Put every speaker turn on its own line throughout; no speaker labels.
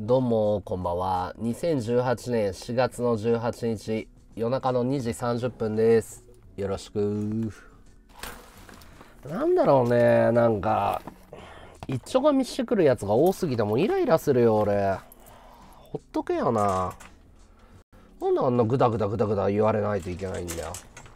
どうもこんばんは。2018年4月の18日夜中の2時30分です。よろしく。なんだろうね、なんか一丁噛みしてくるやつが多すぎてもイライラするよ俺。ほっとけよな。なんであんなグダグダグダグダ言われないといけないんだよ。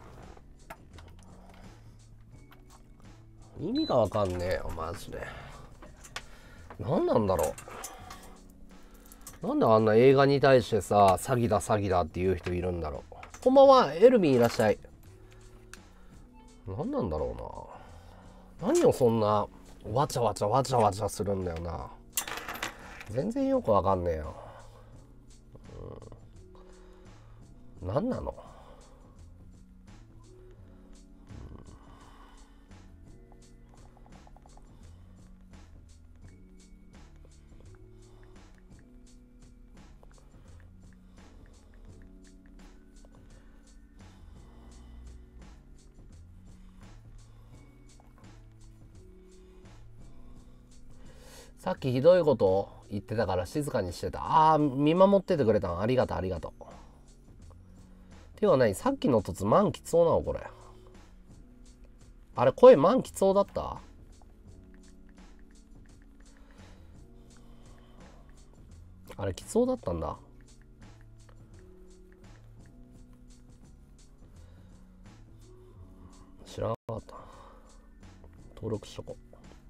意味がわかんねえよマジで。なんなんだろう。なんであんな映画に対してさ、詐欺だ詐欺だって言う人いるんだろう。こんばんは、エルミンいらっしゃい。なんなんだろうな。何をそんなわちゃわちゃわちゃわちゃするんだよな。全然よくわかんねえよ。何なの。さっきひどいこと言ってたから静かにしてた。ああ、見守っててくれたんありがとうありがとう。ては何、さっきの突満きつそうなのこれ。あれ声満きつそうだった。あれきつそうだったんだ。知らなかった。登録しとこう。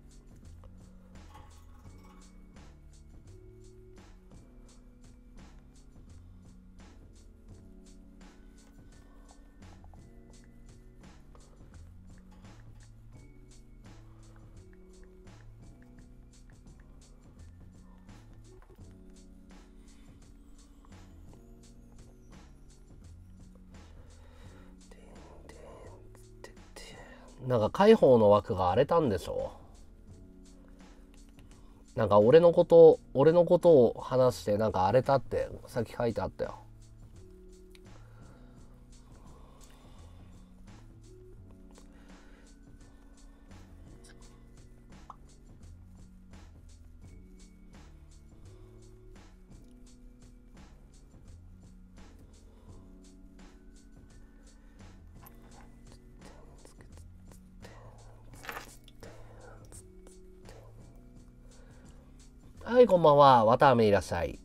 なんか解放の枠が荒れたんでしょ。なんか俺のことを話してなんか荒れたってさっき書いてあったよ。はい、こんばんは。わたあめいらっしゃい。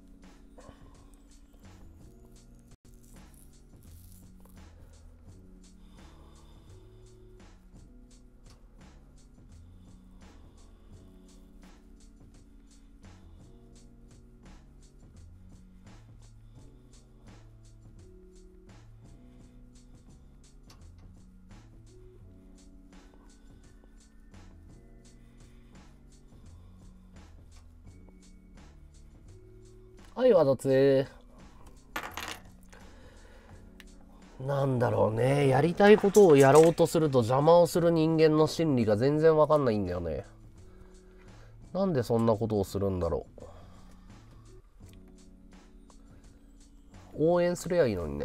はい、わどつ。なんだろうね。やりたいことをやろうとすると邪魔をする人間の心理が全然わかんないんだよね。なんでそんなことをするんだろう。応援すりゃいいのにね。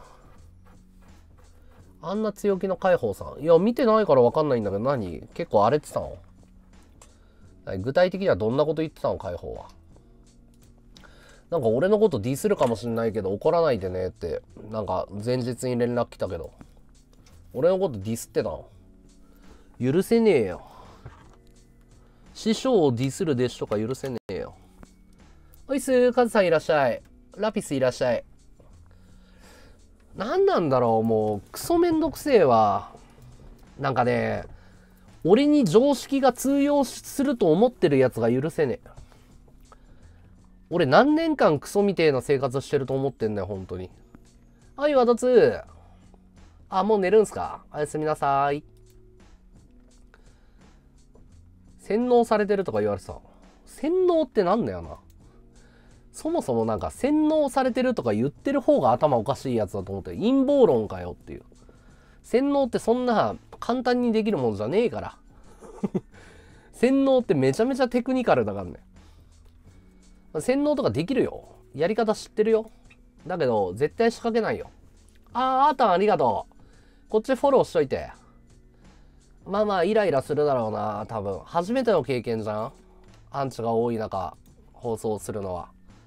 あんな強気の解放さん。いや、見てないからわかんないんだけど、何結構荒れてたの？具体的にはどんなこと言ってたの解放は。なんか俺のことディスるかもしんないけど怒らないでねってなんか前日に連絡来たけど、俺のことディスってたの？許せねえよ。師匠をディスる弟子とか許せねえよ。おいす、カズさんいらっしゃい。ラピスいらっしゃい。何なんだろう、もうクソめんどくせえわ。なんかね、俺に常識が通用すると思ってるやつが許せねえ。俺何年間クソみてえな生活してると思ってんだよ本当に。はい、わたつ。あ、もう寝るんすか？おやすみなさい。洗脳されてるとか言われてた。洗脳ってなんだよな。そもそもなんか洗脳されてるとか言ってる方が頭おかしいやつだと思って、陰謀論かよっていう。洗脳ってそんな簡単にできるものじゃねえから洗脳ってめちゃめちゃテクニカルだからね。洗脳とかできるよ。やり方知ってるよ。だけど絶対仕掛けないよ。あーたんありがとう。こっちフォローしといて。まあまあイライラするだろうな多分。初めての経験じゃん。アンチが多い中放送するのは。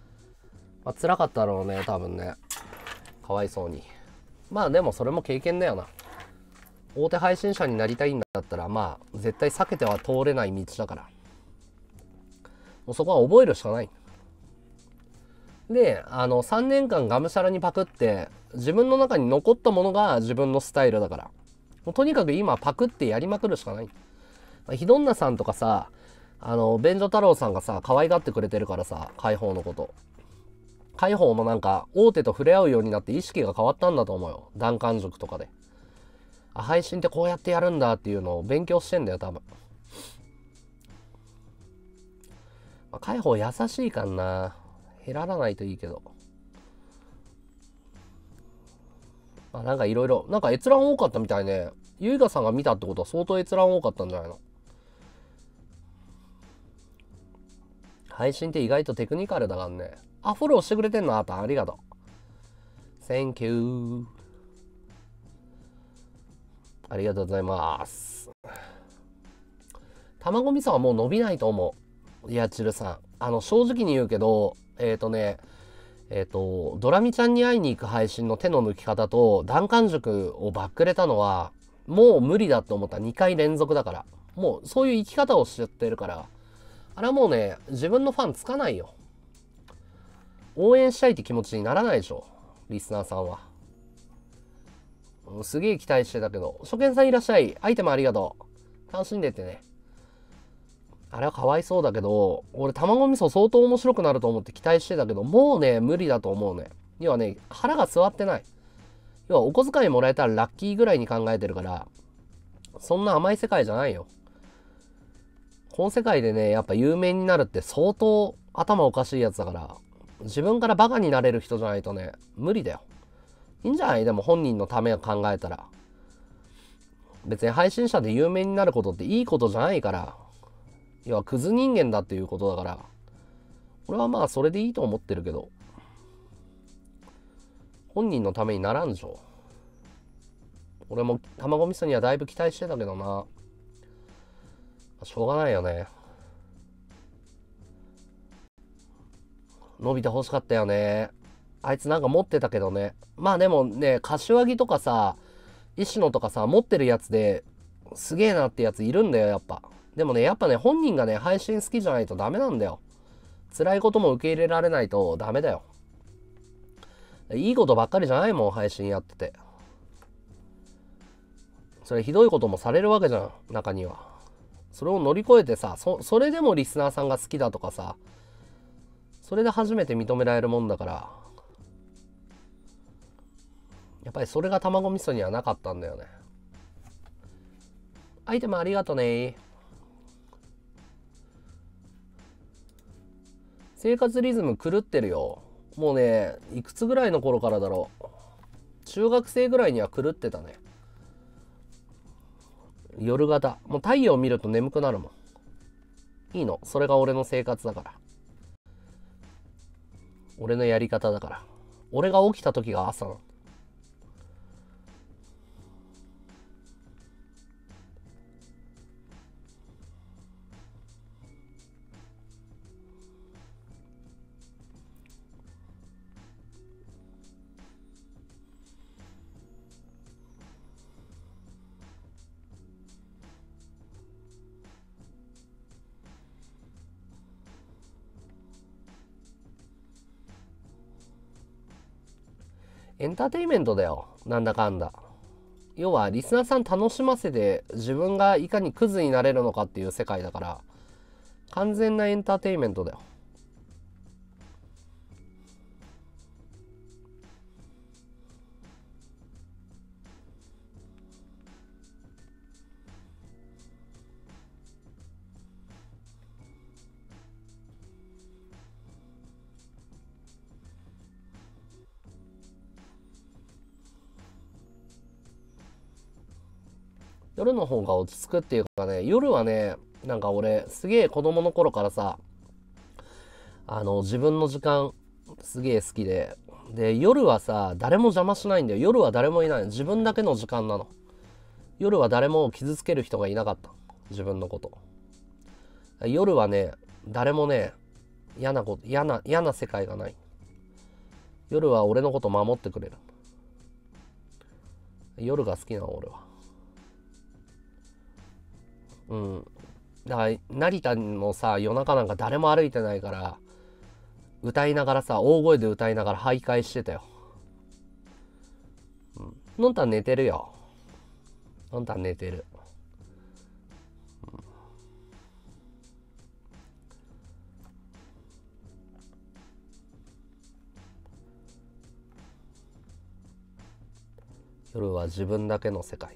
まあ辛かったろうね、多分ね。かわいそうに。まあでもそれも経験だよな。大手配信者になりたいんだったら、まあ絶対避けては通れない道だから。もうそこは覚えるしかない。で、3年間がむしゃらにパクって、自分の中に残ったものが自分のスタイルだから。もうとにかく今パクってやりまくるしかない。ひどんなさんとかさ、便所太郎さんがさ、可愛がってくれてるからさ、解放のこと。解放もなんか、大手と触れ合うようになって意識が変わったんだと思うよ。談感塾とかで。あ、配信ってこうやってやるんだっていうのを勉強してんだよ、多分。まあ、解放優しいかんな。減らないといいけど。まあ、なんかいろいろ、なんか閲覧多かったみたいね。ゆいがさんが見たってことは相当閲覧多かったんじゃないの？配信って意外とテクニカルだからね。あ、フォローしてくれてんの？あとありがとう。Thank you。ありがとうございます。卵味噌はもう伸びないと思う。いや、チルさん。正直に言うけど、ドラミちゃんに会いに行く配信の手の抜き方と、談感塾をバックれたのは、もう無理だと思った。2回連続だから。もうそういう生き方をしちゃってるから、あれはもうね、自分のファンつかないよ。応援したいって気持ちにならないでしょ。リスナーさんは。すげえ期待してたけど。初見さんいらっしゃい。アイテムありがとう。楽しんでってね。あれはかわいそうだけど、俺卵味噌相当面白くなると思って期待してたけど、もうね、無理だと思うね。要はね、腹が据わってない。要はお小遣いもらえたらラッキーぐらいに考えてるから、そんな甘い世界じゃないよ。この世界でね、やっぱ有名になるって相当頭おかしいやつだから、自分からバカになれる人じゃないとね、無理だよ。いいんじゃない？でも本人のためを考えたら。別に配信者で有名になることっていいことじゃないから、要はクズ人間だっていうことだから、俺はまあそれでいいと思ってるけど、本人のためにならんでしょ。俺も卵味噌にはだいぶ期待してたけどな。しょうがないよね。伸びて欲しかったよね。あいつなんか持ってたけどね。まあでもね、柏木とかさ、石野とかさ、持ってるやつですげえなってやついるんだよ、やっぱ。でもね、やっぱね、本人がね、配信好きじゃないとダメなんだよ。辛いことも受け入れられないとダメだよ。いいことばっかりじゃないもん、配信やってて。それひどいこともされるわけじゃん、中には。それを乗り越えてさ、それでもリスナーさんが好きだとかさ、それで初めて認められるもんだから、やっぱりそれが卵味噌にはなかったんだよね。アイテムありがとね。生活リズム狂ってるよ。もうね、いくつぐらいの頃からだろう。中学生ぐらいには狂ってたね。夜型。もう太陽見ると眠くなるもん。いいの。それが俺の生活だから。俺のやり方だから。俺が起きた時が朝なの。エンターテインメントだよ。なんだかんだ。要は、リスナーさん楽しませて、自分がいかにクズになれるのかっていう世界だから、完全なエンターテインメントだよ。夜の方が落ち着くっていうかね、夜はね、なんか俺、すげえ子供の頃からさ、自分の時間、すげえ好きで、で、夜はさ、誰も邪魔しないんだよ。夜は誰もいない。自分だけの時間なの。夜は誰も傷つける人がいなかった。自分のこと。夜はね、誰もね、嫌な世界がない。 夜は俺のこと守ってくれる。夜が好きなの俺は。うん。だから成田のさ、夜中なんか誰も歩いてないから、歌いながらさ、大声で歌いながら徘徊してたよ。うん。のんたん寝てるよ。のんたん寝てる。夜は自分だけの世界。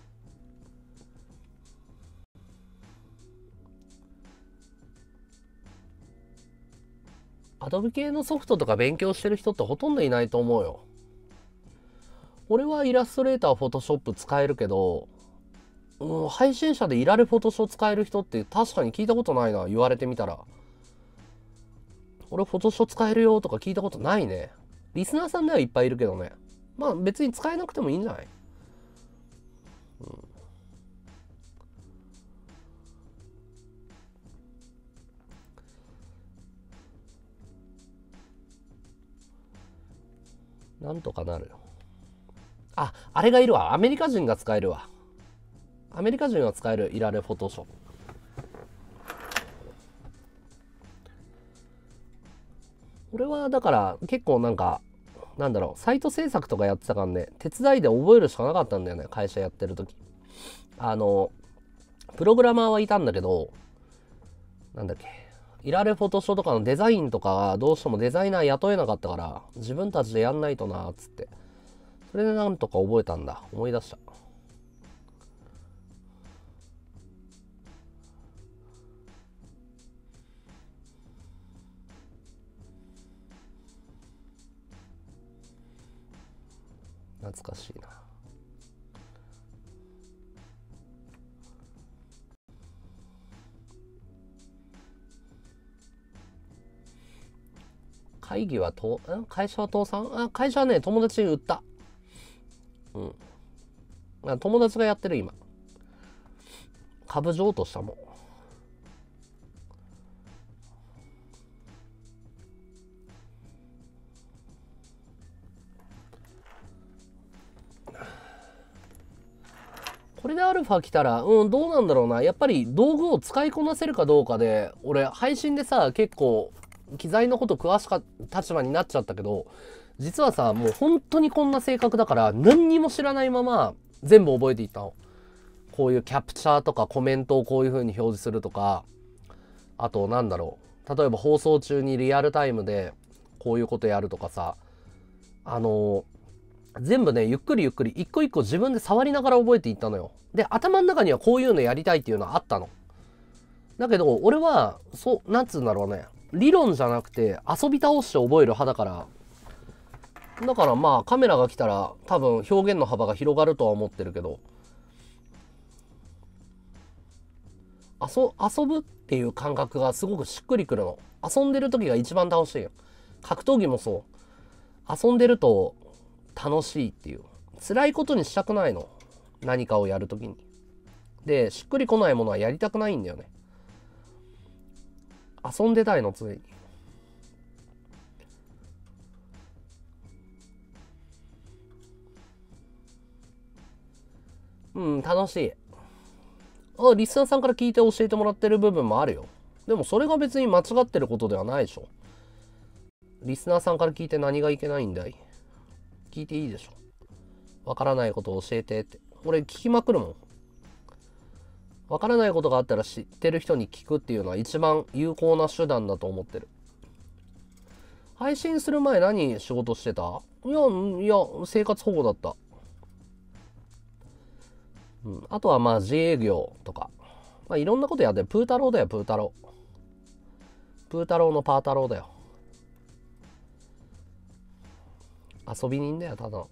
アドビ系のソフトとか勉強してる人ってほとんどいないと思うよ。俺はイラストレーター、フォトショップ使えるけど、配信者でいられフォトショー使える人って確かに聞いたことないな、言われてみたら。俺フォトショー使えるよとか聞いたことないね。リスナーさんではいっぱいいるけどね。まあ別に使えなくてもいいんじゃない？なんとかなるよ。あ、あれがいるわ。アメリカ人が使えるわ。アメリカ人は使える。いられフォトショー。俺はだから結構なんか、なんだろう、サイト制作とかやってたからね、手伝いで覚えるしかなかったんだよね、会社やってる時。プログラマーはいたんだけど、なんだっけ、いられフォトショーとかのデザインとかどうしてもデザイナー雇えなかったから、自分たちでやんないとなーっつって。それでなんとか覚えたんだ。思い出した。懐かしいな。会議は会社は倒産？会社はね、友達に売った。うん。友達がやってる今。株譲渡したもん。これでアルファ来たら、どうなんだろうな。やっぱり道具を使いこなせるかどうかで、俺、配信でさ、結構、機材のこと詳しかった立場になっちゃったけど、実はさ、もう本当にこんな性格だから、何にも知らないまま、全部覚えていったの。こういうキャプチャーとかコメントをこういう風に表示するとか、あと、なんだろう。例えば放送中にリアルタイムで、こういうことやるとかさ、全部ね、ゆっくりゆっくり、一個一個自分で触りながら覚えていったのよ。で、頭の中にはこういうのやりたいっていうのはあったの。だけど、俺は、なんつうんだろうね。理論じゃなくて、遊び倒して覚える派だから。だからまあ、カメラが来たら、多分表現の幅が広がるとは思ってるけど、遊ぶっていう感覚がすごくしっくりくるの。遊んでる時が一番楽しいよ。格闘技もそう。遊んでると楽しいっていう。辛いことにしたくないの。何かをやるときに。で、しっくりこないものはやりたくないんだよね。遊んでたいの、常に。うん、楽しい。リスナーさんから聞いて教えてもらってる部分もあるよ。でもそれが別に間違ってることではないでしょ。リスナーさんから聞いて何がいけないんだい？聞いていいでしょ。わからないことを教えてって。俺聞きまくるもん。わからないことがあったら知ってる人に聞くっていうのは一番有効な手段だと思ってる。配信する前何仕事してた？いや、生活保護だった。あとはまあ自営業とか。まあいろんなことやってる。プー太郎だよ、プー太郎。プー太郎のパー太郎だよ。遊び人だよ、ただの。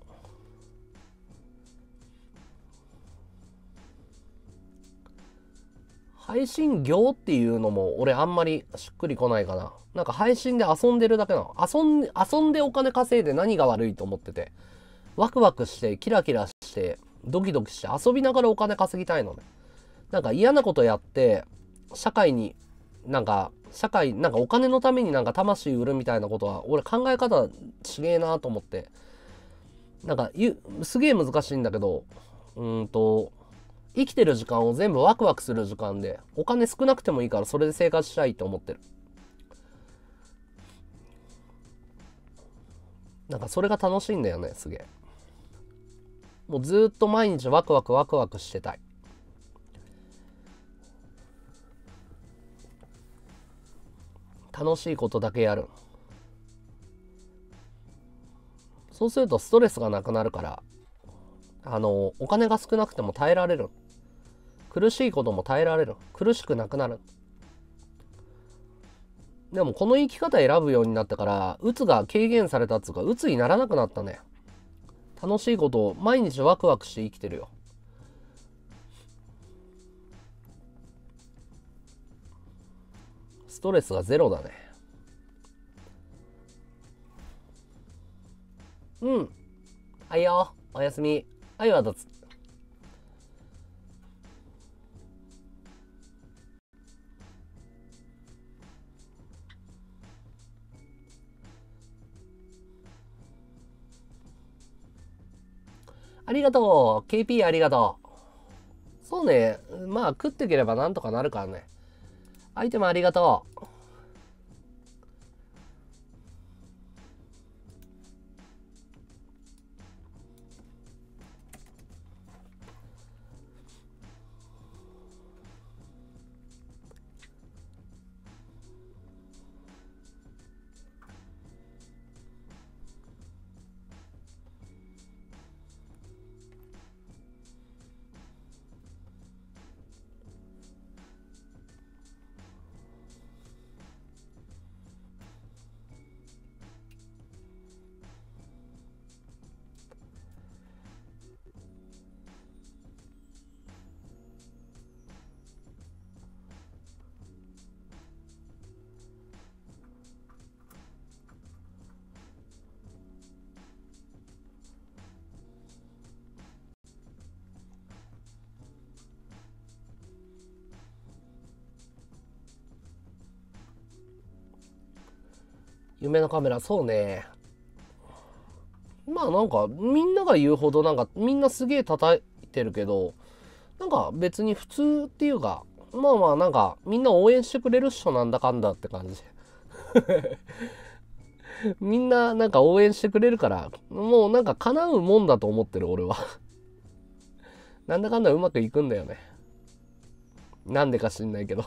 配信業っていうのも俺あんまりしっくりこないかな。なんか配信で遊んでるだけなの。遊んでお金稼いで何が悪いと思ってて。ワクワクしてキラキラしてドキドキして遊びながらお金稼ぎたいのね。なんか嫌なことやって社会になんか社会、なんかお金のためになんか魂売るみたいなことは、俺考え方ちげえなと思って。なんか、すげえ難しいんだけど、生きてる時間を全部ワクワクする時間で、お金少なくてもいいからそれで生活したいって思ってる。なんかそれが楽しいんだよね、すげえ。もうずっと毎日ワクワクワクワクしてたい。楽しいことだけやる。そうするとストレスがなくなるから、お金が少なくても耐えられる。苦しいことも耐えられる。苦しくなくなる。でもこの生き方選ぶようになってから、鬱が軽減されたっつうか、鬱にならなくなったね。楽しいことを毎日ワクワクして生きてるよ。ストレスがゼロだね。うん。はいよ。おやすみ。はい、わたつ。ありがとう。KP ありがとう。そうね。まあ、食ってければなんとかなるからね。アイテムありがとう。夢のカメラ、そうね。まあなんか、みんなが言うほどなんか、みんなすげえ叩いてるけど、なんか別に普通っていうか、まあまあなんか、みんな応援してくれるっしょなんだかんだって感じ。みんななんか応援してくれるから、もうなんか叶うもんだと思ってる俺は。なんだかんだうまくいくんだよね。なんでか知んないけど。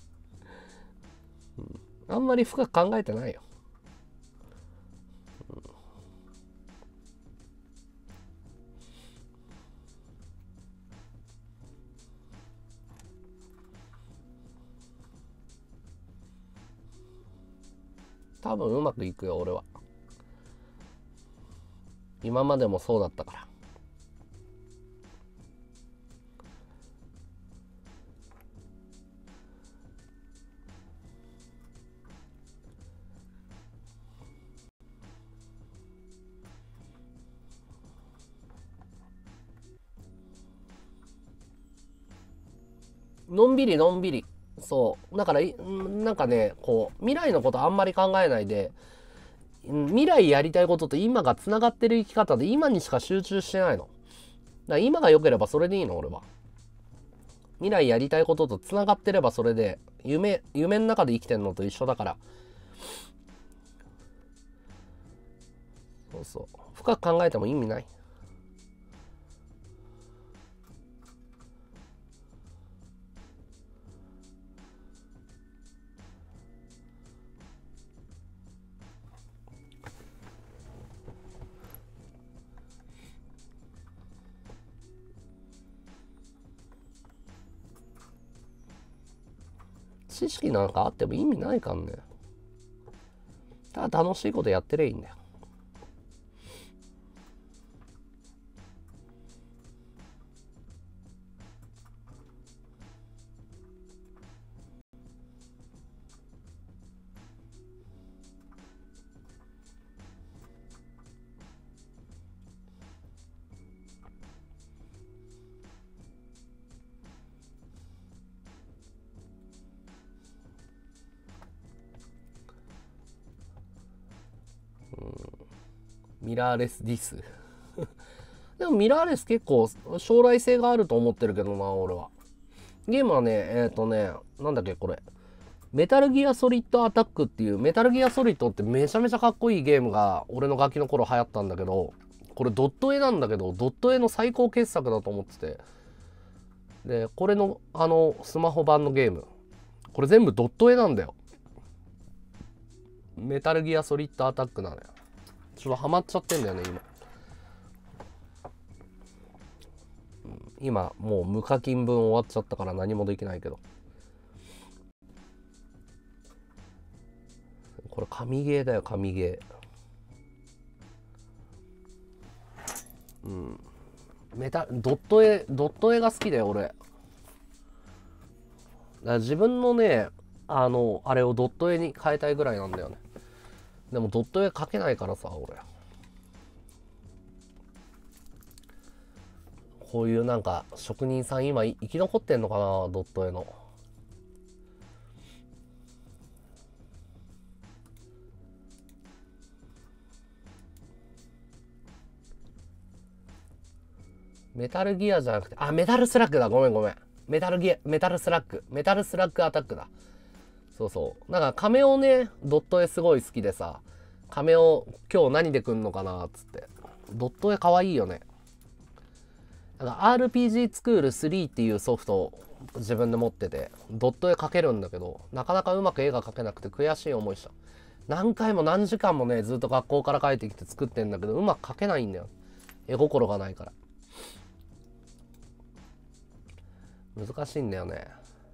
あんまり深く考えてないよ。多分うまくいくよ俺は。今までもそうだったから。のんびりのんびり。そう。だから、なんかね、こう、未来のことあんまり考えないで、未来やりたいことと今がつながってる生き方で今にしか集中してないの。だから今が良ければそれでいいの、俺は。未来やりたいこととつながってればそれで、夢の中で生きてんのと一緒だから。そうそう。深く考えても意味ない。知識なんかあっても意味ないからね。ただ楽しいことやってりゃいいんだよ。 ミラーレスディス。でもミラーレス結構将来性があると思ってるけどな、俺は。ゲームはね、なんだっけこれ。メタルギアソリッドアタックっていう、メタルギアソリッドってめちゃめちゃかっこいいゲームが俺のガキの頃流行ったんだけど、これドット絵なんだけど、ドット絵の最高傑作だと思ってて。で、これのスマホ版のゲーム。これ全部ドット絵なんだよ。メタルギアソリッドアタックなのよ。ちょっとハマっちゃってんだよね、今。今もう無課金分終わっちゃったから何もできないけど、これ神ゲーだよ、神ゲー。ドット絵が好きだよ俺。だから自分のねあれをドット絵に変えたいぐらいなんだよね。でもドット絵描けないからさ俺。こういうなんか職人さん今生き残ってんのかな、ドット絵の。メタルギアじゃなくて、メタルスラッグだ。ごめん。メタルスラッグアタックだ。そうそう。なんかカメオね、ドット絵すごい好きでさ、カメオ今日何で来んのかなっつって。ドット絵かわいいよね。なんか RPG スクール3っていうソフトを自分で持ってて、ドット絵描けるんだけど、なかなかうまく絵が描けなくて悔しい思いした。何回も何時間もね、ずっと学校から帰ってきて作ってんだけど、うまく描けないんだよ。絵心がないから。難しいんだよね。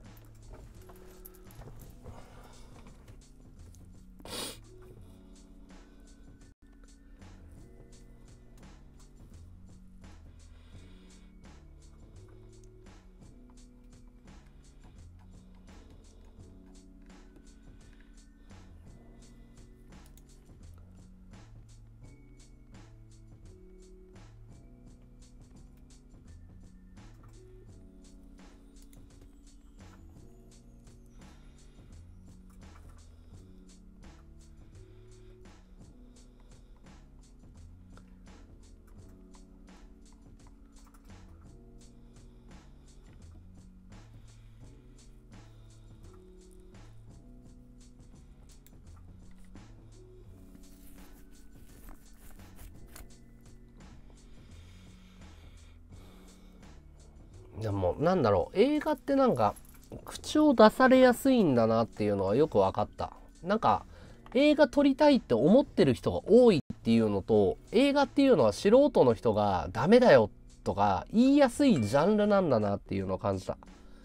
でもなんだろう、映画ってなんか口を出されやすいんだなっていうのはよく分かった。なんか映画撮りたいって思ってる人が多いっていうのと、映画っていうのは素人の人がダメだよとか言いやすいジャンルなんだなっていうのを感じた。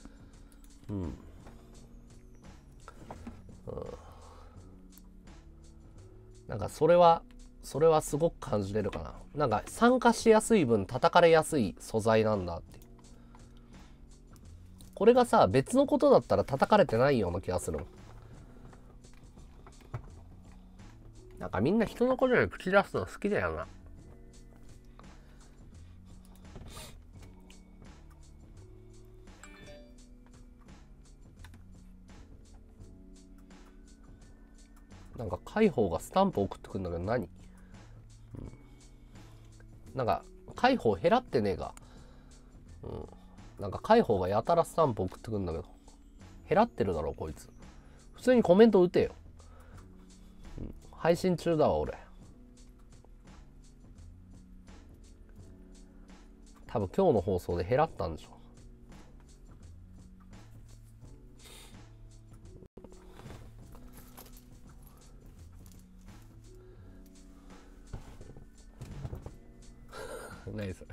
なんかそれはすごく感じれるかな。なんか参加しやすい分叩かれやすい素材なんだって。これがさ別のことだったら叩かれてないような気がする。なんかみんな人のことで口出すの好きだよな。なんか海宝がスタンプ送ってくるんだけど何、なんか海宝減らってねえが、なんか海宝がやたらスタンプ送ってくるんだけど、減らってるだろこいつ。普通にコメント打てよ。配信中だわ俺。多分今日の放送で減らったんでしょ。何それ。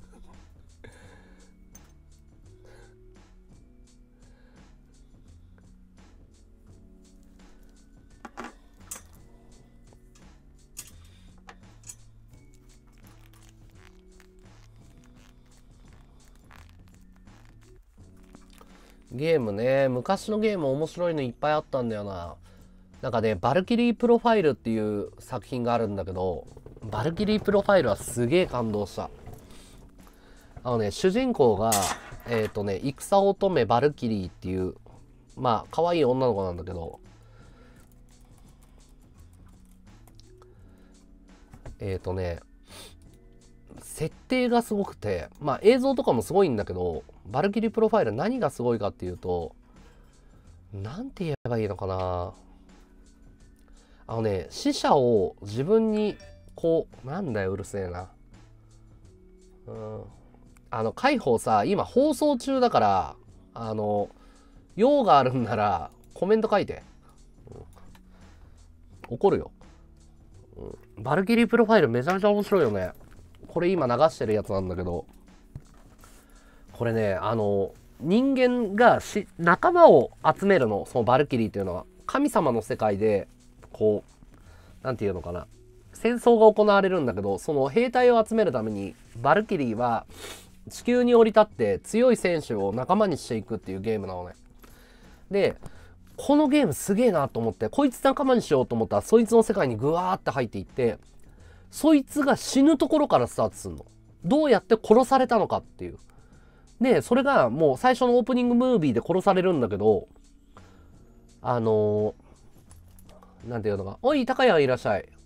ゲームね、昔のゲーム面白いのいっぱいあったんだよな。なんかね、バルキリープロファイルっていう作品があるんだけど、バルキリープロファイルはすげえ感動した。主人公が、戦乙女バルキリーっていう、まあ、可愛い女の子なんだけど、 設定がすごくて、まあ映像とかもすごいんだけど、バルキリープロファイル何がすごいかっていうと、なんて言えばいいのかな。死者を自分に、なんだよ、うるせえな。介抱さ、今放送中だから、用があるんならコメント書いて。怒るよ。バルキリープロファイルめちゃめちゃ面白いよね。これ今流してるやつなんだけど、これね、人間が仲間を集めるの、そのバルキリーっていうのは、神様の世界で、なんていうのかな。戦争が行われるんだけど、その兵隊を集めるために、バルキリーは地球に降り立って強い選手を仲間にしていくっていうゲームなのね。で、このゲームすげえなと思って、こいつ仲間にしようと思ったら、そいつの世界にグワーって入っていって、そいつが死ぬところからスタートするの。どうやって殺されたのかっていう。で、それがもう最初のオープニングムービーで殺されるんだけど、なんていうのか、おい、高谷いらっしゃい。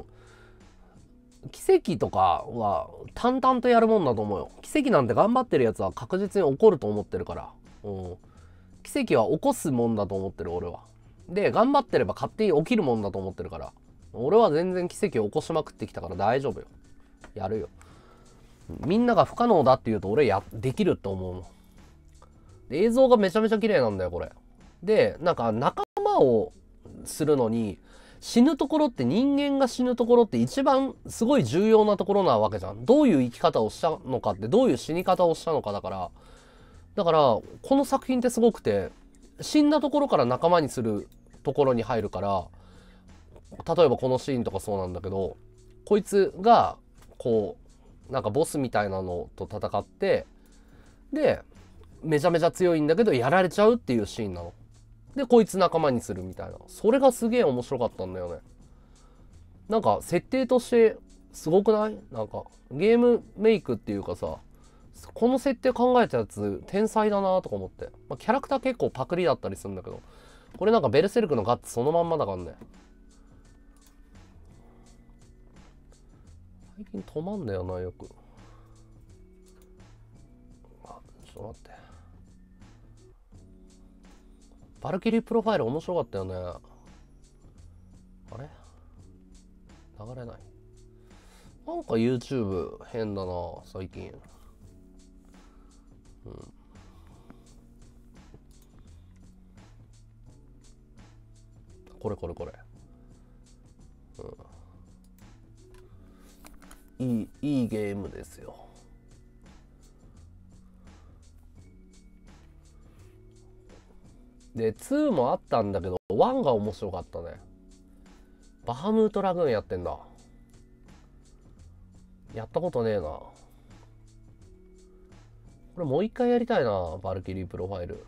奇跡とかは淡々とやるもんだと思うよ。奇跡なんて頑張ってるやつは確実に起こると思ってるから。奇跡は起こすもんだと思ってる、俺は。で、頑張ってれば勝手に起きるもんだと思ってるから。俺は全然奇跡を起こしまくってきたから大丈夫よ。やるよ。みんなが不可能だって言うと俺できるって思うもん。で、映像がめちゃめちゃ綺麗なんだよ、これ。で、なんか仲間をするのに、死ぬところって人間が死ぬところって一番すごい重要なところなわけじゃん。どういう生き方をしたのかってどういう死に方をしたのかだから。だから、この作品ってすごくて、死んだところから仲間にするところに入るから、例えばこのシーンとかそうなんだけど、こいつが、なんかボスみたいなのと戦って、で、めちゃめちゃ強いんだけど、やられちゃうっていうシーンなの。で、こいつ仲間にするみたいな。それがすげえ面白かったんだよね。なんか、設定としてすごくない？なんか、ゲームメイクっていうかさ、この設定考えたやつ、天才だなとか思って。まあ、キャラクター結構パクリだったりするんだけど、これなんかベルセルクのガッツそのまんまだからね。最近止まんだよな、よく。ちょっと待って。バルキリープロファイル面白かったよね。あれ流れない。なんか YouTube 変だな、最近。これ。いいゲームですよ。で、2もあったんだけど、1が面白かったね。バハムートラグーンやってんだ。やったことねえな。これもう一回やりたいな、バルキリープロファイル。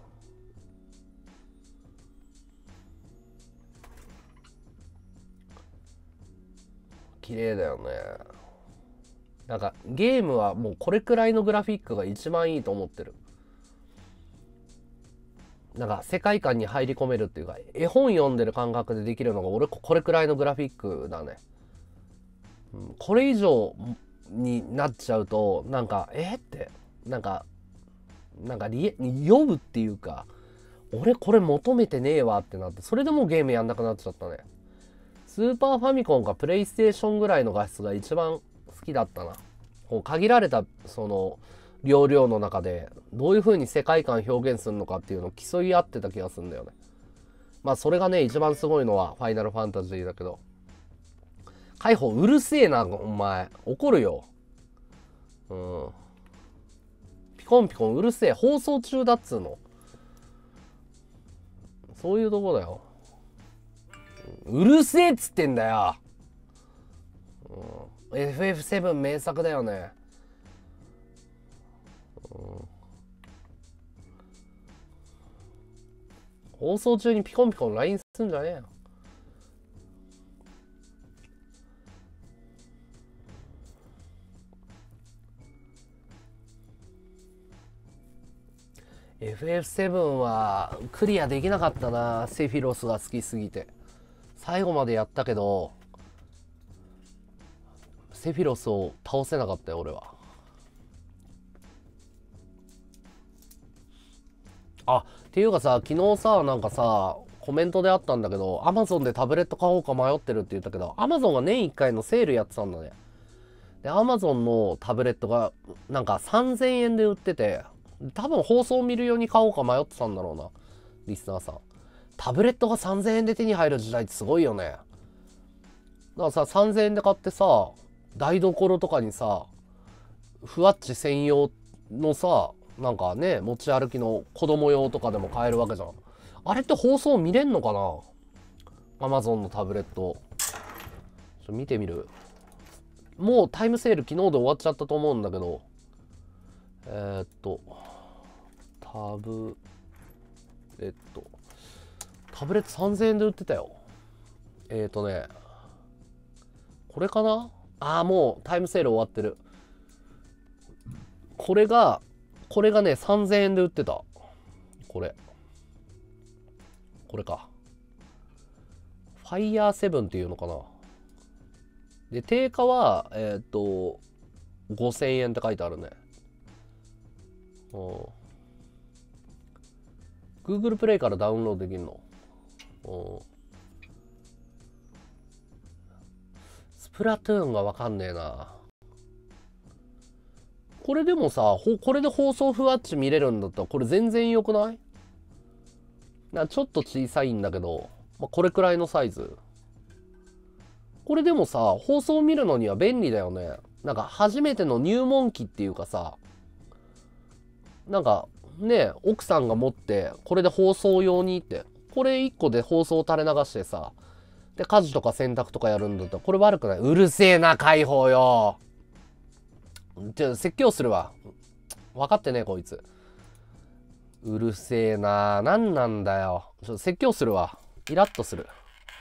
綺麗だよね。なんかゲームはもうこれくらいのグラフィックが一番いいと思ってる。なんか世界観に入り込めるっていうか、絵本読んでる感覚でできるのが俺これくらいのグラフィックだね。これ以上になっちゃうとなんかってなんか読むっていうか、俺これ求めてねえわってなって、それでもうゲームやんなくなっちゃったね。スーパーファミコンかプレイステーションぐらいの画質が一番好きだったな。限られたその容量の中でどういう風に世界観表現するのかっていうのを競い合ってた気がするんだよね。まあそれがね一番すごいのはファイナルファンタジーだけど、海保うるせえなお前、怒るよ。ピコンピコンうるせえ、放送中だっつうの。そういうとこだよ。うるせえっつってんだよ。FF7 名作だよね。放送中にピコンピコン LINE すんじゃねえよ。FF7 はクリアできなかったな、セフィロスが好きすぎて。最後までやったけど、 セフィロスを倒せなかったよ俺は。あ、っていうかさ、昨日さ、なんかさ、コメントであったんだけど、アマゾンでタブレット買おうか迷ってるって言ったけど、アマゾンが年1回のセールやってたんだね。で、アマゾンのタブレットがなんか3000円で売ってて、多分放送を見るように買おうか迷ってたんだろうな、リスナーさん。タブレットが3000円で手に入る時代ってすごいよね。だからさ、3000円で買ってさ、台所とかにさ、ふわっち専用のさ、なんかね、持ち歩きの子供用とかでも買えるわけじゃん。あれって放送見れんのかな、アマゾンのタブレット。見てみる。もうタイムセール昨日で終わっちゃったと思うんだけど、タブレット3000円で売ってたよ。これかな。ああ、もうタイムセール終わってる。これがね、3000円で売ってた。これか。ファイヤー7っていうのかな。で、定価は、5000円って書いてあるね。Google プレイからダウンロードできるの。スプラトゥーンがわかんねえな。これでもさ、これで放送ふわっち見れるんだったら、これ全然良くない？ちょっと小さいんだけど、これくらいのサイズ。これでもさ、放送見るのには便利だよね。なんか初めての入門機っていうかさ、なんかね、奥さんが持って、これで放送用にって、これ1個で放送垂れ流してさ、で、家事とか洗濯とかやるんだったら、これ悪くない？うるせえな、解放よ。じゃあ、説教するわ。分かってねえ、こいつ。うるせえな。何なんだよ。説教するわ。イラッとする。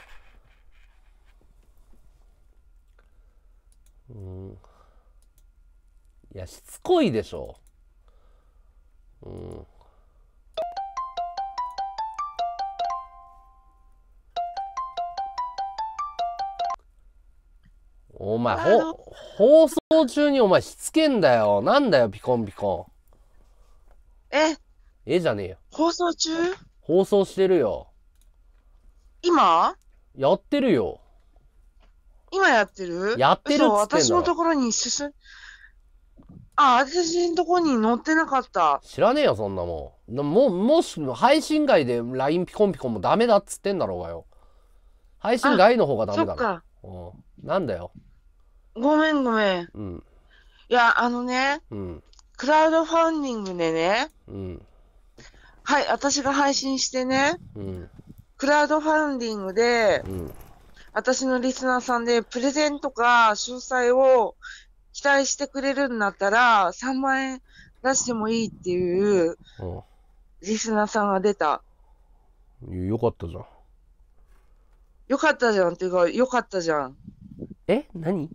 いや、しつこいでしょ。お前、放送中にお前しつけんだよ。なんだよ、ピコンピコン。じゃねえよ。
放送中？
放送してるよ。
今？
やってるよ。
今やってる？
やってるっつってんだろ。
私のところに私のところに載ってなかった。
知らねえよ、そんなもん。もし、配信外で LINE ピコンピコンもダメだっつってんだろうがよ。配信外の方がダメだろ。
そっか。
なんだよ。
ごめん。いや、クラウドファンディングでね、はい、私が配信してね、クラウドファンディングで、私のリスナーさんでプレゼントか詳細を期待してくれるんだったら、3万円出してもいいっていう、リスナーさんが出た。
よかったじゃん。
よかったじゃんっていうか、よかったじゃん。
何？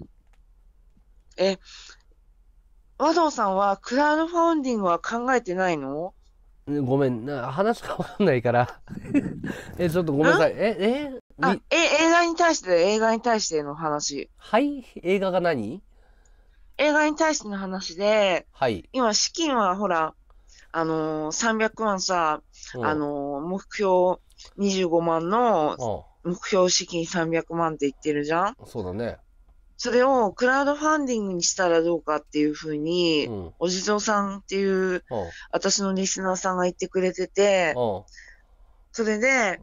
和道さんはクラウドファンディングは考えてないの？
ごめん、話がわかんないからちょっとごめんなさい。
映画に対しての話。
はい？映画が何？
映画に対しての話で、
はい。
今、資金はほら、300万さ、目標25万の目標資金300万って言ってるじゃん？
そうだね。
それをクラウドファンディングにしたらどうかっていうふうに、お地蔵さんっていう、私のリスナーさんが言ってくれてて、それで、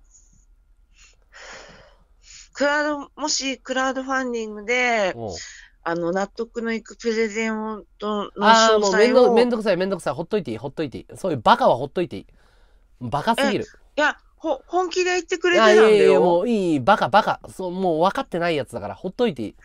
もしクラウドファンディングで、納得のいくプレゼントの詳細を。
もうめんどくさい。ほっといていい。そういうバカはほっといていい。バカすぎる。
いや、本気で言ってくれてたんだよ。
いや、もういい、バカ。そう、もう分かってないやつだから、ほっといていい。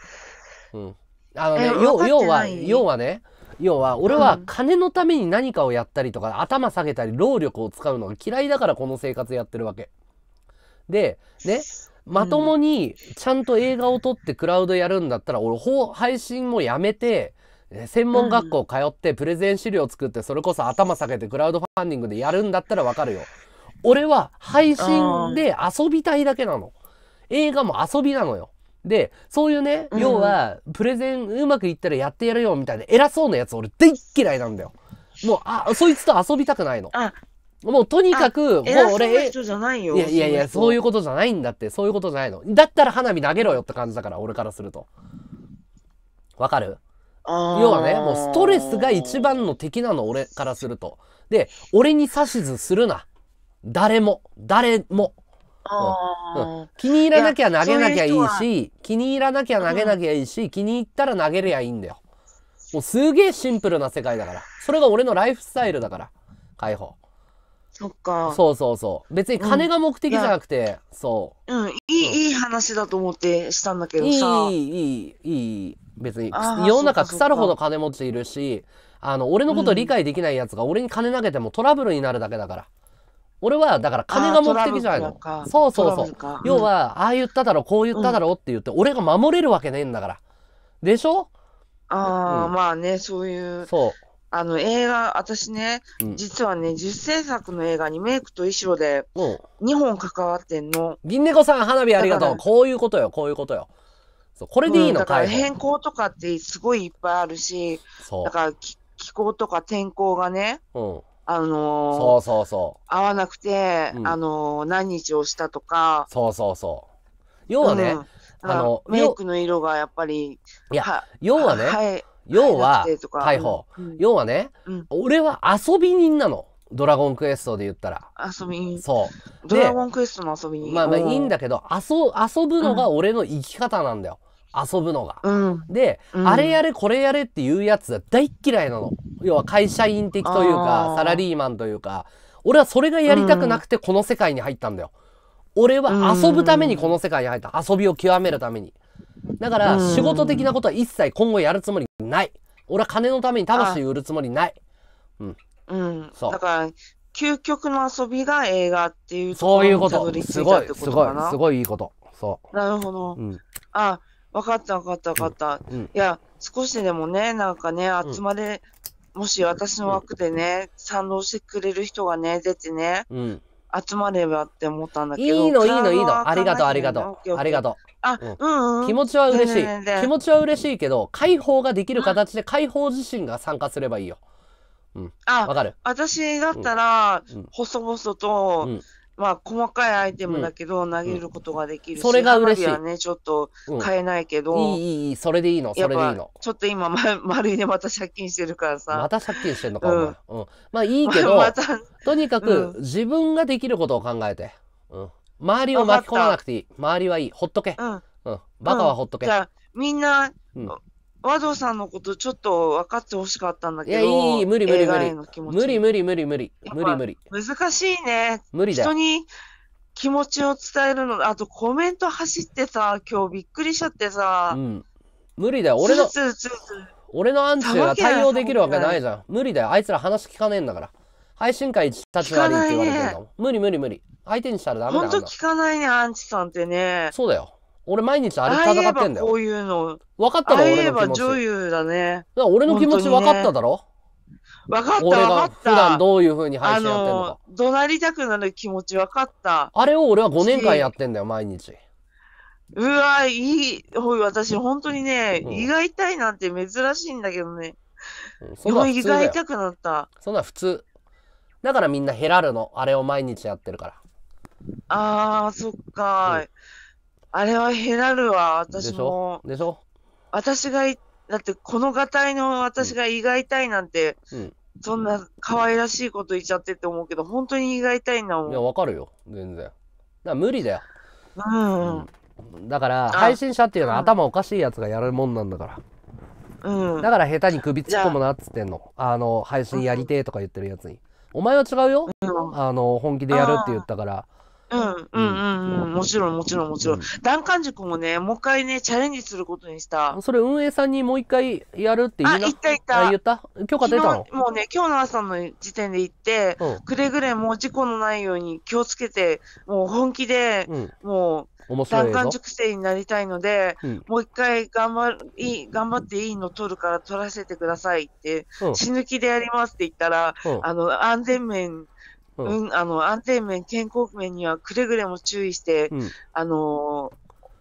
要は、俺は金のために何かをやったりとか、頭下げたり、労力を使うのが嫌いだからこの生活やってるわけ。で、ね、まともにちゃんと映画を撮ってクラウドやるんだったら、俺、配信もやめて、専門学校通ってプレゼン資料作ってそれこそ頭下げてクラウドファンディングでやるんだったらわかるよ。俺は配信で遊びたいだけなの。映画も遊びなのよ。 で、そういうね、要は、プレゼンうまくいったらやってやるよみたいな偉そうなやつ俺大っ嫌いなんだよ。もう、そいつと遊びたくないの。もうとにかく、もう俺、
人じゃないよ。
いやいや、そういうことじゃないんだって、そういうことじゃないの。だったら花火投げろよって感じだから、俺からすると。わかる？要はね、もうストレスが一番の敵なの、俺からすると。で、俺に指図するな。誰も。気に入らなきゃ投げなきゃいいし、気に入らなきゃ投げなきゃいいし、気に入ったら投げりゃいいんだよ。もうすげえシンプルな世界だから。それが俺のライフスタイルだから。解放。
そっか。
そう。別に金が目的じゃなくて、そう。
いい話だと思ってしたんだけどさ。
いい。別に、世の中腐るほど金持ちいるし、俺のこと理解できない奴が俺に金投げてもトラブルになるだけだから。俺は、だから金が目的じゃないの。そう。要は、ああ言っただろ、こう言っただろって言って、俺が守れるわけねえんだから。でしょ？
まあね、そういう。
そう。
映画、私ね、実はね、10制作の映画にメイクと衣装で2本関わってんの。
銀猫さん、花火ありがとう。こういうことよ。そう、これでいいの
だから変更とかってすごいいっぱいあるし、だから気候とか天候がね、
そう
合わなくて、何日をしたとか。
そう。要はね、
メイクの色がやっぱり、
要はね、解放。要はね、俺は遊び人なの。ドラゴンクエストで言ったら。
遊び人。
そう。
ドラゴンクエストの遊び人。
まあいいんだけど、遊ぶのが俺の生き方なんだよ。遊ぶのが。で、あれやれこれやれっていうやつは大っ嫌いなの。要は会社員的というか、サラリーマンというか、俺はそれがやりたくなくてこの世界に入ったんだよ。俺は遊ぶためにこの世界に入った。遊びを極めるために。だから、仕事的なことは一切今後やるつもりない。俺は金のために魂売るつもりない。
そう。だから、究極の遊びが映画っていうと
ころにた
どり着い
た
ってことかな。
すごいいいこと。そう。
なるほど。わかった。いや、少しでもね、なんかね、集まれ、もし私の枠でね、賛同してくれる人がね、出てね、集まればって思ったんだけど。
いいの。ありがとう。気持ちは嬉しい。気持ちは嬉しいけど、解放ができる形で解放自身が参加すればいいよ。わかる？
私だったら、細々と、まあ、細かいアイテムだけど、投げることができるし、
それが嬉しい。
花火はね、ちょっと買えないけど。
いい。それでいいの。
ちょっと今、丸いでまた借金してるからさ。
また借金してんのか、お前。まあいいけど、とにかく、自分ができることを考えて。周りを巻き込まなくていい。周りはいい。ほっとけ。バカはほっとけ。
じゃあ、みんな、和道さんのことちょっと分かってほしかったんだけど。
いや、無理。無理。
難しいね。
無理だよ。
人に気持ちを伝えるの。あとコメント走ってさ、今日びっくりしちゃってさ。
無理だよ。俺のアンチが対応できるわけないじゃん。無理だよ。あいつら話聞かねえんだから。配信会立ち悪いって言われてんだもん。無理。相手にしたらダメだよ。
ほんと聞かないね、アンチさんってね。
そうだよ。俺毎日あれ戦ってんだよ。
こういうの。
分かったろ、俺の気持ち。
女優だね。
俺の気持ち分かっただろ？
分かった。
俺が普段どういう風に配信やってんのか。
怒鳴りたくなる気持ち分かった。
あれを俺は5年間やってんだよ、毎日。
うわ、私本当にね、胃が痛いなんて珍しいんだけどね。胃が痛くなった。
そんな普通。だからみんなヘラるの。あれを毎日やってるから。
そっか。あれはヘラるわ、私も。
でしょ？
だってこのがたいの私が胃が痛いなんて、そんな可愛らしいこと言っちゃってって思うけど、本当に胃が痛いんだもん。
いや、わかるよ、全然。だから無理だよ。だから、配信者っていうのは頭おかしいやつがやるもんなんだから。だから下手に首突っ込むなっつってんの。配信やりてーとか言ってるやつに。お前は違うよ。本気でやるって言ったから。
もちろん。ダンカン塾もね、もう一回ね、チャレンジすることにした。
それ運営さんにもう一回やるって言いな。
言った。
言った？許可出たの？
もうね、今日の朝の時点で言って、くれぐれも事故のないように気をつけて、もう本気で、もう、ダンカン塾生になりたいので、もう一回頑張っていいの取るから取らせてくださいって、死ぬ気でやりますって言ったら、安全面、安全面、健康面にはくれぐれも注意して、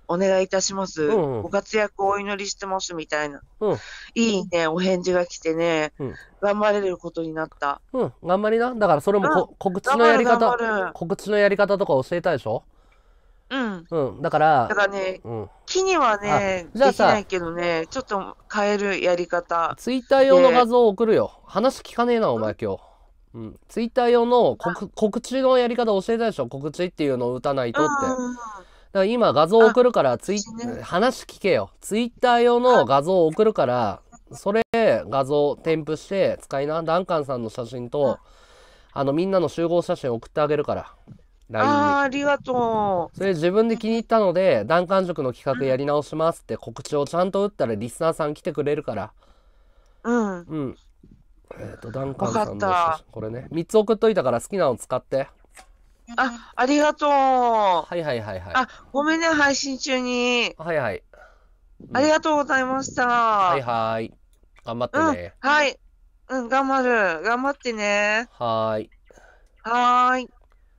お願いいたします。
うんうん、
ご活躍をお祈りしてますみたいな。
うん、
いいね、お返事が来てね、
うん、
頑張れることになった。
うん、頑張りな。だからそれも告知のやり方、告知のやり方とか教えたでしょ？
うん。
うん、だから、
ね、
うん、
木にはね、できないけどね、ちょっと変えるやり方。
ツイッター用の画像を送るよ。話聞かねえな、お前今日。うん、ツイッター用の告知のやり方教えたでしょ？告知っていうのを打たないとって。だから今画像送るから話聞けよ。ツイッター用の画像を送るから、それ画像添付して使いな。ダンカンさんの写真と、みんなの集合写真送ってあげるから。LINE に。
ありがとう。
それ自分で気に入ったので、ダンカン塾の企画やり直しますって告知をちゃんと打ったらリスナーさん来てくれるから。
うん。
うん。ダンカンさんの写真、これね。3つ送っといたから好きなの使って。
ありがとう。
はいはいはいはい。
ごめんね、配信中に。
はいはい。
ありがとうございました。
はいはい。頑張ってね。
はい。頑張る。頑張ってね。
はーい。
はーい。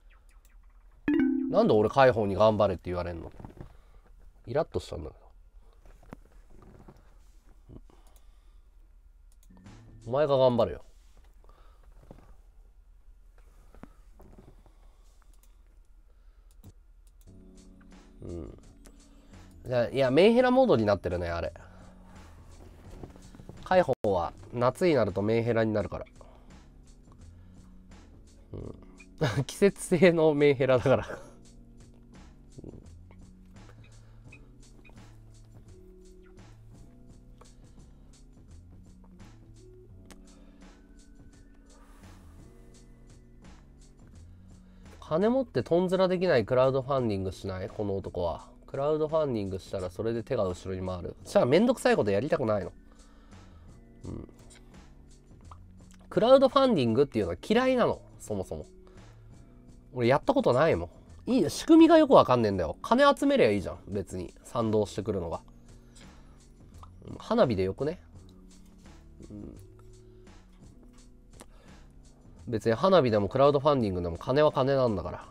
なんで俺海保に頑張れって言われんの？イラッとしたんだけど。お前が頑張れよ。うん。いや、メンヘラモードになってるね、あれ。海保は夏になるとメンヘラになるから。うん、季節性のメンヘラだから金持ってとんずらできないクラウドファンディングしない？この男は。クラウドファンディングしたらそれで手が後ろに回る。じゃあめんどくさいことやりたくないの？うん。クラウドファンディングっていうのは嫌いなの、そもそも。俺やったことないもん。いい、仕組みがよくわかんねえんだよ。金集めりゃいいじゃん、別に。賛同してくるのが。花火でよくね？うん。別に花火でもクラウドファンディングでも金は金なんだから。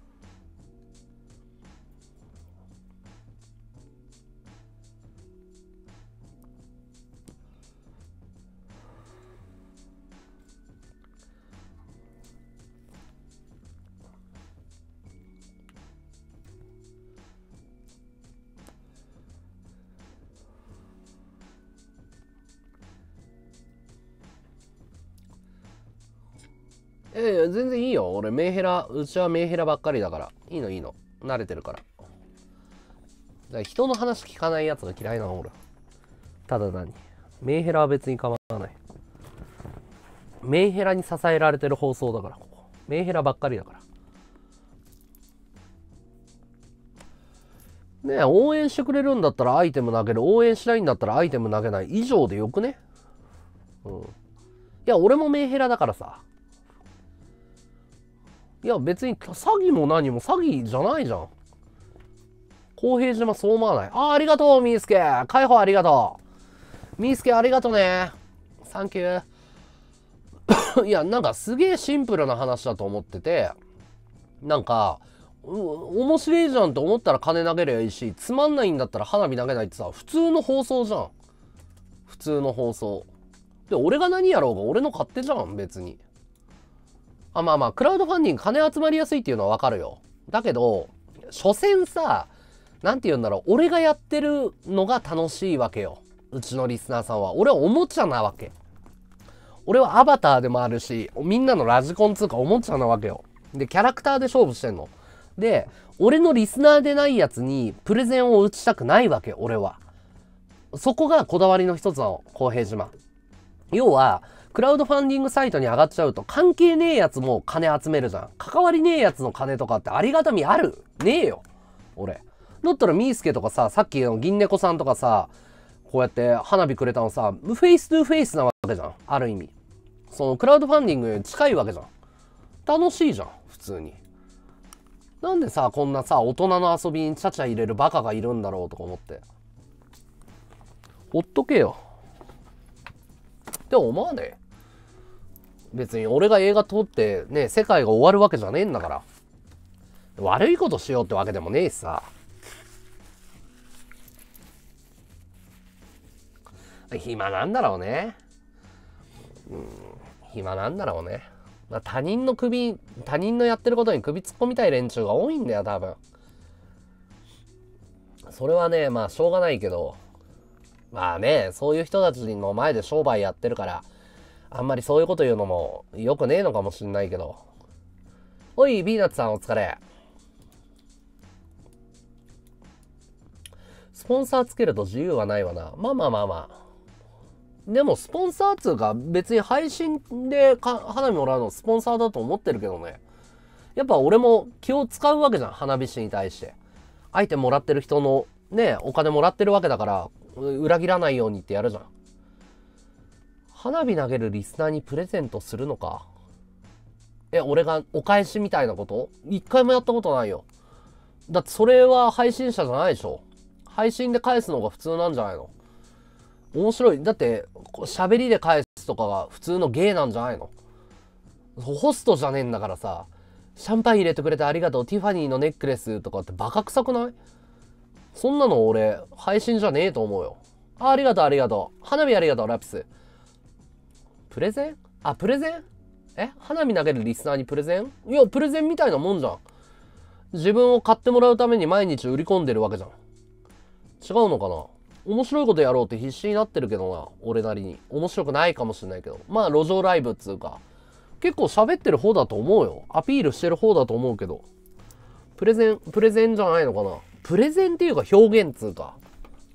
全然いいよ。俺メンヘラ、うちはメンヘラばっかりだから。いいのいいの。慣れてるから。だから人の話聞かないやつが嫌いなの俺。ただ何？メンヘラは別に構わない。メンヘラに支えられてる放送だから、ここ。メンヘラばっかりだから。ねえ、応援してくれるんだったらアイテム投げる。応援しないんだったらアイテム投げない。以上でよくね？うん。いや、俺もメンヘラだからさ。いや、別に詐欺も何も詐欺じゃないじゃん。公平島そう思わない？ありがとう、みーすけ。解放ありがとう。みーすけありがとうね。サンキュー。いや、なんかすげえシンプルな話だと思ってて、なんか、面白いじゃんって思ったら金投げりゃいいし、つまんないんだったら花火投げないってさ、普通の放送じゃん。普通の放送。で、俺が何やろうが俺の勝手じゃん、別に。まあ、クラウドファンディング金集まりやすいっていうのはわかるよ。だけど、所詮さ、なんて言うんだろう、俺がやってるのが楽しいわけよ。うちのリスナーさんは。俺はおもちゃなわけ。俺はアバターでもあるし、みんなのラジコンつうかおもちゃなわけよ。で、キャラクターで勝負してんの。で、俺のリスナーでないやつにプレゼンを打ちたくないわけ、俺は。そこがこだわりの一つなの、公平島。要は、クラウドファンディングサイトに上がっちゃうと関係ねえやつも金集めるじゃん。関わりねえやつの金とかってありがたみある？ねえよ。俺。だったらミースケとかさ、さっきの銀猫さんとかさ、こうやって花火くれたのさ、フェイストゥフェイスなわけじゃん。ある意味。そのクラウドファンディングに近いわけじゃん。楽しいじゃん。普通に。なんでさ、こんなさ、大人の遊びにちゃちゃ入れるバカがいるんだろうとか思って。ほっとけよ。って思わねえ。別に俺が映画撮ってね、世界が終わるわけじゃねえんだから。悪いことしようってわけでもねえしさ。 暇なんだろうね。暇なんだろうね。他人のやってることに首突っ込みたい連中が多いんだよ、多分。それはね、まあ、しょうがないけど、まあね、そういう人たちの前で商売やってるから、あんまりそういうこと言うのも良くねえのかもしんないけど。おい、ビーナッツさんお疲れ。スポンサーつけると自由はないわな。まあまあまあまあ。でもスポンサーっつうか別に配信で花火もらうのスポンサーだと思ってるけどね。やっぱ俺も気を使うわけじゃん、花火師に対して。相手もらってる人のね、お金もらってるわけだから、裏切らないようにってやるじゃん。花火投げるリスナーにプレゼントするのか。俺がお返しみたいなこと一回もやったことないよ。だってそれは配信者じゃないでしょ。配信で返すのが普通なんじゃないの。面白い。だって喋りで返すとかが普通の芸なんじゃないの。ホストじゃねえんだからさ、シャンパン入れてくれてありがとう、ティファニーのネックレスとかってバカ臭くない？そんなの俺配信じゃねえと思うよ。ありがとうありがとう。花火ありがとうラピス。プレゼン？プレゼン？花火投げるリスナーにプレゼン？いや、プレゼンみたいなもんじゃん。自分を買ってもらうために毎日売り込んでるわけじゃん。違うのかな？面白いことやろうって必死になってるけどな、俺なりに。面白くないかもしれないけど。まあ、路上ライブっつうか。結構喋ってる方だと思うよ。アピールしてる方だと思うけど。プレゼンじゃないのかな。プレゼンっていうか表現っつうか。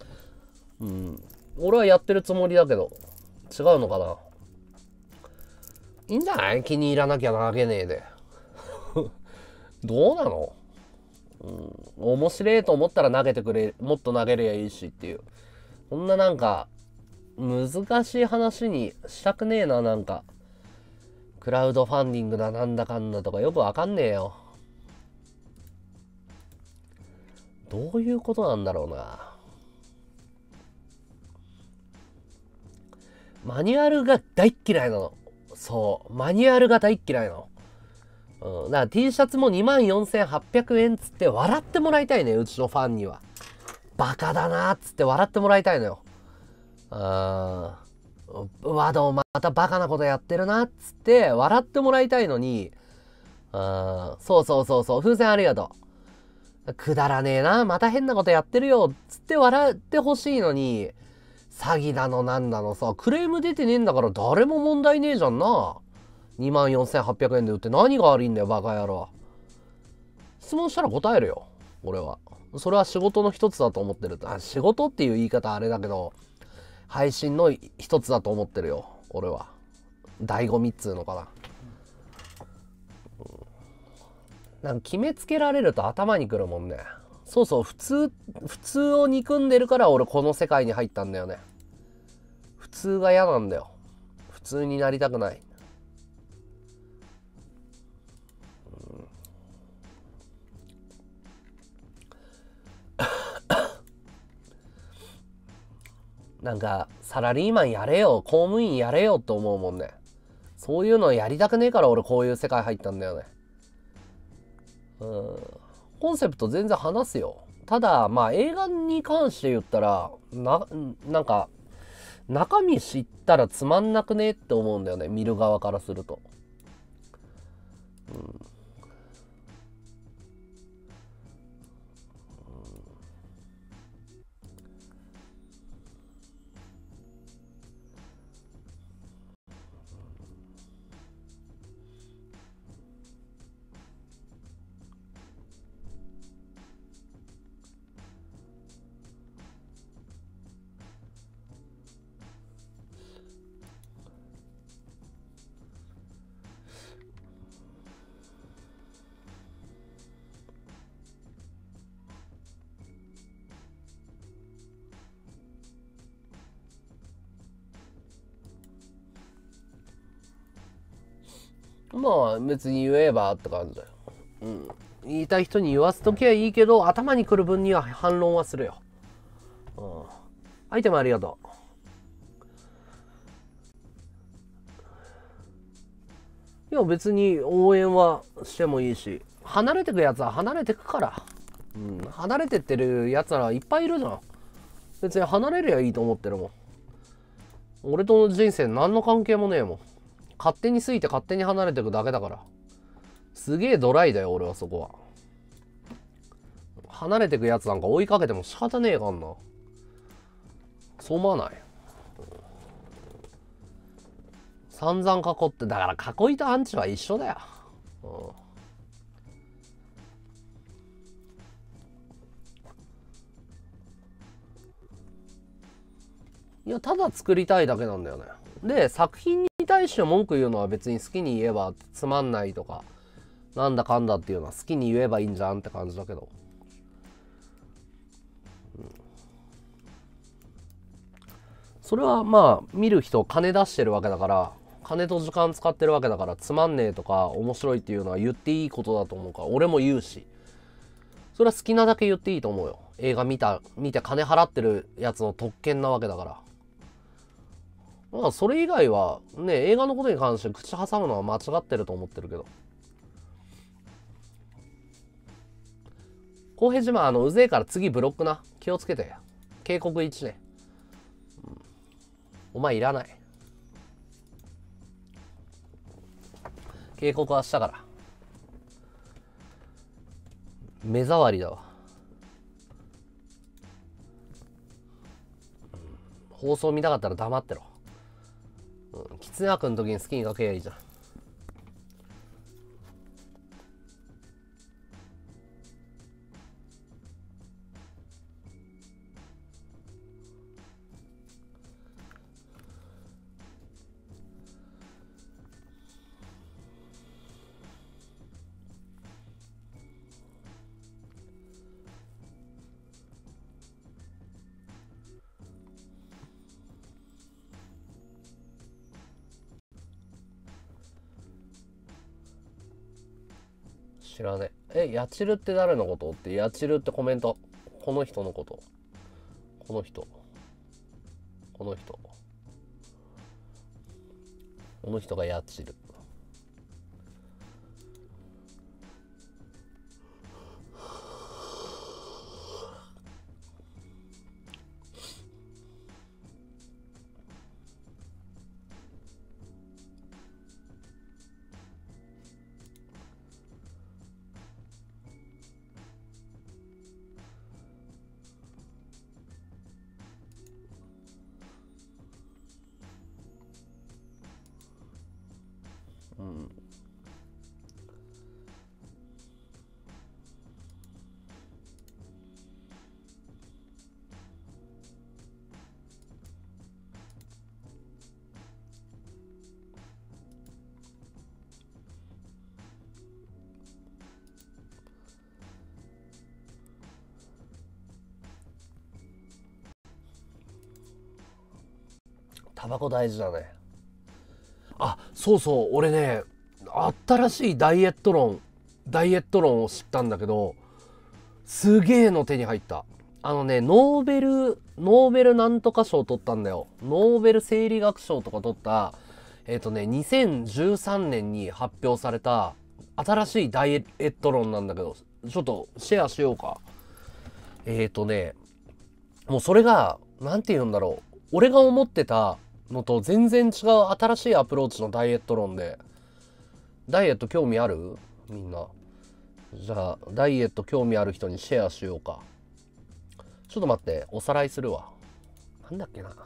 俺はやってるつもりだけど。違うのかな。いいんじゃない？気に入らなきゃ投げねえで。どうなの？面白いと思ったら投げてくれ、もっと投げりゃいいしっていう。こんななんか、難しい話にしたくねえな、なんか。クラウドファンディングだなんだかんだとかよくわかんねえよ。どういうことなんだろうな。マニュアルが大っ嫌いなの。そう、マニュアルが大っ嫌いなの。だから T シャツも24,800円つって笑ってもらいたいね、うちのファンには。バカだなーっつって笑ってもらいたいのよ。ワドまたバカなことやってるなっつって笑ってもらいたいのに、そう、風船ありがとう。くだらねえな、また変なことやってるよっつって笑ってほしいのに、詐欺だのなんだのさ、クレーム出てねえんだから誰も問題ねえじゃんな。24,800円で売って何が悪いんだよ、バカ野郎。質問したら答えるよ、俺は。それは仕事の一つだと思ってる。仕事っていう言い方あれだけど、配信の一つだと思ってるよ、俺は。醍醐味っつうのかな。なんか決めつけられると頭にくるもんね。そうそう、普通を憎んでるから俺この世界に入ったんだよね。普通が嫌なんだよ。普通になりたくない。なんかサラリーマンやれよ、公務員やれよって思うもんね。そういうのやりたくねえから俺こういう世界入ったんだよね。コンセプト全然話すよ。ただまあ映画に関して言ったらなんか中身知ったらつまんなくねって思うんだよね、見る側からすると。まあ別に言えばって感じだよ。言いたい人に言わすときはいいけど、頭にくる分には反論はするよ。アイテムありがとう。いや別に応援はしてもいいし、離れてくやつは離れてくから。離れてってるやつらいっぱいいるじゃん。別に離れりゃいいと思ってるもん。 俺との人生何の関係もねえもん。勝手に過ぎて勝手に離れていくだけだから。すげえドライだよ、俺はそこは。離れていくやつなんか追いかけても仕方ねえかんな。そう思わない？散々囲って、だから囲いとアンチは一緒だよ。いや、ただ作りたいだけなんだよね。で、作品に対して文句言うのは別に好きに言えばつまんないとか、なんだかんだっていうのは好きに言えばいいんじゃんって感じだけど。それはまあ、見る人金出してるわけだから、金と時間使ってるわけだから、つまんねえとか面白いっていうのは言っていいことだと思うから、俺も言うし。それは好きなだけ言っていいと思うよ。映画見て金払ってるやつの特権なわけだから。まあ、それ以外は、ね、映画のことに関して口挟むのは間違ってると思ってるけど。浩平島、うぜえから次ブロックな。気をつけて。警告1ね。お前いらない。警告はしたから。目障りだわ。放送見たかったら黙ってろ。キツネア君の時に好きに書けばいいじゃん。知らねえ。ヤチルって誰のことって、ヤチルってコメント。この人のこと。この人。この人。この人がヤチル。タバコ大事だね。あ、そうそう、俺ね、新しいダイエット論を知ったんだけど、すげえの手に入った。ノーベルなんとか賞取ったんだよ。ノーベル生理学賞とか取った、2013年に発表された新しいダイエット論なんだけど、ちょっとシェアしようか。もうそれが、なんて言うんだろう。俺が思ってたのと全然違う新しいアプローチのダイエット論で、ダイエット興味ある？みんな。じゃあ、ダイエット興味ある人にシェアしようか。ちょっと待って、おさらいするわ。なんだっけな。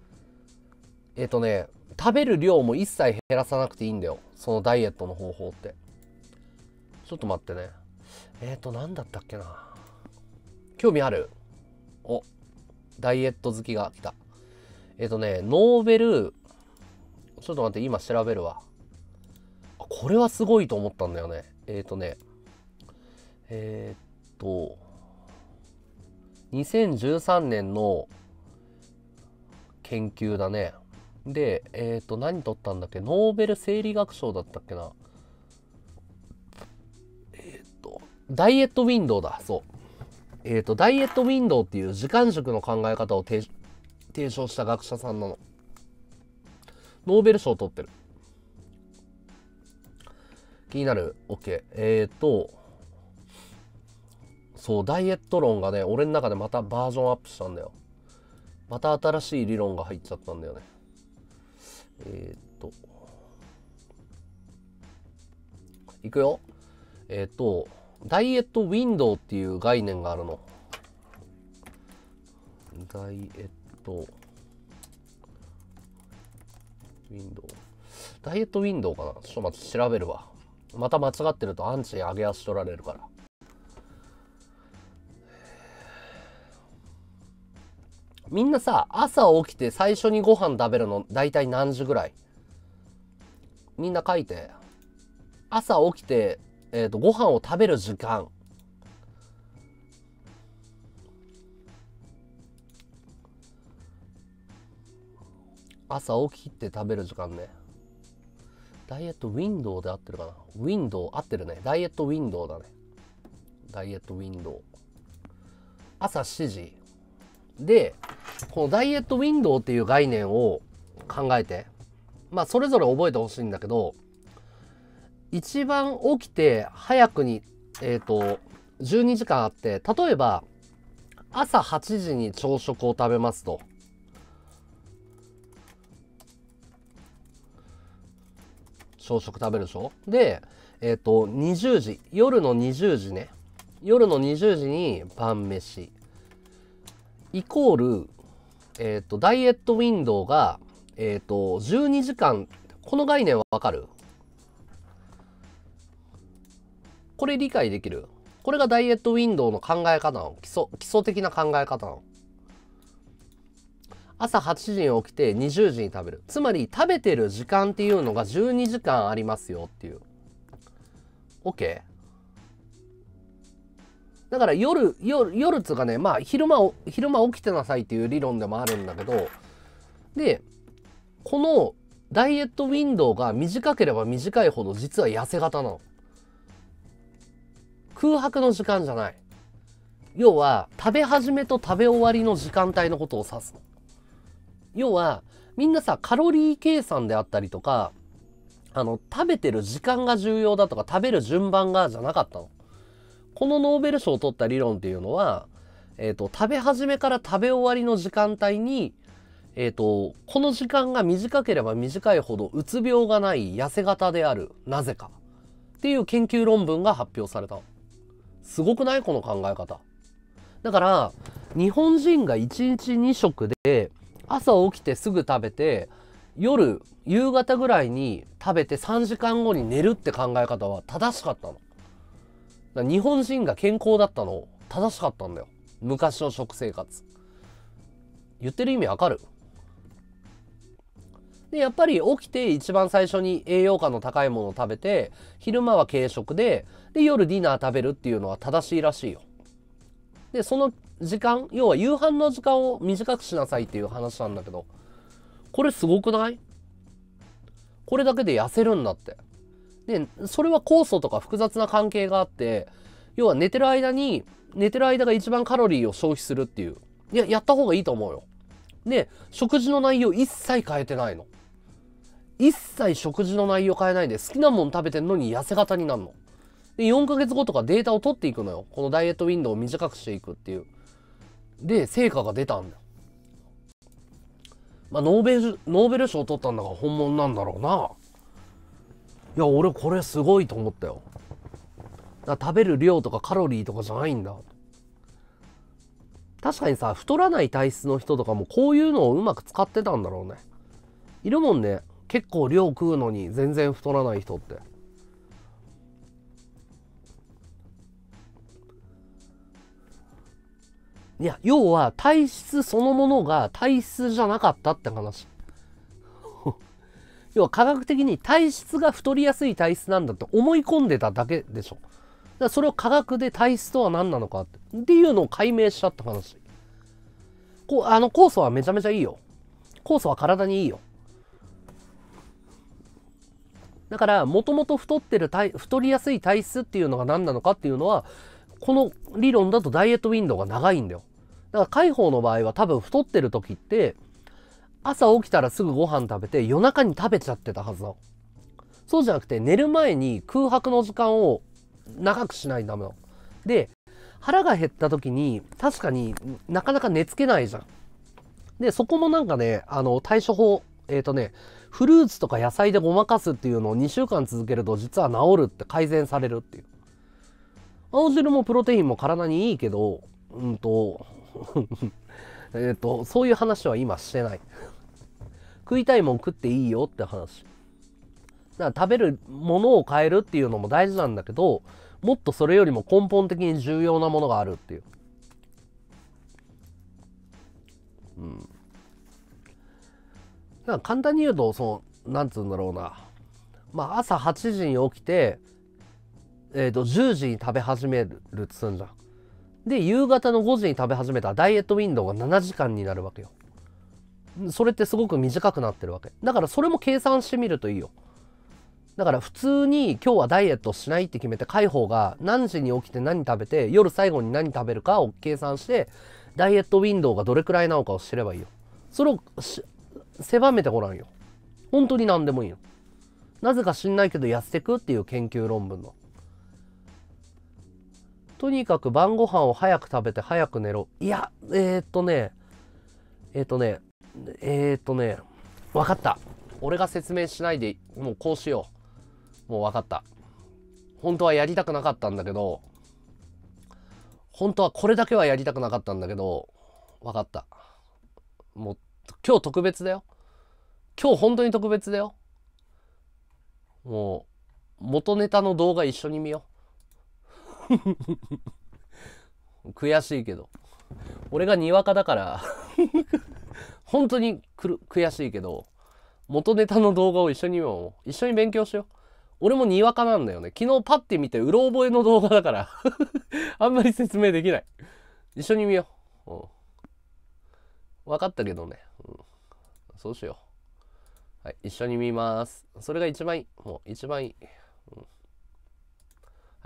食べる量も一切減らさなくていいんだよ。そのダイエットの方法って。ちょっと待ってね。なんだったっけな。興味ある？お、ダイエット好きが来た。ノーベル、ちょっと待って、今調べるわ。これはすごいと思ったんだよね。2013年の研究だね。で、何取ったんだっけ？ノーベル生理学賞だったっけな。ダイエットウィンドウだ。そう。ダイエットウィンドウっていう時間軸の考え方を提唱した学者さんなの。ノーベル賞を取ってる。気になる？ OK。そう、ダイエット論がね、俺の中でまたバージョンアップしたんだよ。また新しい理論が入っちゃったんだよね。 いくよ。ダイエットウィンドウっていう概念があるの。ダイエットウィンドウ。ダイエットウィンドウかな。ちょっと待って、調べるわ。また間違ってるとアンチに上げ足取られるから。みんなさ、朝起きて最初にご飯食べるの大体何時ぐらい？みんな書いて。朝起きて、ご飯を食べる時間。朝起きて食べる時間ね。ダイエットウィンドウで合ってるかな？ウィンドウ合ってるね。ダイエットウィンドウだね。ダイエットウィンドウ。朝7時。で、このダイエットウィンドウっていう概念を考えて。まあ、それぞれ覚えてほしいんだけど、一番起きて早くに、12時間あって、例えば、朝8時に朝食を食べますと。朝食食べるでしょ？で、20時、夜の20時ね。夜の20時に晩飯。イコール、ダイエットウィンドウが、12時間、この概念はわかる？これ理解できる？これがダイエットウィンドウの考え方なの。基礎的な考え方なの。朝8時に起きて20時に食べる。つまり食べてる時間っていうのが12時間ありますよっていう。OK？ だから夜つうかね、まあ昼間起きてなさいっていう理論でもあるんだけど、で、このダイエットウィンドウが短ければ短いほど実は痩せ型なの。空白の時間じゃない。要は食べ始めと食べ終わりの時間帯のことを指すの。要はみんなさ、カロリー計算であったりとか、食べてる時間が重要だとか食べる順番がじゃなかったの。このノーベル賞を取った理論っていうのは、食べ始めから食べ終わりの時間帯に、この時間が短ければ短いほどうつ病がない痩せ型である。なぜか。っていう研究論文が発表されたの。すごくない？この考え方。だから、日本人が1日2食で、朝起きてすぐ食べて、夕方ぐらいに食べて3時間後に寝るって考え方は正しかったの。だから日本人が健康だったの正しかったんだよ。昔の食生活。言ってる意味わかる？で、やっぱり起きて一番最初に栄養価の高いものを食べて、昼間は軽食で、夜ディナー食べるっていうのは正しいらしいよ。で、その時間、要は夕飯の時間を短くしなさいっていう話なんだけど、これすごくない？これだけで痩せるんだって。で、それは酵素とか複雑な関係があって、要は寝てる間が一番カロリーを消費するっていう。いや、やった方がいいと思うよ。で、食事の内容一切変えてないの。一切食事の内容変えないで好きなもの食べてんのに痩せ型になるの。で、4ヶ月後とかデータを取っていくのよ。このダイエットウィンドウを短くしていくっていう。で、成果が出たんだよ。まあ、ノーベル賞を取ったんだから本物なんだろうな。いや、俺これすごいと思ったよ。だから食べる量とかカロリーとかじゃないんだ。確かにさ、太らない体質の人とかもこういうのをうまく使ってたんだろうね。いるもんね。結構量食うのに全然太らない人って。いや、要は体質そのものが体質じゃなかったって話。要は科学的に体質が太りやすい体質なんだって思い込んでただけでしょ。だからそれを科学で体質とは何なのかっていうのを解明したって話。酵素はめちゃめちゃいいよ。酵素は体にいいよ。だから、もともと太りやすい体質っていうのが何なのかっていうのは、この理論だとダイエットウィンドウが長いんだよ。だから、海宝の場合は多分太ってる時って、朝起きたらすぐご飯食べて夜中に食べちゃってたはずなの。そうじゃなくて、寝る前に空白の時間を長くしないとダメなの。で、腹が減った時に、確かになかなか寝つけないじゃん。で、そこもなんかね、対処法、 フルーツとか野菜でごまかすっていうのを2週間続けると実は治るって改善されるっていう。青汁もプロテインも体にいいけど、そういう話は今してない。食いたいもん食っていいよって話。だから食べるものを変えるっていうのも大事なんだけど、もっとそれよりも根本的に重要なものがあるっていう。だから簡単に言うと、なんつうんだろうな。まあ朝8時に起きて、10時に食べ始めるっつうんじゃん。で、夕方の5時に食べ始めたらダイエットウィンドウが7時間になるわけよ。それってすごく短くなってるわけ。だからそれも計算してみるといいよ。だから普通に今日はダイエットしないって決めて海保が何時に起きて何食べて夜最後に何食べるかを計算してダイエットウィンドウがどれくらいなのかを知ればいいよ。それを狭めてごらんよ。本当に何でもいいよ。なぜか知んないけど痩せてくっていう研究論文の。とにかく晩ご飯を早く食べて早く寝ろ。いや、わかった。俺が説明しないで、もうこうしよう。もうわかった。本当はやりたくなかったんだけど、本当はこれだけはやりたくなかったんだけど、わかった。もう、今日特別だよ。今日本当に特別だよ。もう、元ネタの動画一緒に見よう。悔しいけど。俺がにわかだから本当に悔しいけど、元ネタの動画を一緒に見よう。一緒に勉強しよう。俺もにわかなんだよね。昨日パッて見てうろ覚えの動画だからあんまり説明できない。一緒に見よう。分かったけどね、そうしよう。はい、一緒に見ます。それが一番いい。もう一番いい。はい。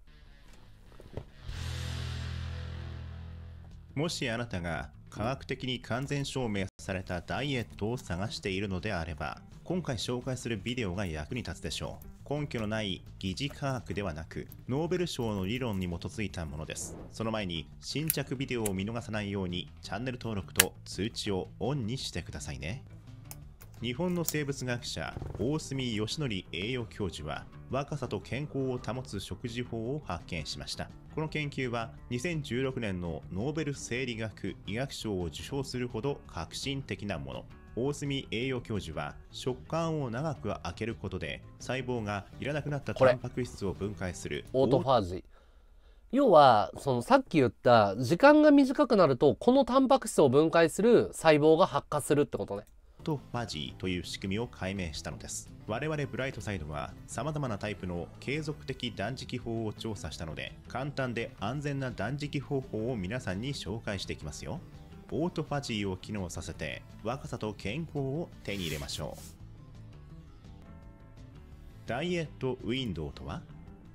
もしあなたが科学的に完全証明されたダイエットを探しているのであれば、今回紹介するビデオが役に立つでしょう。根拠のない疑似科学ではなく、ノーベル賞の理論に基づいたものです。その前に新着ビデオを見逃さないようにチャンネル登録と通知をオンにしてくださいね。日本の生物学者大隅義則栄誉教授は若さと健康を保つ食事法を発見しました。この研究は2016年のノーベル生理学・医学賞を受賞するほど革新的なもの。大隅栄誉教授は食感を長く開けることで細胞がいらなくなったタンパク質を分解する
オートファージ。要はさっき言った時間が短くなるとこのタンパク質を分解する細胞が発火するってことね。
オートファジーという仕組みを解明したのです。我々ブライトサイドは様々なタイプの継続的断食法を調査したので、簡単で安全な断食方法を皆さんに紹介していきますよ。オートファジーを機能させて若さと健康を手に入れましょう。ダイエットウィンドウとは？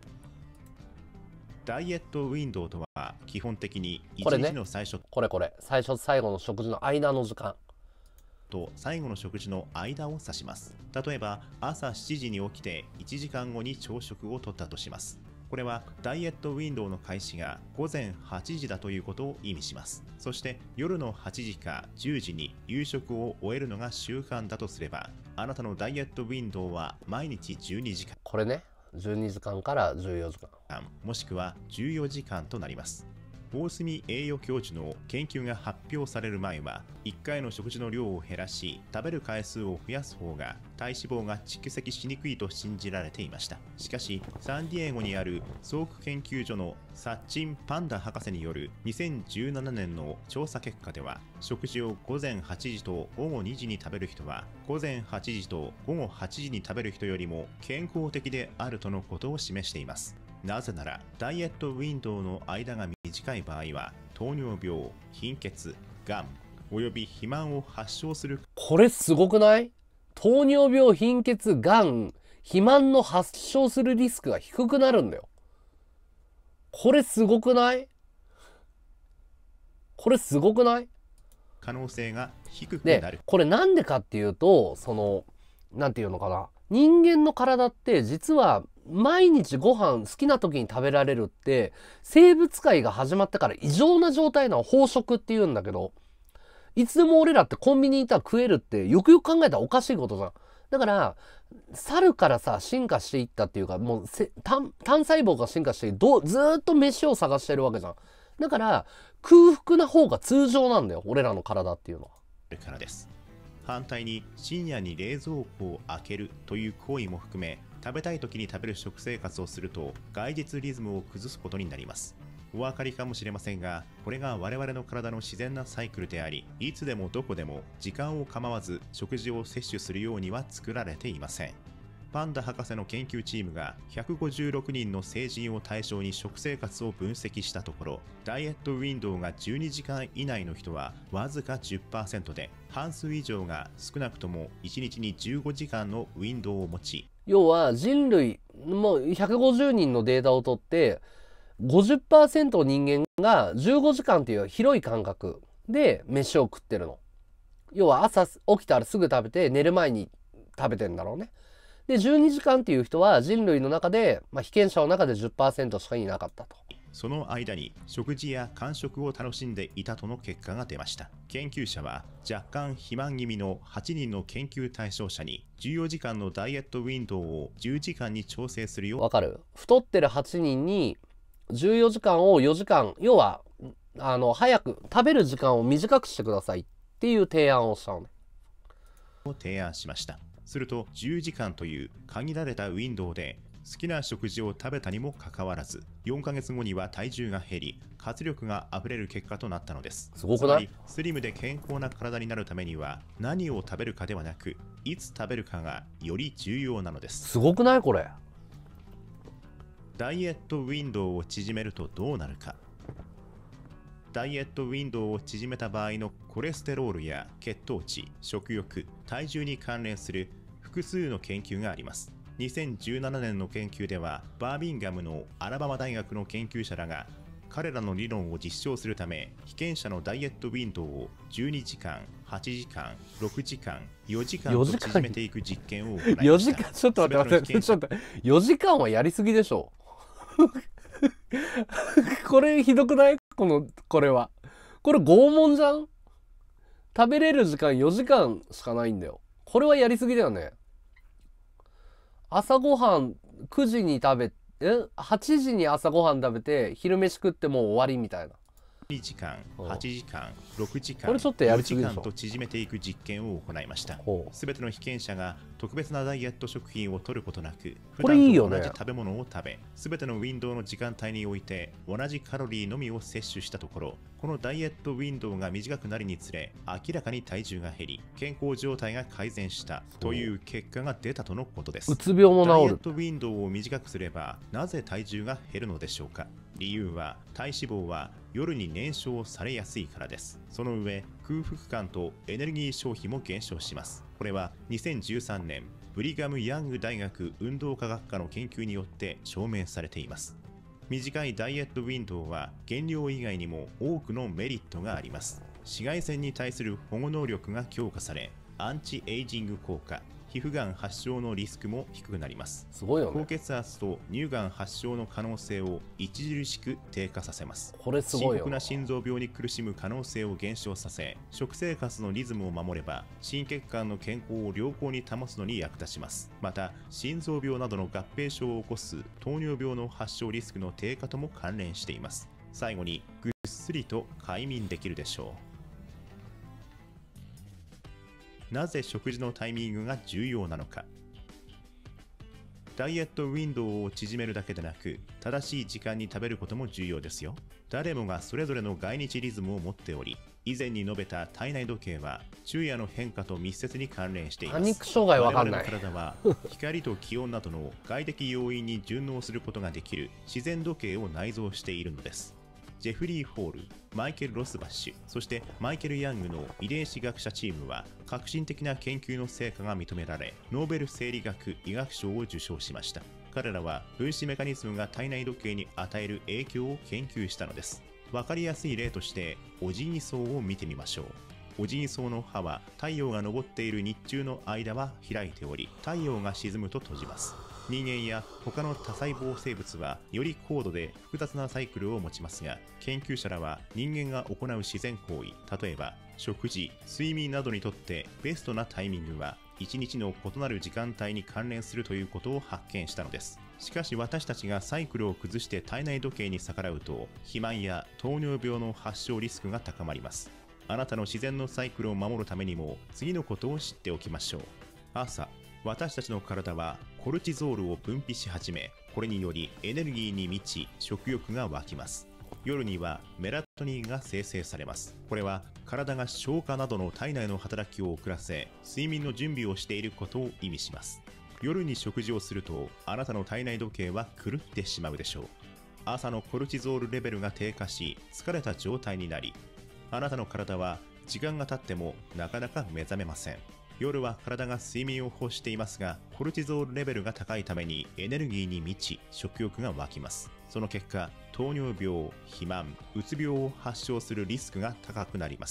ダイエットウィンドウとは基本的に一日の最初
最初最後の食事の間の時間
と最後の食事の間を指します。例えば朝7時に起きて1時間後に朝食をとったとします。これはダイエットウィンドウの開始が午前8時だということを意味します。そして夜の8時か10時に夕食を終えるのが習慣だとすれば、あなたのダイエットウィンドウは毎日12時間。
これね、12時間から14時間。
もしくは14時間となります。大隅栄誉教授の研究が発表される前は、1回の食事の量を減らし、食べる回数を増やす方が体脂肪が蓄積しにくいと信じられていました。しかし、サンディエゴにあるソーク研究所のサッチン・パンダ博士による2017年の調査結果では、食事を午前8時と午後2時に食べる人は、午前8時と午後8時に食べる人よりも健康的であるとのことを示しています。なぜなら、ダイエットウィンドウの間が短い場合は、糖尿病、貧血、がん、および肥満を発症する。
これすごくない？糖尿病、貧血、がん、肥満の発症するリスクが低くなるんだよ。これすごくない？これすごくない？
可能性が低くなる。
で、これなんでかっていうと、なんていうのかな。人間の体って実は毎日ご飯好きな時に食べられるって生物界が始まってから異常な状態なの。飽食っていうんだけど、 いつでも俺らってコンビニ行ったら食えるってよくよく考えたらおかしいことじゃん。だから猿からさ進化していったっていうか、もう単細胞が進化してずーっと飯を探してるわけじゃん。だから空腹な方が通常なんだよ、俺らの体っていうのは。
からです。反対に深夜に冷蔵庫を開けるという行為も含め、食べたい時に食べる食生活をすると外日リズムを崩すことになります。お分かりかもしれませんが、これが我々の体の自然なサイクルであり、いつでもどこでも時間を構わず食事を摂取するようには作られていません。パンダ博士の研究チームが156人の成人を対象に食生活を分析したところ、ダイエットウィンドウが12時間以内の人はわずか 10% で、半数以上が少なくとも1日に15時間のウィンドウを持ち、
要は人類もう150人のデータを取って 50% 人間が15時間という広い間隔で飯を食ってるの。要は朝起きたらすぐ食べて寝る前に食べてんだろうね。で12時間っていう人は人類の中で、被験者の中で 10% しかいなかったと。
その間に食事や間食を楽しんでいたとの結果が出ました。研究者は若干肥満気味の8人の研究対象者に14時間のダイエットウィンドウを10時間に調整するよう。
わかる？太ってる8人に14時間を4時間、要は早く食べる時間を短くしてくださいっていう提案をしたのね。
提案しました。すると10時間という限られたウィンドウで好きな食事を食べたにもかかわらず、4ヶ月後には体重が減り、活力があふれる結果となったのです。
すごくない？
つまりスリムで健康な体になるためには、何を食べるかではなく、いつ食べるかがより重要なのです。
すごくないこれ？
ダイエットウィンドウを縮めるとどうなるか。ダイエットウィンドウを縮めた場合のコレステロールや血糖値、食欲、体重に関連する複数の研究があります。2017年の研究では、バーミンガムのアラバマ大学の研究者らが彼らの理論を実証するため、被験者のダイエットウィンドウを12時間、8時間、6時間、4時間と縮めていく実験を行いました。
4時間、ちょっと待って、ちょっと4時間はやりすぎでしょ。これひどくない？これはこれ拷問じゃん。食べれる時間4時間しかないんだよ。これはやりすぎだよね。朝ごはん9時に8時に朝ごはん食べて昼飯食ってもう終わりみたいな。
2時間、8時間、6時間、
これちょっとやりすぎでしょ。
4時間と縮めていく実験を行いました。すべての被験者が特別なダイエット食品を取ることなく、普段と同じ食べ物を食べ、すべてのウィンドウの時間帯において同じカロリーのみを摂取したところ、このダイエットウィンドウが短くなるにつれ、明らかに体重が減り、健康状態が改善したという結果が出たとのことです。
うつ病も治る。
ダイエットウィンドウを短くすれば、なぜ体重が減るのでしょうか。理由は、体脂肪は夜に燃焼されやすいからです。その上、空腹感とエネルギー消費も減少します。これは2013年、ブリガム・ヤング大学運動科学科の研究によって証明されています。短いダイエットウィンドウは減量以外にも多くのメリットがあります。紫外線に対する保護能力が強化され、アンチエイジング効果、皮膚がん発症のリスクも低くなります。
すごいよね。
高血圧と乳がん発症の可能性を著しく低下させます。
これすごいよ。
深刻な心臓病に苦しむ可能性を減少させ、食生活のリズムを守れば心血管の健康を良好に保つのに役立ちます。また、心臓病などの合併症を起こす糖尿病の発症リスクの低下とも関連しています。最後に、ぐっすりと快眠できるでしょう。なぜ食事のタイミングが重要なのか。ダイエットウィンドウを縮めるだけでなく、正しい時間に食べることも重要ですよ。誰もがそれぞれの外日リズムを持っており、以前に述べた体内時計は昼夜の変化と密接に関連しています。
パニック障害わかんない。
我々の体は光と気温などの外的要因に順応することができる自然時計を内蔵しているのです。ジェフリー・ホール、マイケル・ロスバッシュ、そしてマイケル・ヤングの遺伝子学者チームは革新的な研究の成果が認められ、ノーベル生理学・医学賞を受賞しました。彼らは分子メカニズムが体内時計に与える影響を研究したのです。わかりやすい例としてオジギソウを見てみましょう。オジギソウの葉は太陽が昇っている日中の間は開いており、太陽が沈むと閉じます。人間や他の多細胞生物はより高度で複雑なサイクルを持ちますが、研究者らは人間が行う自然行為、例えば食事、睡眠などにとってベストなタイミングは1日の異なる時間帯に関連するということを発見したのです。しかし私たちがサイクルを崩して体内時計に逆らうと、肥満や糖尿病の発症リスクが高まります。あなたの自然のサイクルを守るためにも次のことを知っておきましょう。朝、私たちの体はコルチゾールを分泌し始め、これによりエネルギーに満ち食欲が湧きます。夜にはメラトニンが生成されます。これは体が消化などの体内の働きを遅らせ、睡眠の準備をしていることを意味します。夜に食事をすると、あなたの体内時計は狂ってしまうでしょう。朝のコルチゾールレベルが低下し、疲れた状態になり、あなたの体は時間が経ってもなかなか目覚めません。夜は体が睡眠を欲していますが、コルチゾールレベルが高いためにエネルギーに満ち食欲が湧きます。その結果、糖尿病、肥満、うつ病を発症するリスクが高くなります。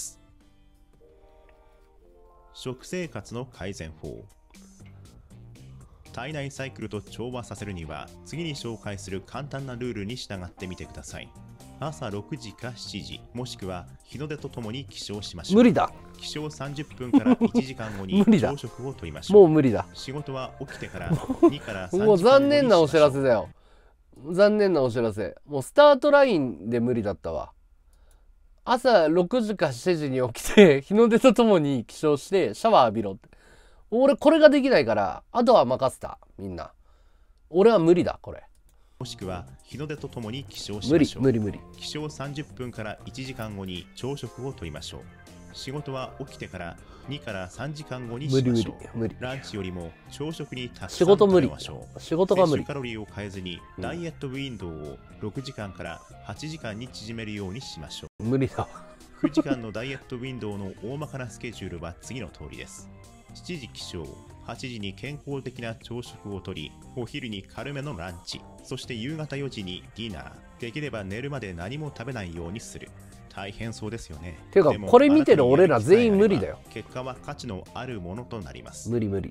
食生活の改善法。体内サイクルと調和させるには、次に紹介する簡単なルールに従ってみてください。朝6時か7時、もしくは日の出とともに起床しましょう。
無理だ。
起床30分から1時間後に朝食をとりましょう。
もう無理だ。
仕事は起きてから2から3時間後にしましょう。
もう残念なお知らせだよ。残念なお知らせ。もうスタートラインで無理だったわ。朝6時か7時に起きて日の出とともに起床してシャワー浴びろって。俺これができないから、あとは任せた。みんな。俺は無理だこれ。
もしくは日の出とともに起床しましょう。
無理。
起床30分から1時間後に朝食をとりましょう。仕事は起きてから2から3時間後にしましょう。
無理。
ランチよりも朝食にたくさん
仕事無理
食べましょう。
仕事が無理。
摂取カロリーを変えずにダイエットウィンドウを6時間から8時間に縮めるようにしましょう。
無理だ。
9時間のダイエットウィンドウの大まかなスケジュールは次の通りです。7時起床、8時に健康的な朝食をとり、お昼に軽めのランチ、そして夕方4時にディナー。できれば寝るまで何も食べないようにする。大変そうですよね。
てかこれ見てる俺ら全員無理だよ。
結果は価値のあるものとなります。
無理。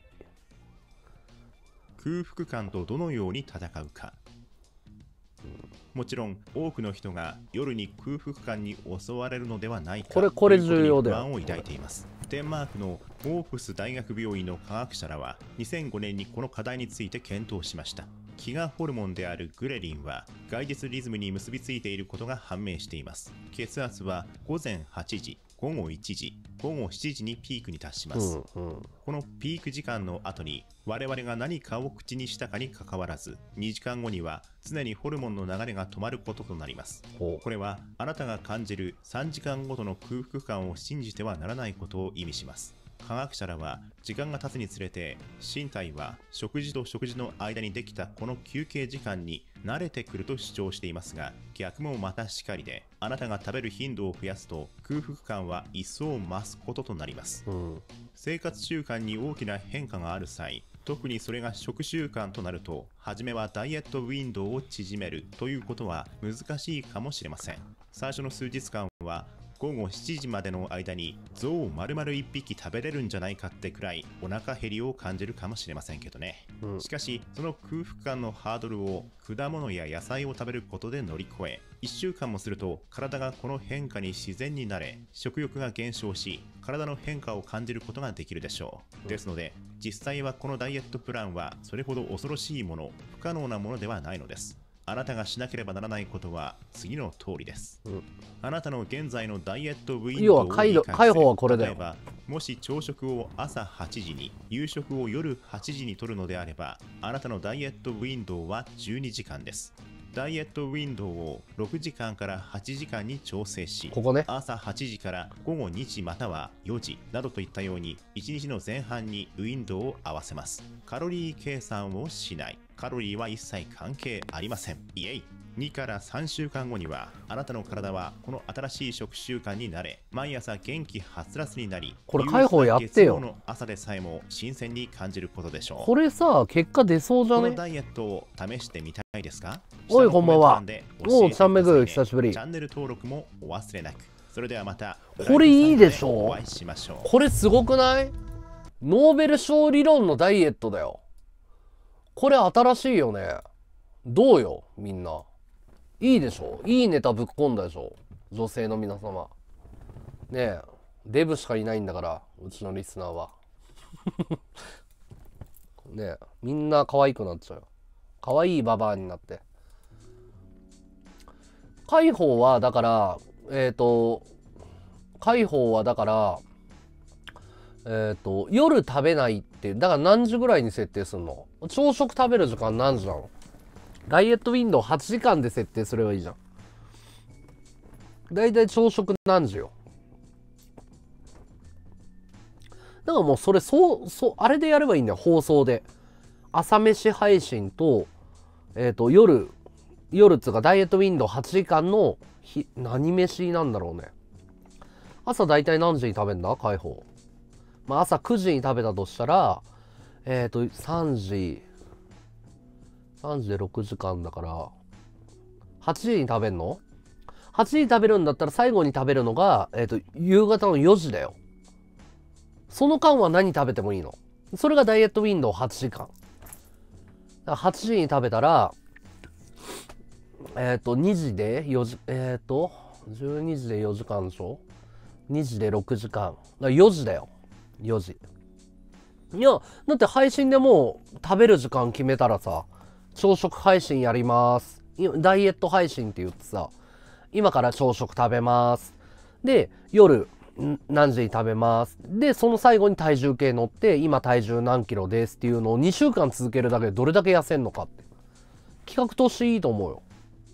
空腹感とどのように戦うか。もちろん多くの人が夜に空腹感に襲われるのではないか
これ重要だよ。
不安を抱いています。デンマークのモーフス大学病院の科学者らは2005年にこの課題について検討しました。飢餓ホルモンであるグレリンは外日リズムに結びついていることが判明しています。血圧は午前8時、午後1時、午後7時にピークに達します。このピーク時間の後に我々が何かを口にしたかにかかわらず、2時間後には常にホルモンの流れが止まることとなります。これはあなたが感じる3時間ごとの空腹感を信じてはならないことを意味します。科学者らは時間が経つにつれて身体は食事と食事の間にできたこの休憩時間に慣れてくると主張していますが、逆もまたしかりで、あなたが食べる頻度を増やすと空腹感は一層増すこととなります。生活習慣に大きな変化がある際、特にそれが食習慣となると、初めはダイエットウィンドウを縮めるということは難しいかもしれません。最初の数日間は午後7時までの間に象を丸々1匹食べれるんじゃないかってくらいお腹減りを感じるかもしれませんけどね。しかしその空腹感のハードルを果物や野菜を食べることで乗り越え、1週間もすると体がこの変化に自然に慣れ、食欲が減少し体の変化を感じることができるでしょう。ですので実際はこのダイエットプランはそれほど恐ろしいもの、不可能なものではないのです。あなたがしなければならないことは次の通りです。あなたの現在のダイエットウィンドウを理解する。例えば、もし朝食を朝8時に、夕食を夜8時にとるのであれば、あなたのダイエットウィンドウは12時間です。ダイエットウィンドウを6時間から8時間に調整し、朝8時から午後2時または4時などといったように1日の前半にウィンドウを合わせます。カロリー計算をしない。カロリーは一切関係ありません。イエイ。2から3週間後にはあなたの体はこの新しい食習慣に慣れ、毎朝元気はつらつになり、
これ解放やってよ。
月曜の朝でさえも新鮮に感じることでしょう。
これさ、結果出そうじゃね？
このダイエットを試してみたいですか？
おい、こんばんは。おう、チャンメグ、久しぶり。
チャンネル登録もお忘れなく。それではまた
これいいでしょ？
お会いしましょう。
これすごくない？ノーベル賞理論のダイエットだよ。これ新しいよね。どうよみんな。いいでしょ？いいネタぶっ込んだでしょ？女性の皆様ねえ、 デブしかいないんだから、うちのリスナーは。ね、みんな可愛くなっちゃうよ。可愛いババアになって。海宝はだから海宝はだから夜食べないって、だから何時ぐらいに設定するの？朝食食べる時間何時なの？ダイエットウィンドウ8時間で設定すればいいじゃん。だいたい朝食何時よ。だからもうそれあれでやればいいんだよ、放送で。朝飯配信と夜っつうかダイエットウィンドウ8時間の何飯なんだろうね。朝だいたい何時に食べんだ海宝。まあ朝9時に食べたとしたら3時で6時間だから8時に食べんの？ 8 時に食べるんだったら最後に食べるのが夕方の4時だよ。その間は何食べてもいいの？それがダイエットウィンドウ8時間。だから8時に食べたら2時で4時12時で4時間でしょ。2時で6時間。だから4時だよ。4時。いや、だって配信でもう食べる時間決めたらさ、朝食配信やります。ダイエット配信って言ってさ、今から朝食食べます。で、夜何時に食べます。で、その最後に体重計乗って、今体重何キロですっていうのを2週間続けるだけでどれだけ痩せんのかって。企画としていいと思うよ。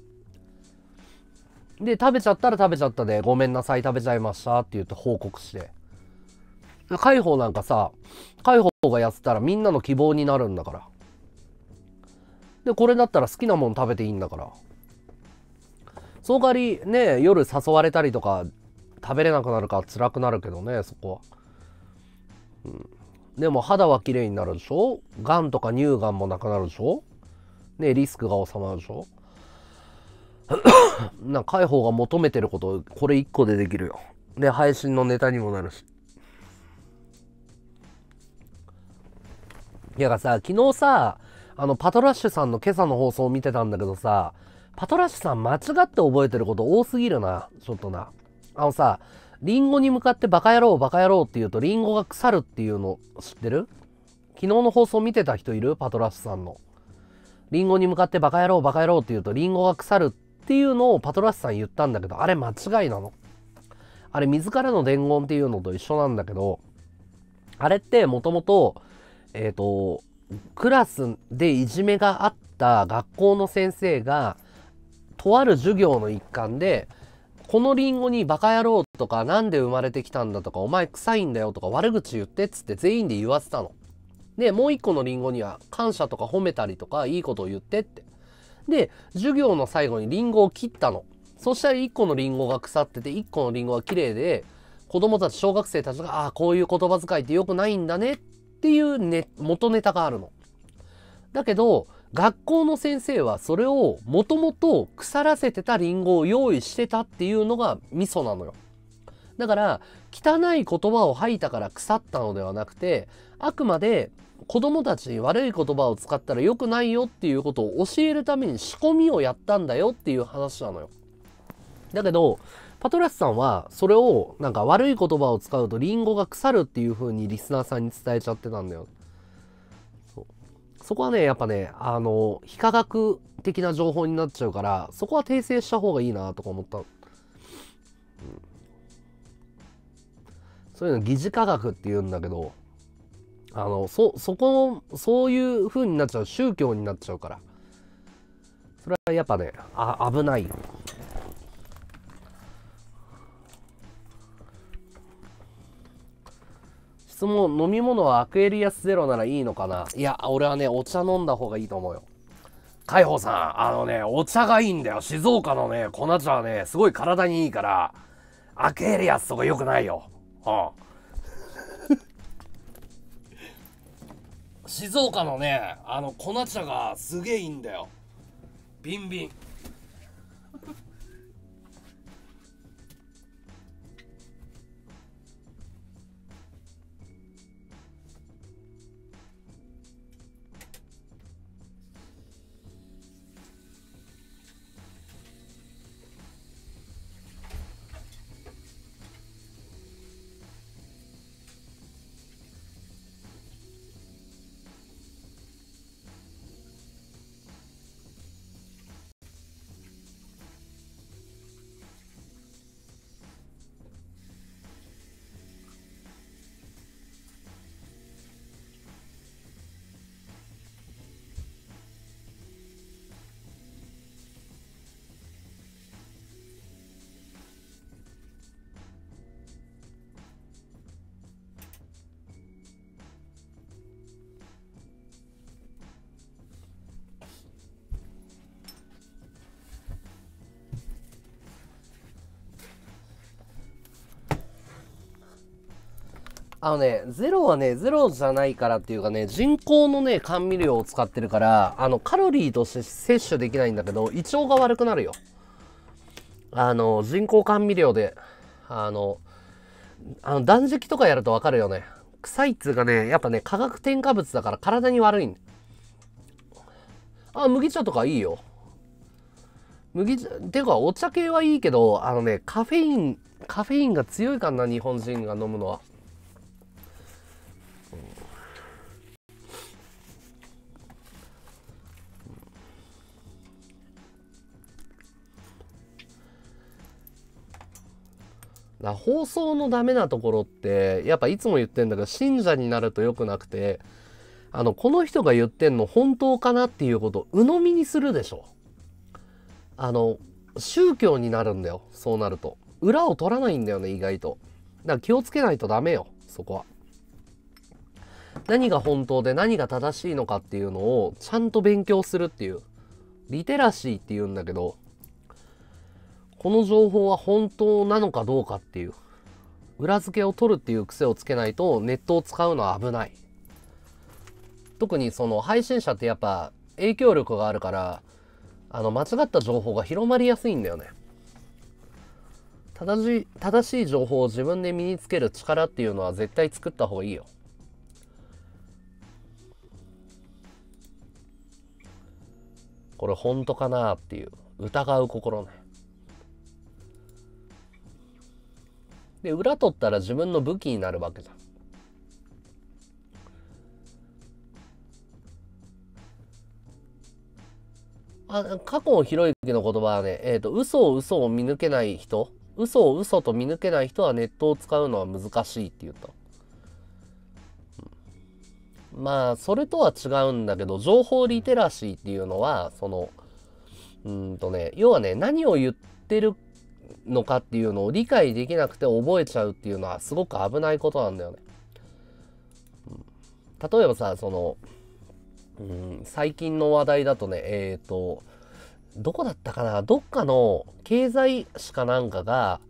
で、食べちゃったら食べちゃったで、ごめんなさい、食べちゃいましたって言って報告して。海宝なんかさ、海宝が痩せたらみんなの希望になるんだから。で、これだったら好きなもん食べていいんだから。その代わりね、夜誘われたりとか食べれなくなるから辛くなるけどね、そこは。でも肌は綺麗になるでしょ？がんとか乳がんもなくなるでしょ？ね、リスクが収まるでしょ？海宝が求めてることこれ1個でできるよ。で、配信のネタにもなるし。いやさ、昨日さ、パトラッシュさんの今朝の放送を見てたんだけどさ、パトラッシュさん間違って覚えてること多すぎるな。ちょっとな。リンゴに向かってバカ野郎バカ野郎って言うとリンゴが腐るっていうの知ってる？昨日の放送見てた人いる？パトラッシュさんの。リンゴに向かってバカ野郎バカ野郎って言うとリンゴが腐るっていうのをパトラッシュさん言ったんだけど、あれ間違いなの。あれ自らの伝言っていうのと一緒なんだけど、あれってもともとクラスでいじめがあった学校の先生がとある授業の一環で、このリンゴにバカ野郎とかなんで生まれてきたんだとかお前臭いんだよとか悪口言ってっつって全員で言わせたの。で、もう一個のリンゴには感謝とか褒めたりとかいいことを言ってって。で、授業の最後にリンゴを切ったの。そしたら一個のリンゴが腐ってて一個のリンゴが綺麗で、子供たち、小学生たちが、ああ、こういう言葉遣いって良くないんだねっていうね、元ネタがあるの。だけど、学校の先生はそれをもともと腐らせてたリンゴを用意してたっていうのがミソなのよ。だから、汚い言葉を吐いたから腐ったのではなくて、あくまで子供たちに悪い言葉を使ったら良くないよっていうことを教えるために仕込みをやったんだよっていう話なのよ。だけど、パトラスさんはそれをなんか悪い言葉を使うとリンゴが腐るっていう風にリスナーさんに伝えちゃってたんだよ。そこはね、やっぱね、非科学的な情報になっちゃうから、そこは訂正した方がいいなとか思った。そういうの疑似科学って言うんだけど、そういう風になっちゃう、宗教になっちゃうから。それはやっぱね、危ないよ。質問、飲み物はアクエリアスゼロならいいのかな？いや、俺はね、お茶飲んだ方がいいと思うよ。海宝さん、お茶がいいんだよ。静岡のね、粉茶はね、すごい体にいいから、アクエリアスとか良くないよ。静岡のね、粉茶がすげえいいんだよ。ビンビン。 ゼロはね、ゼロじゃないからっていうかね、人工のね、甘味料を使ってるから、カロリーとして摂取できないんだけど、胃腸が悪くなるよ。人工甘味料で、断食とかやるとわかるよね。臭いっつうかね、やっぱね、化学添加物だから体に悪いんだ。麦茶とかいいよ。麦茶、てかお茶系はいいけど、カフェインが強いかな、日本人が飲むのは。放送のダメなところって、やっぱいつも言ってんだけど、信者になると良くなくて、この人が言ってんの本当かなっていうことを鵜呑みにするでしょ。宗教になるんだよ、そうなると。裏を取らないんだよね、意外と。だから気をつけないとダメよ、そこは。何が本当で何が正しいのかっていうのをちゃんと勉強するっていう。リテラシーっていうんだけど、この情報は本当なのかどうかっていう。裏付けを取るっていう癖をつけないとネットを使うのは危ない。特にその配信者ってやっぱ影響力があるから、間違った情報が広まりやすいんだよね。正しい情報を自分で身につける力っていうのは絶対作った方がいいよ。これ本当かなっていう疑う心ね。で、裏取ったら自分の武器になるわけじゃん。過去のひろゆきの言葉はね、嘘を見抜けない人、嘘を嘘と見抜けない人はネットを使うのは難しいって言った。まあ、それとは違うんだけど、情報リテラシーっていうのは、要はね、何を言ってるのかっていうのを理解できなくて覚えちゃうっていうのはすごく危ないことなんだよね。例えばさ、最近の話題だとね、どこだったかな、どっかの経済誌かなんかが、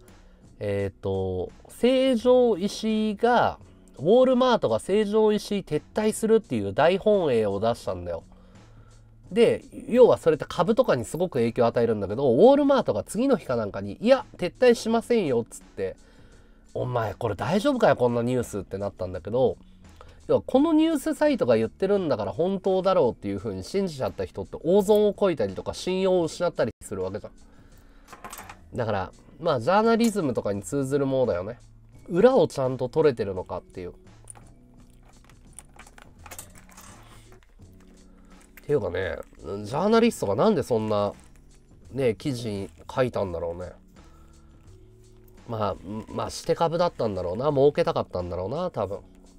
成城石井が、ウォールマートが成城石井撤退するっていう大本営を出したんだよ。で、要はそれって株とかにすごく影響を与えるんだけど、ウォールマートが次の日かなんかに、いや、撤退しませんよっつって、お前これ大丈夫かよこんなニュースってなったんだけど、要はこのニュースサイトが言ってるんだから本当だろうっていう風に信じちゃった人って大損をこいたりとか信用を失ったりするわけじゃん。だから、まあジャーナリズムとかに通ずるものだよね。裏をちゃんと取れてるのかっていう。っていうかね、ジャーナリストがなんでそんなね、記事に書いたんだろうね。まあ、して株だったんだろうな。儲けたかったんだろうな、多分。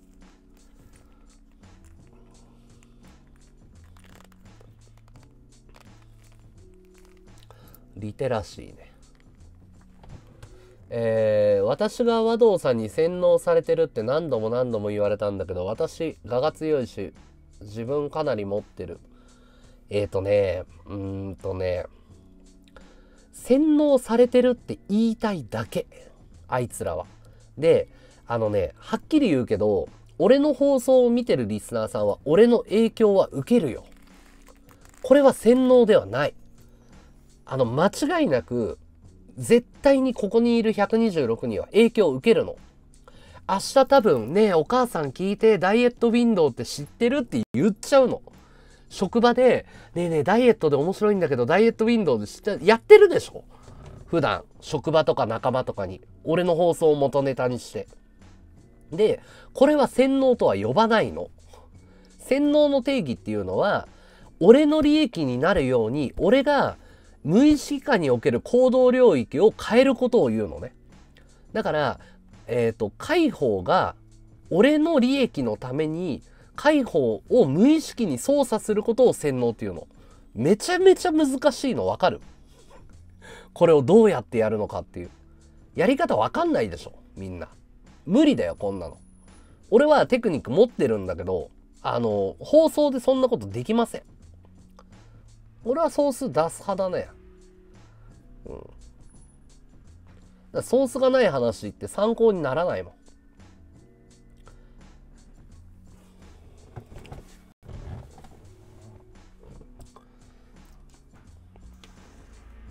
リテラシーね。私が和道さんに洗脳されてるって何度も言われたんだけど、私、我が強いし、自分かなり持ってる。洗脳されてるって言いたいだけ。あいつらは。で、はっきり言うけど、俺の放送を見てるリスナーさんは、俺の影響は受けるよ。これは洗脳ではない。間違いなく、絶対にここにいる126人は影響を受けるの。明日多分ね、お母さん聞いてダイエットウィンドウって知ってるって言っちゃうの。職場で、ねえねえ、ダイエットで面白いんだけど、ダイエットウィンドウでやってるでしょ普段、職場とか仲間とかに。俺の放送を元ネタにして。で、これは洗脳とは呼ばないの。洗脳の定義っていうのは、俺の利益になるように、俺が無意識下における行動領域を変えることを言うのね。だから、介抱が俺の利益のために介抱を無意識に操作することを洗脳っていうの。めちゃめちゃ難しいの分かる？これをどうやってやるのかっていう。やり方分かんないでしょみんな。無理だよこんなの。俺はテクニック持ってるんだけど、放送でそんなことできません。俺はソース出す派だね。ソースがない話って参考にならないもん。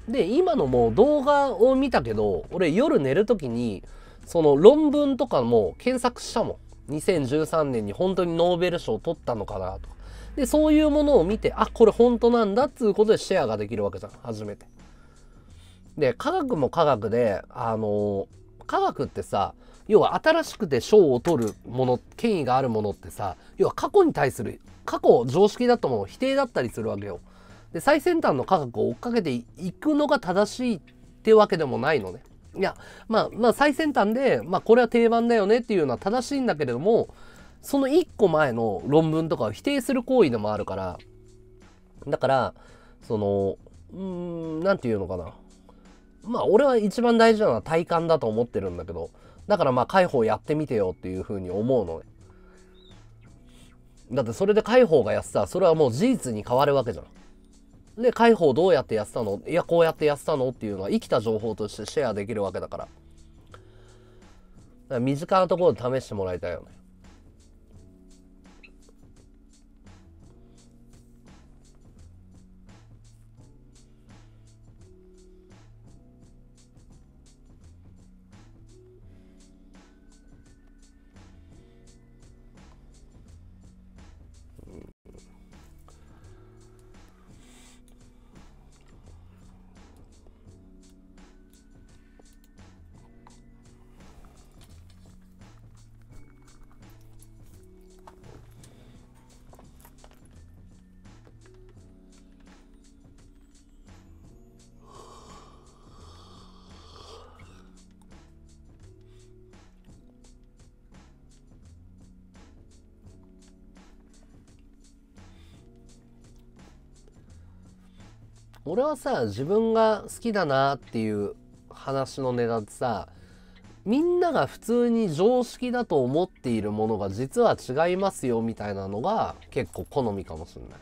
で、今のも動画を見たけど、俺夜寝るときに、その論文とかも検索したもん。2013年に本当にノーベル賞を取ったのかなとか。で、そういうものを見て、あ、これ本当なんだっつうことでシェアができるわけじゃん。初めて。で、科学も科学で、科学ってさ、要は新しくて賞を取るもの、権威があるものってさ、要は過去に対する、過去常識だったものを否定だったりするわけよ。で、最先端の科学を追っかけていくのが正しいってわけでもないのね。いや、まあ最先端で、これは定番だよねっていうのは正しいんだけれども、その一個前の論文とかを否定する行為でもあるから、だから、その、なんていうのかな。俺は一番大事なのは体感だと思ってるんだけど、だから解放やってみてよっていうふうに思うのね。だってそれで解放がやってたら、それはもう事実に変わるわけじゃん。で、解放どうやってやってたの？いや、こうやってやってたのっていうのは生きた情報としてシェアできるわけだから。だから身近なところで試してもらいたいよね。俺はさ、自分が好きだなっていう話のネタってさ、みんなが普通に常識だと思っているものが実は違いますよみたいなのが結構好みかもしれない。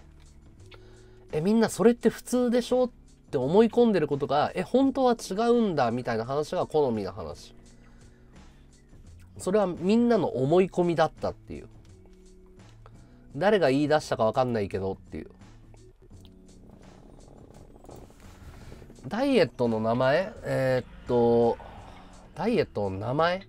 みんなそれって普通でしょって思い込んでることが、本当は違うんだみたいな話が好みの話。それはみんなの思い込みだったっていう。誰が言い出したかわかんないけどっていう。ダイエットの名前ダイエットの名前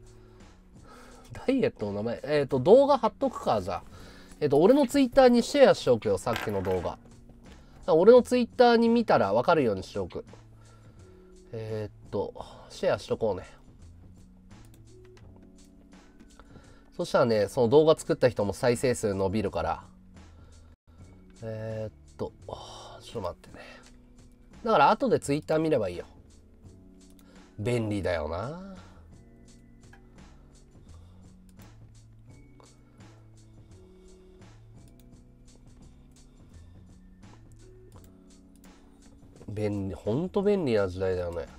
動画貼っとくか、じゃあ。俺のツイッターにシェアしておくよ、さっきの動画。俺のツイッターに見たらわかるようにしておく。シェアしとこうね。そしたらね、その動画作った人も再生数伸びるから。ちょっと待ってね。だから後でツイッター見ればいいよ。便利だよな。ほんと便利な時代だよね。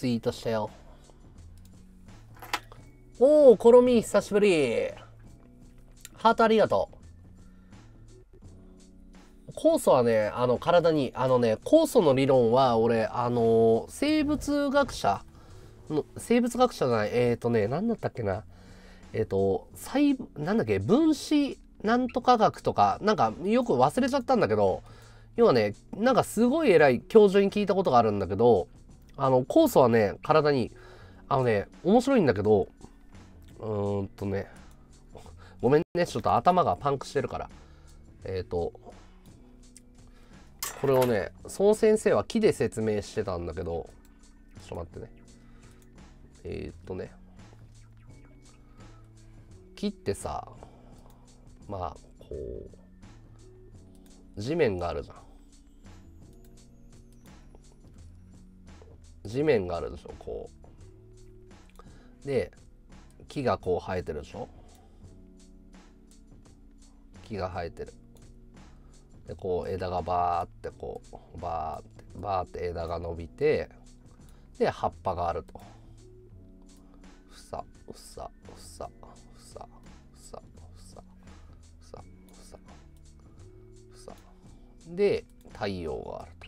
ツイートしたよ。おー、コロミ久しぶり。ハートありがとう。酵素はね、体に、酵素の理論は、俺、生物学者じゃない、なんだったっけな。なんだっけ、分子なんとか学とか、なんかよく忘れちゃったんだけど、要はね、なんかすごい偉い教授に聞いたことがあるんだけど、酵素はね、体に、面白いんだけど、ごめんね、ちょっと頭がパンクしてるから。これをね、その先生は木で説明してたんだけど、ちょっと待ってね。木ってさ、まあ、こう、地面があるじゃん。地面があるでしょ、こう。で、木がこう生えてるでしょ。木が生えてる。で、こう枝がバーってこう、バーって枝が伸びて、で、葉っぱがあると。ふさ、ふさ、ふさ、ふさ、ふさ、ふさ、ふさ、ふさ、ふさ。で、太陽がある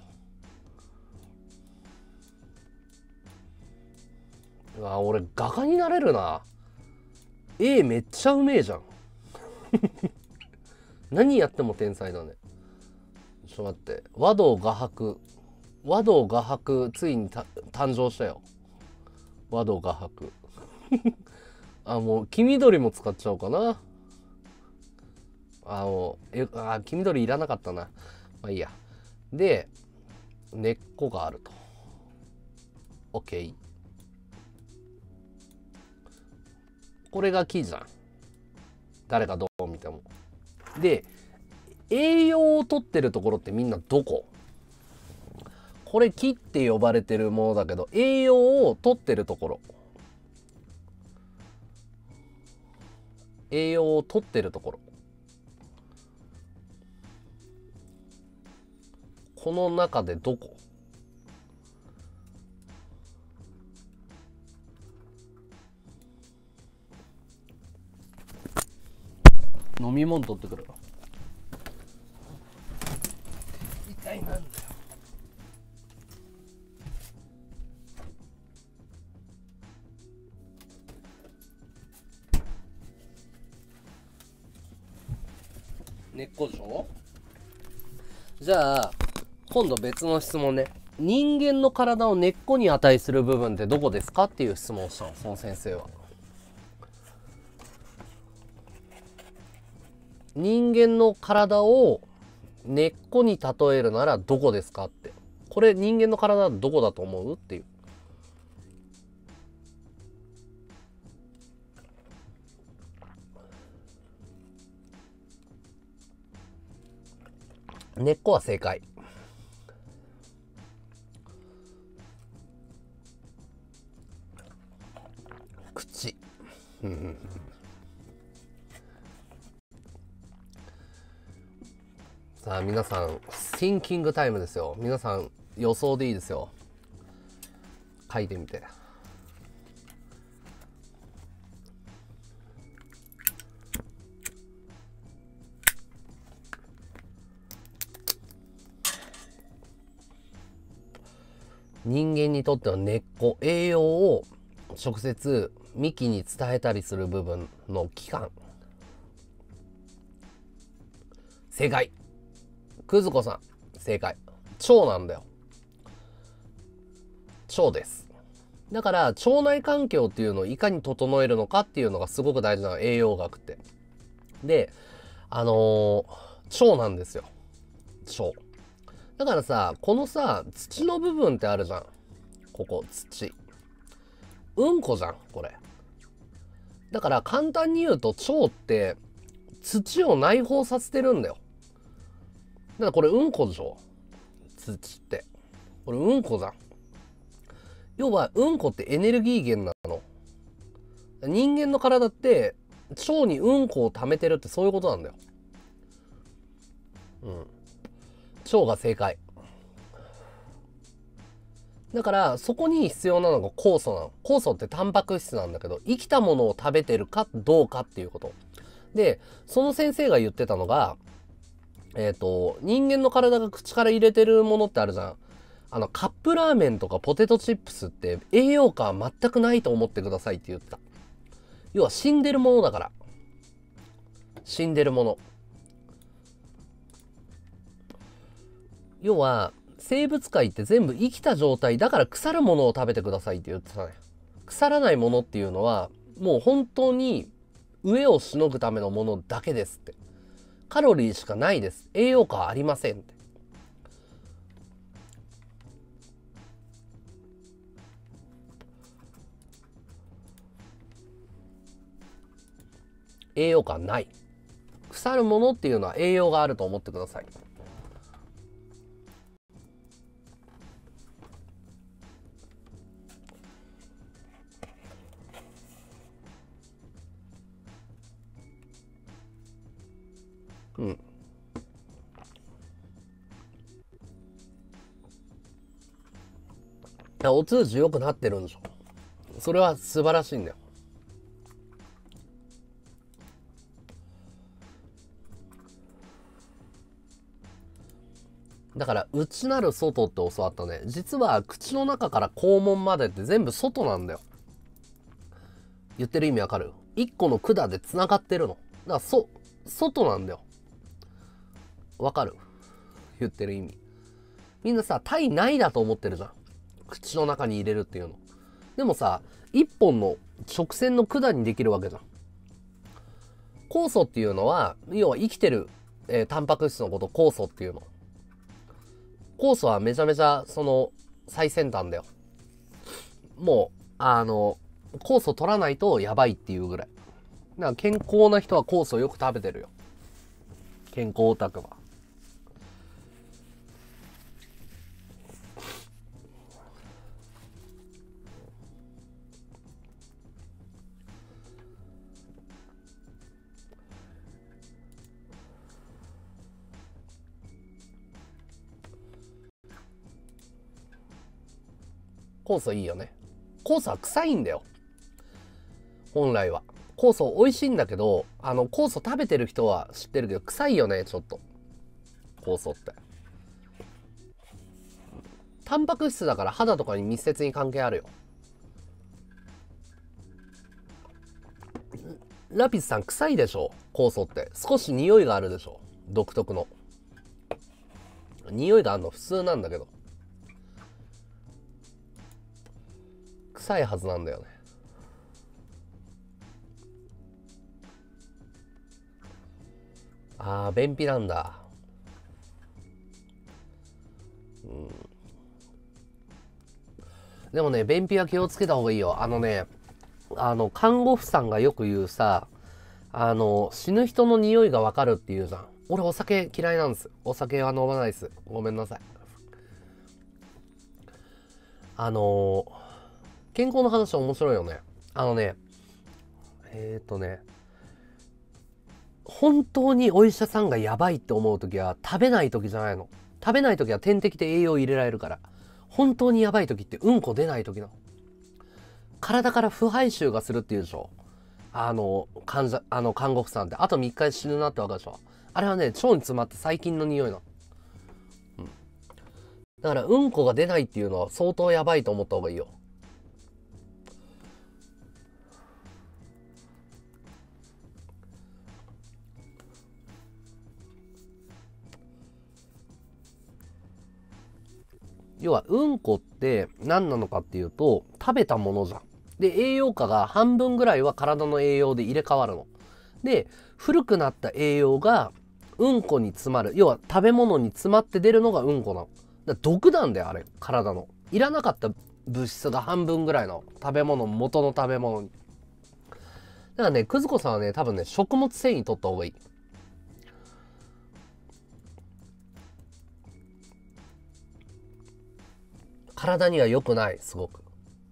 と。うわ、俺画家になれるな。絵めっちゃうめえじゃん。何やっても天才だね。ちょっと待って。和道画伯ついに誕生したよ。和道画伯。もう黄緑も使っちゃおうかな。黄緑いらなかったな。まあいいや。で、根っこがあると。OK。これが木じゃん。誰がどう見ても。で、栄養を取ってるところってみんなどこ？これ木って呼ばれてるものだけど、栄養を取ってるところ。栄養を取ってるところ。この中でどこ？飲み物取ってくる。一体なんだよ。根っこでしょ？じゃあ今度別の質問ね。人間の体を根っこに値する部分ってどこですかっていう質問をしたの、その先生は。人間の体を根っこに例えるならどこですかって。これ人間の体はどこだと思うっていう。根っこは正解。口。さあ皆さんシンキングタイムですよ。皆さん予想でいいですよ。書いてみて。人間にとっては根っこ、栄養を直接幹に伝えたりする部分の器官。正解。くずこさん正解。腸なんだよ。腸です。だから腸内環境っていうのをいかに整えるのかっていうのがすごく大事なの、栄養学って。で腸なんですよ。腸だからさ、このさ土の部分ってあるじゃん。ここ土、うんこじゃんこれ。だから簡単に言うと腸って土を内包させてるんだよ。だからこれうんこでしょ、土って。これうんこじゃん。要はうんこってエネルギー源なの。人間の体って腸にうんこを溜めてるってそういうことなんだよ。腸が正解。 だからそこに必要なのが酵素なの。酵素ってタンパク質なんだけど、生きたものを食べてるかどうかっていうこと。で、その先生が言ってたのが、人間の体が口から入れてるものってあるじゃん。カップラーメンとかポテトチップスって栄養価は全くないと思ってくださいって言ってた。要は死んでるものだから。死んでるもの。要は、生物界って全部生きた状態だから腐るものを食べてくださいって言ってたね。腐らないものっていうのはもう本当に飢えをしのぐためのものだけですって。カロリーしかないです。栄養価はありませんって。栄養価はない。腐るものっていうのは栄養があると思ってください。うん。お通じ良くなってるんでしょ。それは素晴らしいんだよ。だから内なる外って教わったね。実は口の中から肛門までって全部外なんだよ。言ってる意味わかる？一個の管で繋がってるの。だから外なんだよ。わかる？言ってる意味。みんなさ、体内だと思ってるじゃん。口の中に入れるっていうの。でもさ、一本の直線の管にできるわけじゃん。酵素っていうのは、要は生きてる、タンパク質のこと酵素っていうの。酵素はめちゃめちゃその最先端だよ。もう酵素取らないとやばいっていうぐらい。だから健康な人は酵素よく食べてるよ。健康オタクは。酵素いいよね。酵素は臭いんだよ。本来は。酵素美味しいんだけど、酵素食べてる人は知ってるけど、臭いよね、ちょっと。酵素って。タンパク質だから肌とかに密接に関係あるよ。ラピスさん臭いでしょ、酵素って。少し匂いがあるでしょ、独特の。匂いがあるの普通なんだけど。臭いはずなんだよね。ああ、便秘なんだ。でもね、便秘は気をつけた方がいいよ。看護婦さんがよく言うさ、死ぬ人の匂いがわかるって言うじゃん。俺お酒嫌いなんです。お酒は飲まないです。ごめんなさい。健康の話は面白いよね。本当にお医者さんがやばいって思うときは食べないときじゃないの。食べないときは点滴で栄養入れられるから。本当にやばいときってうんこ出ないときなの。体から腐敗臭がするって言うでしょ。看護婦さんって。あと3日で死ぬなってわかるでしょ。あれはね、腸に詰まって細菌の匂いなの。だからうんこが出ないっていうのは相当やばいと思った方がいいよ。要はうんこって何なのかっていうと、食べたものじゃん。で、栄養価が半分ぐらいは体の栄養で入れ替わるの。で、古くなった栄養がうんこに詰まる。要は食べ物に詰まって出るのがうんこなの。だから毒なんだよ、あれ。体の。いらなかった物質が半分ぐらいの食べ物、元の食べ物に。だからね、くずこさんはね、多分ね、食物繊維取った方がいい。体には良くない、すごく。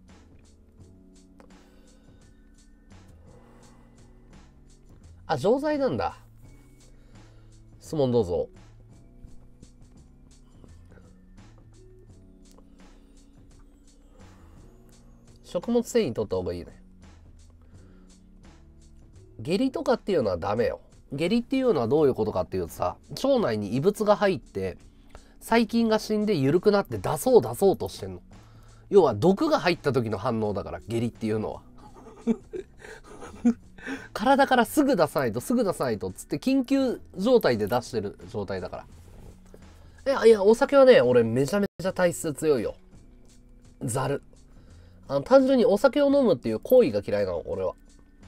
あ、錠剤なんだ。質問どうぞ。 食物繊維取った方がいいね。下痢とかっていうのはダメよ。下痢っていうのはどういうことかっていうとさ、腸内に異物が入って細菌が死んで緩くなって出そうとしてんの。要は毒が入った時の反応だから、下痢っていうのは。体からすぐ出さないとっつって緊急状態で出してる状態だから。いやお酒はね、俺めちゃめちゃ体質強いよ。ざる。単純にお酒を飲むっていう行為が嫌いなの、俺は。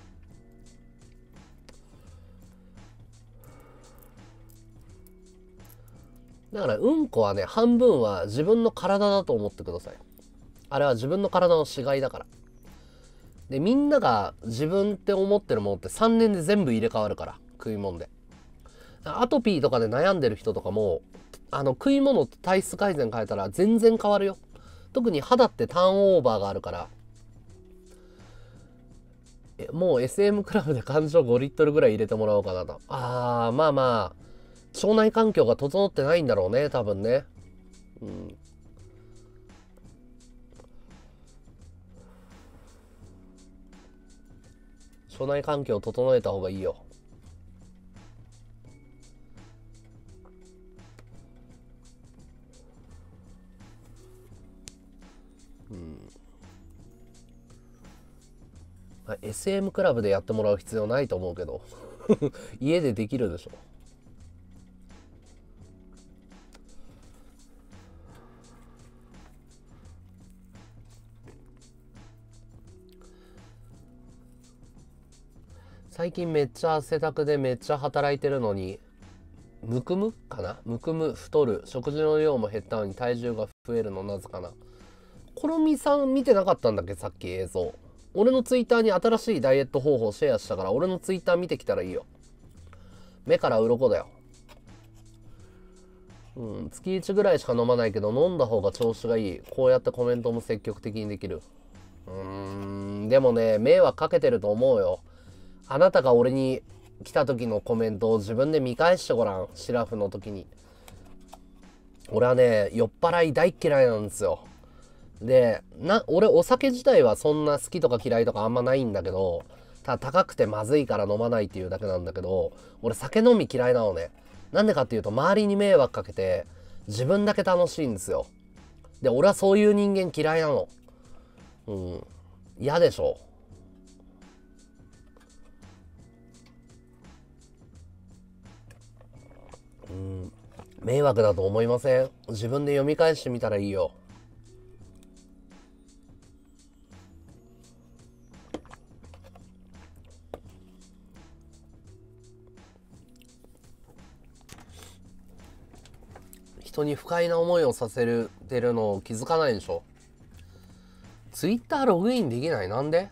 だからうんこはね、半分は自分の体だと思ってください。あれは自分の体の死骸だから。で、みんなが自分って思ってるものって3年で全部入れ替わるから、食い物で。アトピーとかで悩んでる人とかも、食い物と体質改善変えたら全然変わるよ。特に肌ってターンオーバーがあるから。もう SM クラブで感情5リットルぐらい入れてもらおうかなと。まあまあ、腸内環境が整ってないんだろうね、多分ね。うん。腸内環境を整えた方がいいよ。うん。SM クラブでやってもらう必要ないと思うけど家でできるでしょ。最近めっちゃ汗だくでめっちゃ働いてるのにむくむかな、むくむ、太る、食事の量も減ったのに体重が増えるのなぜかな。コロミさん見てなかったんだっけ、さっき映像。俺のツイッターに新しいダイエット方法シェアしたから、俺のツイッター見てきたらいいよ。目から鱗だよ。月1ぐらいしか飲まないけど飲んだ方が調子がいい。こうやってコメントも積極的にできる。でもね、迷惑かけてると思うよ。あなたが俺に来た時のコメントを自分で見返してごらん。シラフの時に。俺はね、酔っ払い大嫌いなんですよ。で、俺お酒自体はそんな好きとか嫌いとかあんまないんだけど、ただ高くてまずいから飲まないっていうだけなんだけど、俺酒飲み嫌いなのね。なんでかっていうと周りに迷惑かけて自分だけ楽しいんですよ。で、俺はそういう人間嫌いなの。嫌でしょ。迷惑だと思いません？自分で読み返してみたらいいよ。人に不快な思いをさせてるのを気づかないでしょ。ツイッターログインできない？なんで？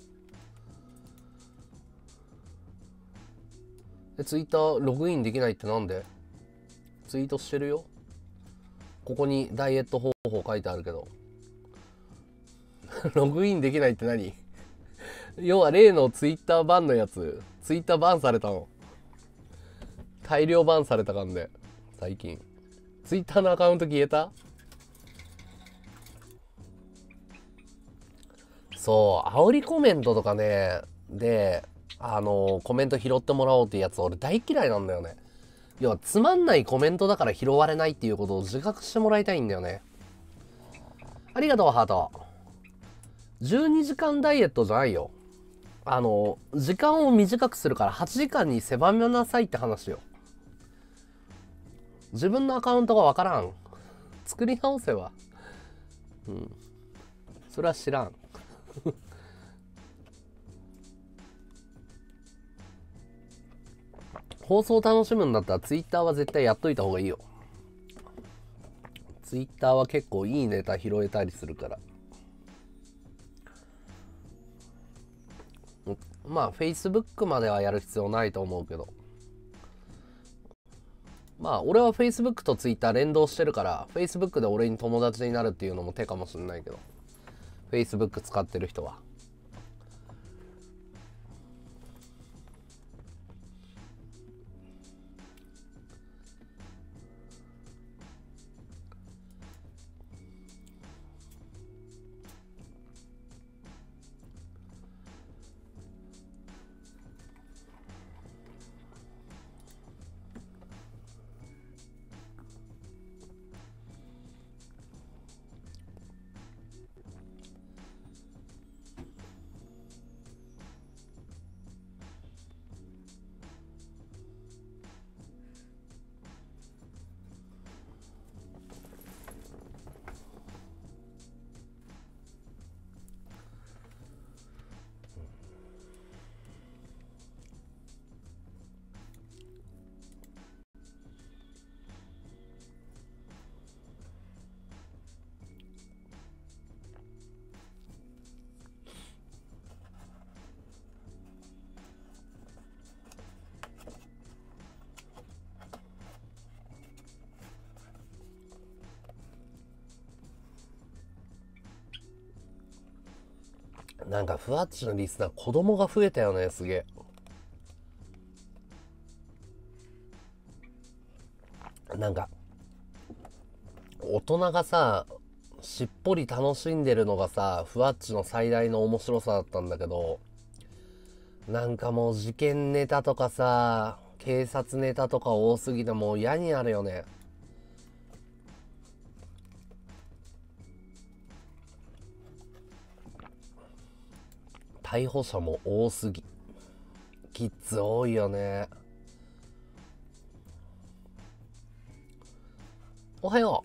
ツイッターログインできないってなんで？ツイートしてるよ。ここにダイエット方法書いてあるけどログインできないって何？要は例のツイッターバンのやつ、ツイッターバンされたの。大量バンされたかんで、最近ツイッターのアカウント消えた？そう、煽りコメントとかね、でコメント拾ってもらおうってやつ俺大嫌いなんだよね。要はつまんないコメントだから拾われないっていうことを自覚してもらいたいんだよね。ありがとうハート。12時間ダイエットじゃないよ。時間を短くするから8時間に狭めなさいって話よ。自分のアカウントがわからん。作り直せば。それは知らん。放送楽しむんだったらツイッターは絶対やっといた方がいいよ。ツイッターは結構いいネタ拾えたりするから。まあ Facebook まではやる必要ないと思うけど、まあ俺は Facebook と Twitter 連動してるから Facebook で俺に友達になるっていうのも手かもしれないけど、 Facebook 使ってる人は。 なんかふわっちのリスナー子供が増えたよね。すげえ。なんか大人がさしっぽり楽しんでるのがさふわっちの最大の面白さだったんだけど、なんかもう事件ネタとかさ警察ネタとか多すぎてもう嫌になるよね。逮捕者も多すぎ。キッズ多いよね。おはよ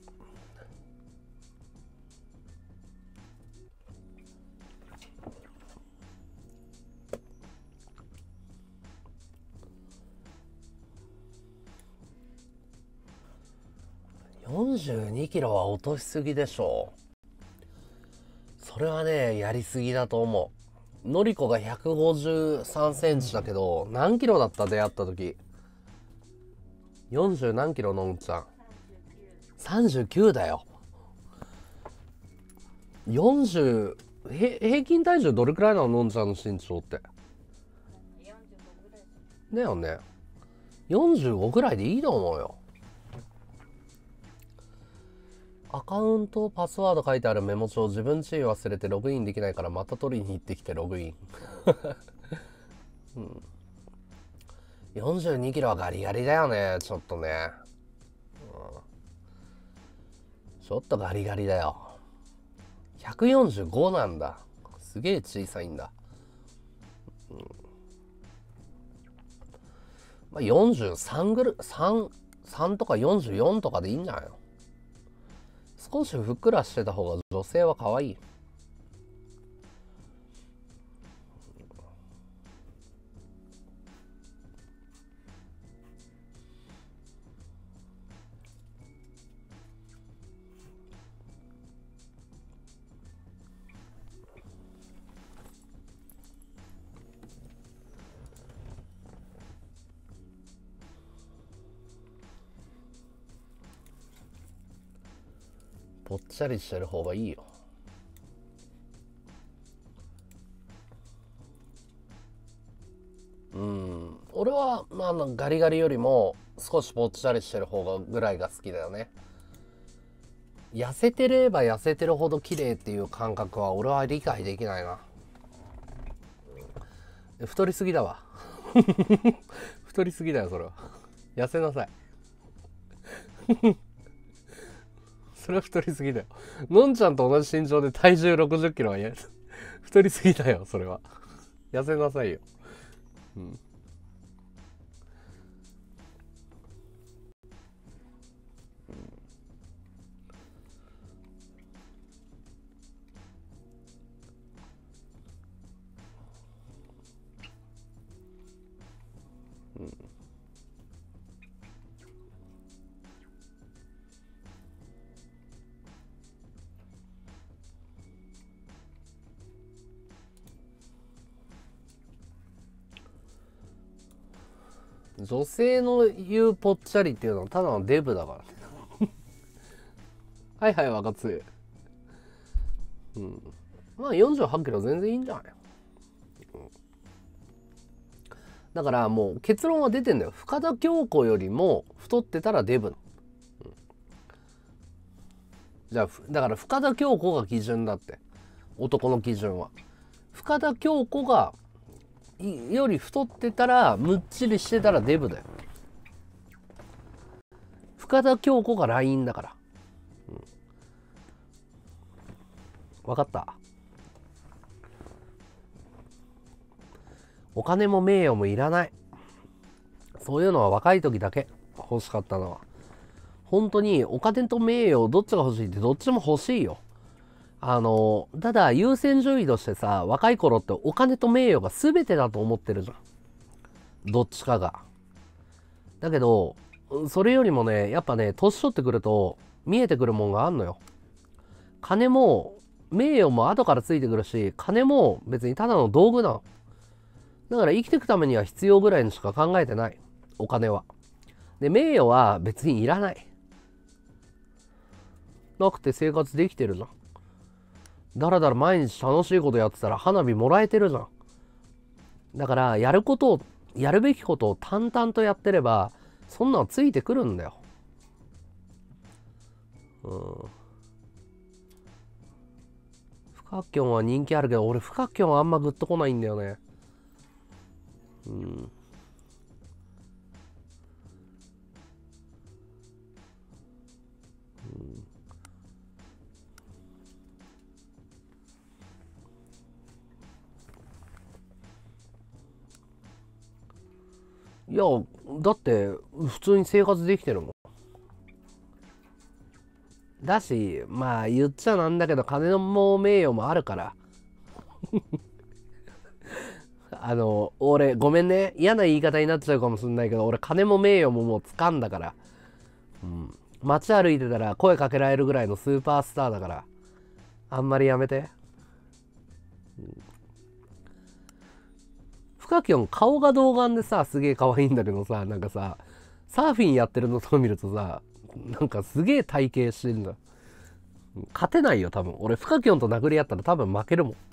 う。42キロは落としすぎでしょ。それはねやりすぎだと思う。のりこが153センチだけど、何キロだった？出会った時。40何キロのんちゃん。39だよ。40、平均体重どれくらいなの？のんちゃんの身長って。だよね。45ぐらいでいいと思うよ。アカウントパスワード書いてあるメモ帳自分ち忘れてログインできないからまた取りに行ってきてログイン、うん、42キロはガリガリだよね。ちょっとね、ちょっとガリガリだよ。145なんだ。すげえ小さいんだ。まあ、43ぐらい、3とか44とかでいいんじゃないの？少しふっくらしてた方が女性は可愛い。ぽっちゃりしてる方がいいよ。俺はまあガリガリよりも少しぽっちゃりしてる方がぐらいが好きだよね。痩せてれば痩せてるほど綺麗っていう感覚は俺は理解できないな。太りすぎだわ太りすぎだよそれは。痩せなさいそれは太りすぎだよ。のんちゃんと同じ身長で体重60キロは太りすぎだよそれは。痩せなさいよ。女性の言うぽっちゃりっていうのはただのデブだからねはいはい若津。まあ48キロ全然いいんじゃない、だからもう結論は出てんだよ。深田恭子よりも太ってたらデブ、じゃあだから深田恭子が基準だって。男の基準は深田恭子がより太ってたらむっちりしてたらデブだよ。深田恭子がラインだから、分かった。お金も名誉もいらない。そういうのは若い時だけ欲しかったのは。本当にお金と名誉どっちが欲しいってどっちも欲しいよ。ただ優先順位としてさ、若い頃ってお金と名誉が全てだと思ってるじゃん。どっちかが。だけど、それよりもね、やっぱね、年取ってくると見えてくるもんがあんのよ。金も名誉も後からついてくるし、金も別にただの道具なの。だから生きていくためには必要ぐらいにしか考えてない。お金は。で、名誉は別にいらない。なくて生活できてるじゃん。 だらだら毎日楽しいことやってたら花火もらえてるじゃん。だからやるべきことを淡々とやってればそんなのついてくるんだよ。フカキョンは人気あるけど、俺フカキョンはあんまグッとこないんだよね。いや、だって普通に生活できてるもん。だし、まあ言っちゃなんだけど、金も名誉もあるから俺ごめんね、嫌な言い方になっちゃうかもしんないけど、俺金も名誉ももう掴んだから、街歩いてたら声かけられるぐらいのスーパースターだから、あんまりやめて。フカキョン顔が童顔でさ、すげえ可愛いんだけどさ、なんかさ、サーフィンやってるのとか見るとさ、なんかすげえ体型してるんだ。勝てないよ多分。俺フカキョンと殴り合ったら多分負けるもん。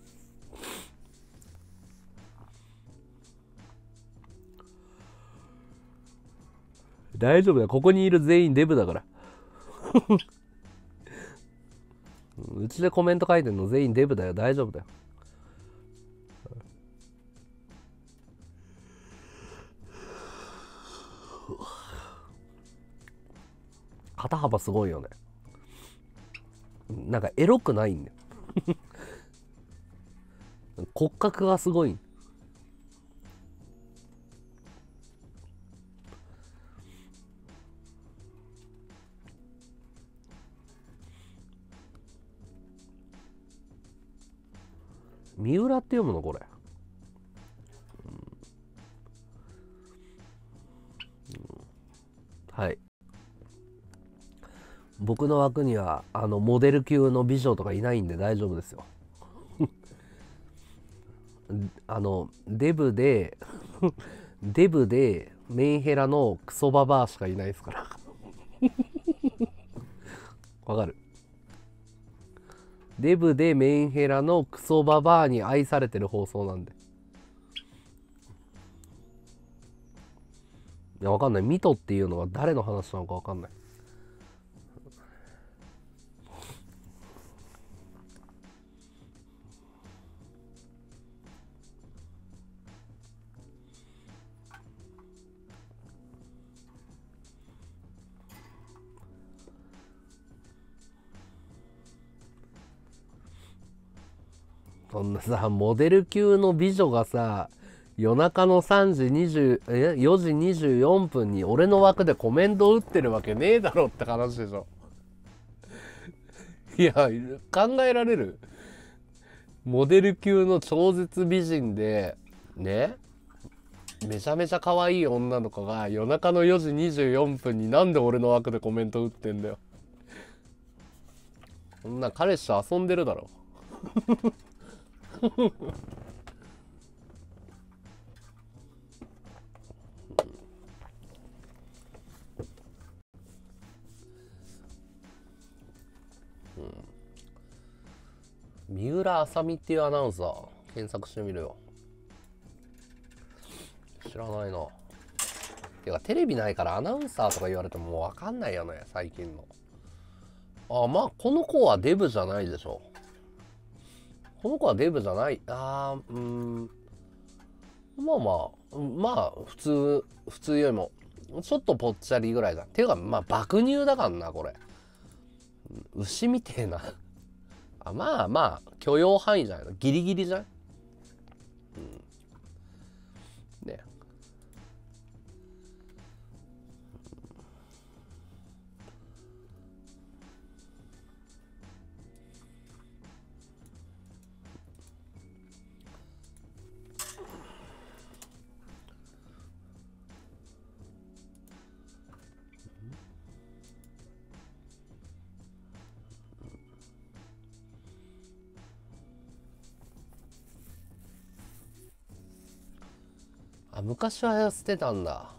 大丈夫だよ、ここにいる全員デブだからうちでコメント書いてんの全員デブだよ、大丈夫だよ。肩幅すごいよね。なんかエロくないんだよ骨格がすごい。三浦って読むのこれ、はい。僕の枠にはモデル級の美女とかいないんで大丈夫ですよデブでメンヘラのクソババアしかいないですからわかる？デブでメンヘラのクソババアに愛されてる放送なんで。いや、わかんない。ミトっていうのは誰の話なのかわかんない。そんなさ、モデル級の美女がさ、夜中の4時24分に俺の枠でコメント打ってるわけねえだろって話でしょ。いや、考えられる？モデル級の超絶美人で、ね、めちゃめちゃ可愛い女の子が夜中の4時24分になんで俺の枠でコメント打ってんだよ。そんな彼氏と遊んでるだろ。三浦あさみっていうアナウンサー検索してみるよ。知らないな。てかテレビないからアナウンサーとか言われてももう分かんないよね最近の。まあこの子はデブじゃないでしょ。この子はデブじゃない。まあ普通よりもちょっとぽっちゃりぐらいだ。ていうかまあ爆乳だからなこれ。牛みてえなまあ許容範囲じゃないの、ギリギリじゃない？ね。昔は痩せてたんだ。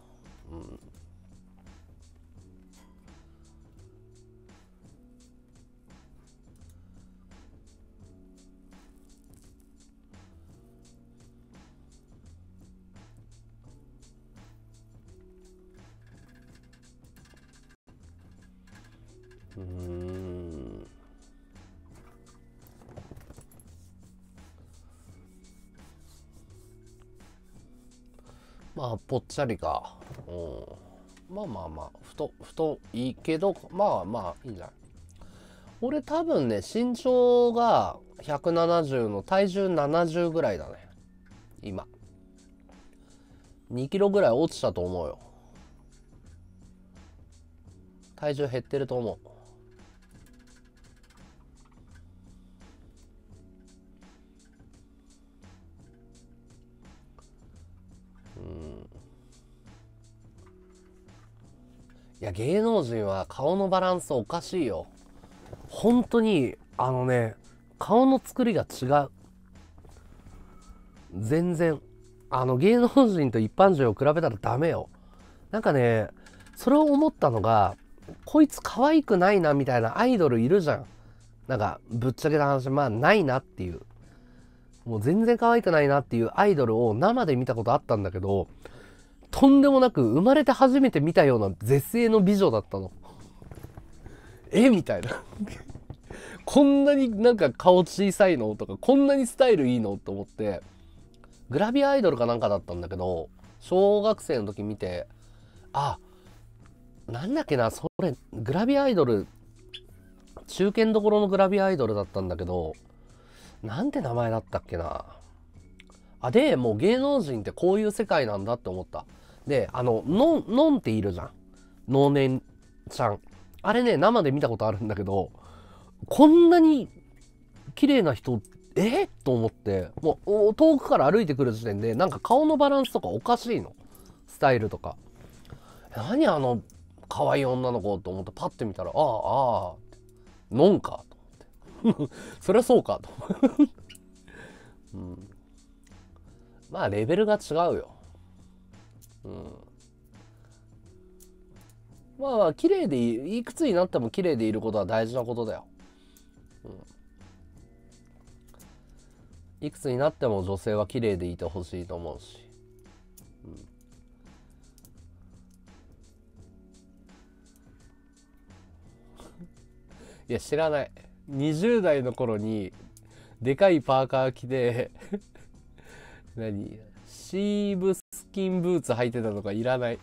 まあぽっちゃりか。まあまあまあ太いけど、まあまあいいんじゃない。俺多分ね、身長が170の体重70ぐらいだね今。2キロぐらい落ちたと思うよ。体重減ってると思う。いや、芸能人は顔のバランスおかしいよ。本当に、顔の作りが違う。全然。芸能人と一般人を比べたらダメよ。なんかね、それを思ったのが、こいつ可愛くないなみたいなアイドルいるじゃん。なんか、ぶっちゃけた話、まあ、ないなっていう。もう全然可愛くないなっていうアイドルを生で見たことあったんだけど、とんでもなく生まれて初めて見たような絶世の美女だったの。みたいな。こんなになんか顔小さいのとか、こんなにスタイルいいのと思って、グラビアアイドルかなんかだったんだけど、小学生の時見て、なんだっけな、それ、グラビアアイドル、中堅どころのグラビアアイドルだったんだけど、なんて名前だったっけな。で、もう芸能人ってこういう世界なんだって思った。で、のんっているじゃん。能年ちゃん。あれね、生で見たことあるんだけど、こんなに綺麗な人、と思って、もう遠くから歩いてくる時点で、なんか顔のバランスとかおかしいの。スタイルとか。何可愛い女の子と思ってパッて見たら、のんかと思って。そりゃそうかと。まあレベルが違うよ。まあ綺麗でいくつになっても綺麗でいることは大事なことだよ。いくつになっても女性は綺麗でいてほしいと思うし。いや知らない。20代の頃にでかいパーカー着てシーブスキンブーツ履いてたとかいらない。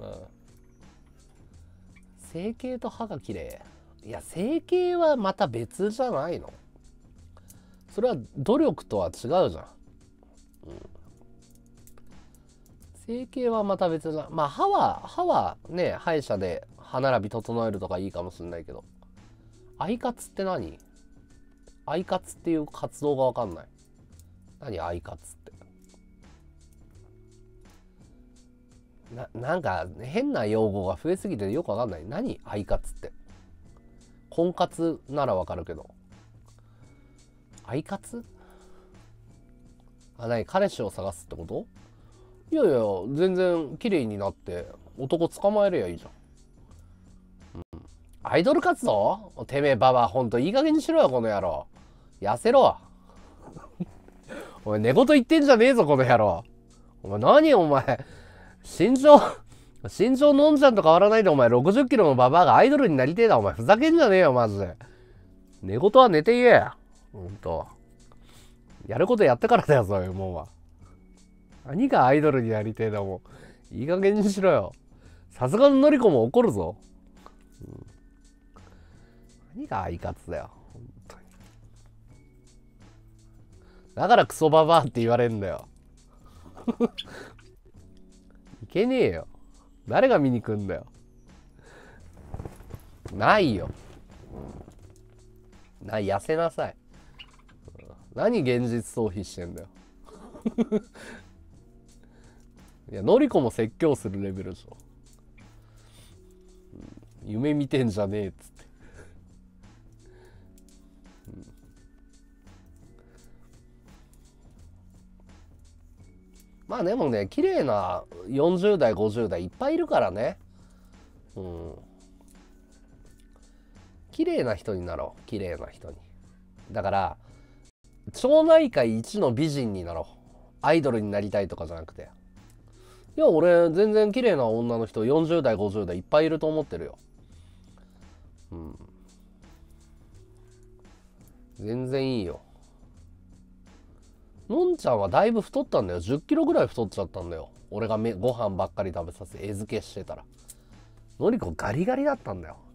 整形と歯が綺麗。いや整形はまた別じゃないの。それは努力とは違うじゃん。整形はまた別じゃん。まあ歯はね、歯医者で歯並び整えるとかいいかもしれないけど、アイカツって何？アイカツっていう活動がわかんない。何アイカツって。なんか変な用語が増えすぎてよくわかんない。何アイカツって。婚活ならわかるけど。アイカツ？何彼氏を探すってこと？いやいや、全然綺麗になって男捕まえれやいいじゃん。アイドル活動？てめえババ、ほんといい加減にしろよこの野郎。痩せろ。お前寝言言ってんじゃねえぞこの野郎。お前何お前身長のんちゃんと変わらないでお前60キロのババアがアイドルになりてえだ。お前ふざけんじゃねえよマジで。寝言は寝て言えや。ほんとやることやってからだよそういうもんは。何がアイドルになりてえだもう。いい加減にしろよ。さすがののりこも怒るぞ。何がアイカツだよ。本当に。だからクソババアって言われんだよ。いけねえよ。誰が見に来んだよ。ないよ。痩せなさい。何現実逃避してんだよ。いや、のりこも説教するレベルでしょ。夢見てんじゃねえっつって。まあでもね、綺麗な40代50代いっぱいいるからね。綺麗な人になろう。綺麗な人に。だから町内会一の美人になろう。アイドルになりたいとかじゃなくて。いや俺全然綺麗な女の人40代50代いっぱいいると思ってるよ。 全然いいよ。のんちゃんはだいぶ太ったんだよ。10キロぐらい太っちゃったんだよ。俺がご飯ばっかり食べさせ餌付けしてたら。のりこガリガリだったんだよ。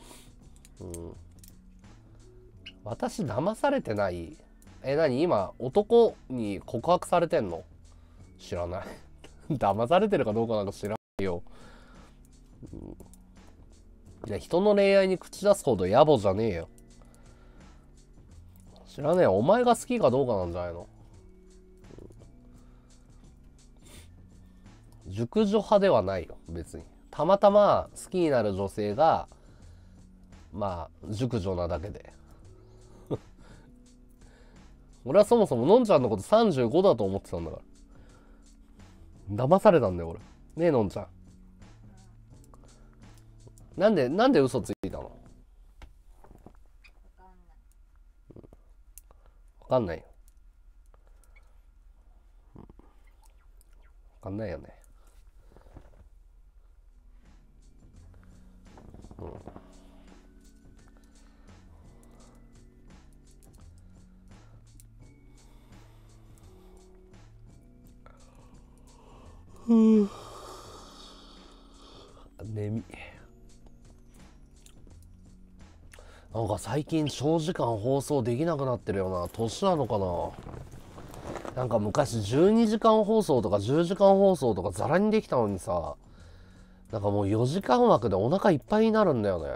私騙されてない？何今男に告白されてんの？知らない。騙されてるかどうかなんか知らないよ。いや、人の恋愛に口出すほど野暮じゃねえよ。知らねえよ。お前が好きかどうかなんじゃないの？熟女派ではないよ、別に。たまたま好きになる女性がまあ熟女なだけで。俺はそもそものんちゃんのこと35だと思ってたんだから。騙されたんだよ俺。ねえのんちゃん。なんで嘘ついたの？わかんないよ。わかんないよね。眠い。なんか最近長時間放送できなくなってるよな。年なのかな。なんか昔12時間放送とか10時間放送とかザラにできたのにさ、なんかもう4時間枠でお腹いっぱいになるんだよね。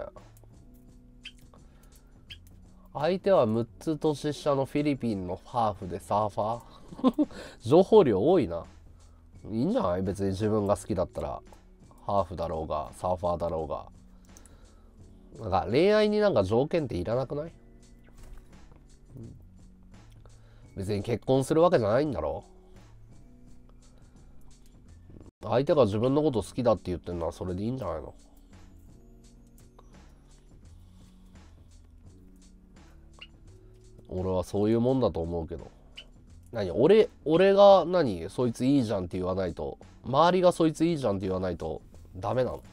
相手は6つ年下のフィリピンのハーフでサーファー。情報量多いな。いいんじゃない？別に自分が好きだったらハーフだろうがサーファーだろうが。なんか恋愛になんか条件っていらなくない？別に結婚するわけじゃないんだろ？相手が自分のこと好きだって言ってるのはそれでいいんじゃないの？俺はそういうもんだと思うけど。俺がそいついいじゃんって言わないと、周りがそいついいじゃんって言わないとダメなの？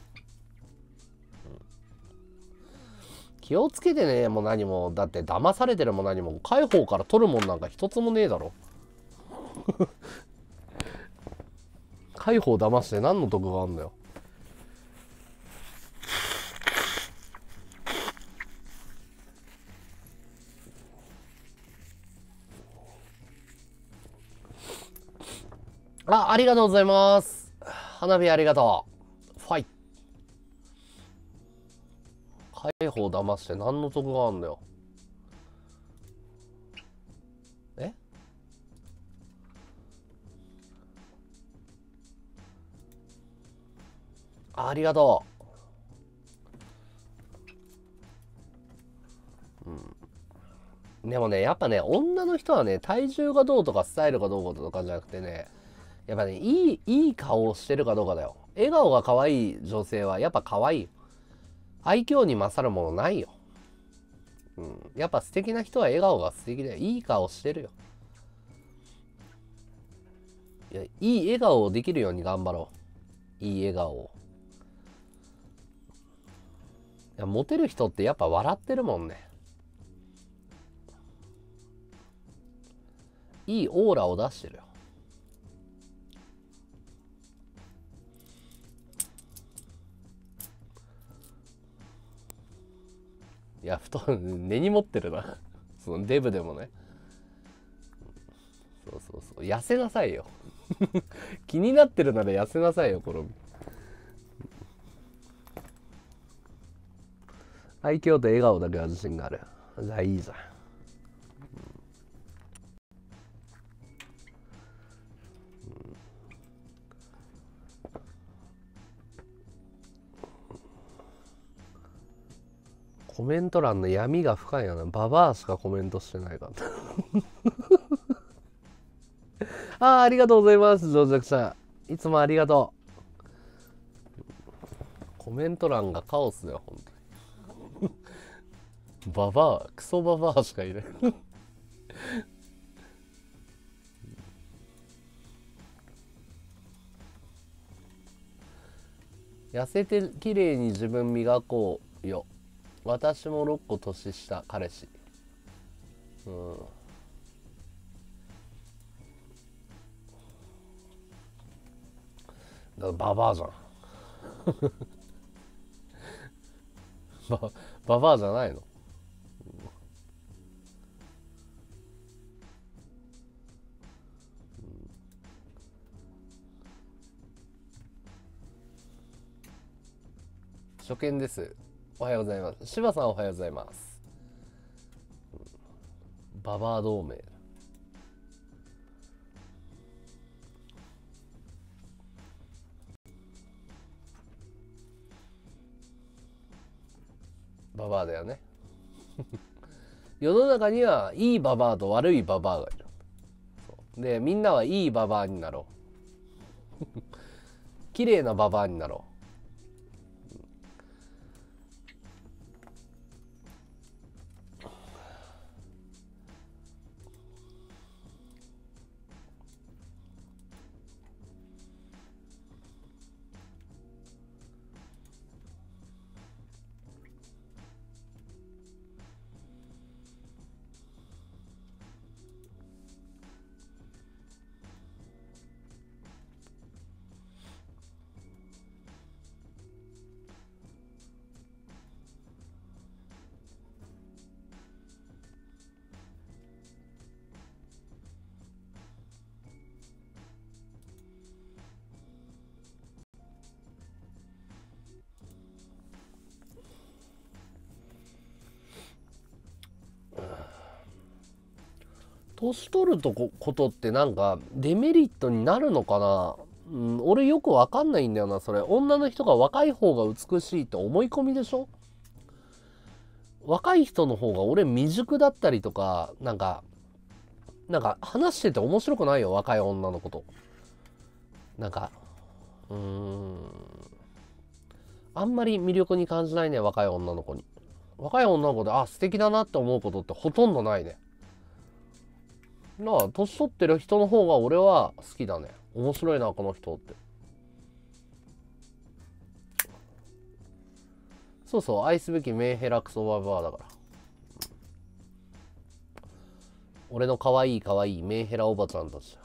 気をつけてね。もう何もだって騙されてるも何も介抱から取るもんなんか一つもねえだろ。介抱騙して何の得があんだよ。ありがとうございます。花火ありがとう。ファイ。介抱騙して何の得があんだよ。ありがとう。でもね、やっぱね、女の人はね、体重がどうとかスタイルがどうとかじゃなくてね、やっぱね、いい顔をしてるかどうかだよ。笑顔が可愛い女性はやっぱ可愛い。愛嬌に勝るものないよ。やっぱ素敵な人は笑顔が素敵でいい顔してるよ。いや、いい笑顔をできるように頑張ろう。いい笑顔を。いや、モテる人ってやっぱ笑ってるもんね。いいオーラを出してるよ。いや、根に持ってるな。そのデブでもね。そう。痩せなさいよ。気になってるなら痩せなさいよ、コロミ。愛嬌と笑顔だけは自信がある。じゃあいいじゃん。コメント欄の闇が深いよな。ババアしかコメントしてないからありがとうございます、上尺さん。いつもありがとう。コメント欄がカオスだよ、ほんとに。ババア、クソババアしかいない。痩せて綺麗に自分磨こうよ。私も6個年下彼氏。 うん。だからババアじゃん。ババアじゃないの？初見です。おはようございます。柴さんおはようございます。ババア同盟。ババアだよね。世の中にはいいババアと悪いババアがいる。で、みんなはいいババアになろう。綺麗なババアになろう。年取ることってなんかデメリットになるのかな。俺よくわかんないんだよな、それ。女の人が若い方が美しいって思い込みでしょ？若い人の方が俺未熟だったりとか、なんか話してて面白くないよ、若い女の子と。なんか、あんまり魅力に感じないね、若い女の子に。若い女の子で、素敵だなって思うことってほとんどないね。だから年取ってる人の方が俺は好きだね。面白いなこの人って。そうそう、愛すべきメンヘラクソババアだから。俺の可愛いメンヘラおばちゃんたち。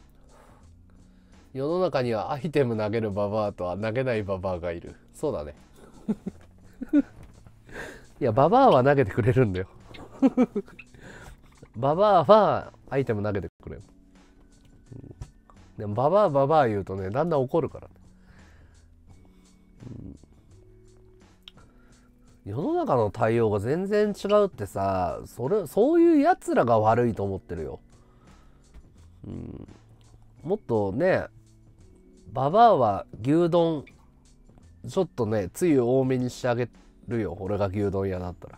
世の中にはアイテム投げるババアとは投げないババアがいる。そうだね。いや、ババアは投げてくれるんだよ。ババアはアイテム投げてくれる。でもババア言うとね、だんだん怒るからね。世の中の対応が全然違うってさ、そういうやつらが悪いと思ってるよ。もっとね、ババアは牛丼ちょっとね、つゆ多めにしてあげるよ、俺が牛丼屋だったら。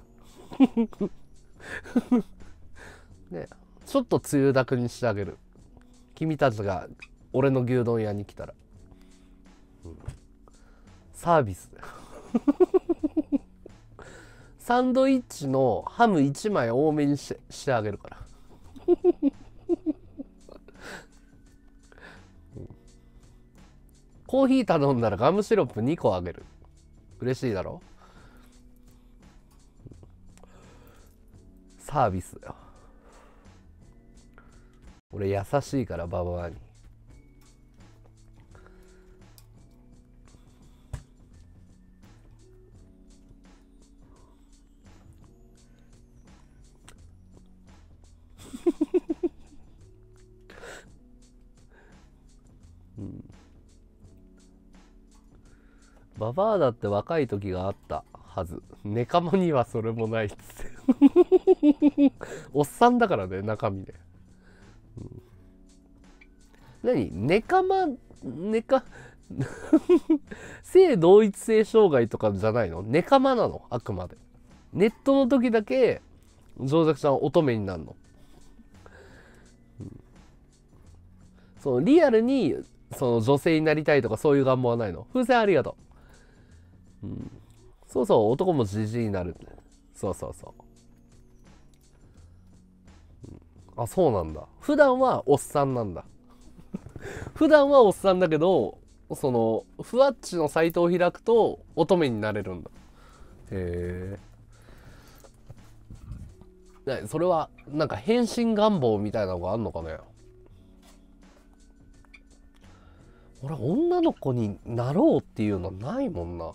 ね、ちょっとつゆだくにしてあげる。君たちが俺の牛丼屋に来たら、サービスだよ。サンドイッチのハム1枚多めにしてあげるから。コーヒー頼んだらガムシロップ2個あげる。嬉しいだろ？サービスだよ。俺優しいからババアに。ババアだって若い時があったはず。ネカマにはそれもないっつって。おっさんだからね、中身で。何？ネカ性同一性障害とかじゃないの？ネカマなの？あくまで。ネットの時だけ、城崎さん乙女になるの。そのリアルに、その女性になりたいとかそういう願望はないの？風船ありがとう。そうそう、男もジジイになる。そうそうそう。あ、そうなんだ。普段はおっさんなんだ。普段はおっさんだけど、そのふわっちのサイトを開くと乙女になれるんだ。へえ。 それはなんか変身願望みたいなのがあんのかね。俺女の子になろうっていうのないもんな。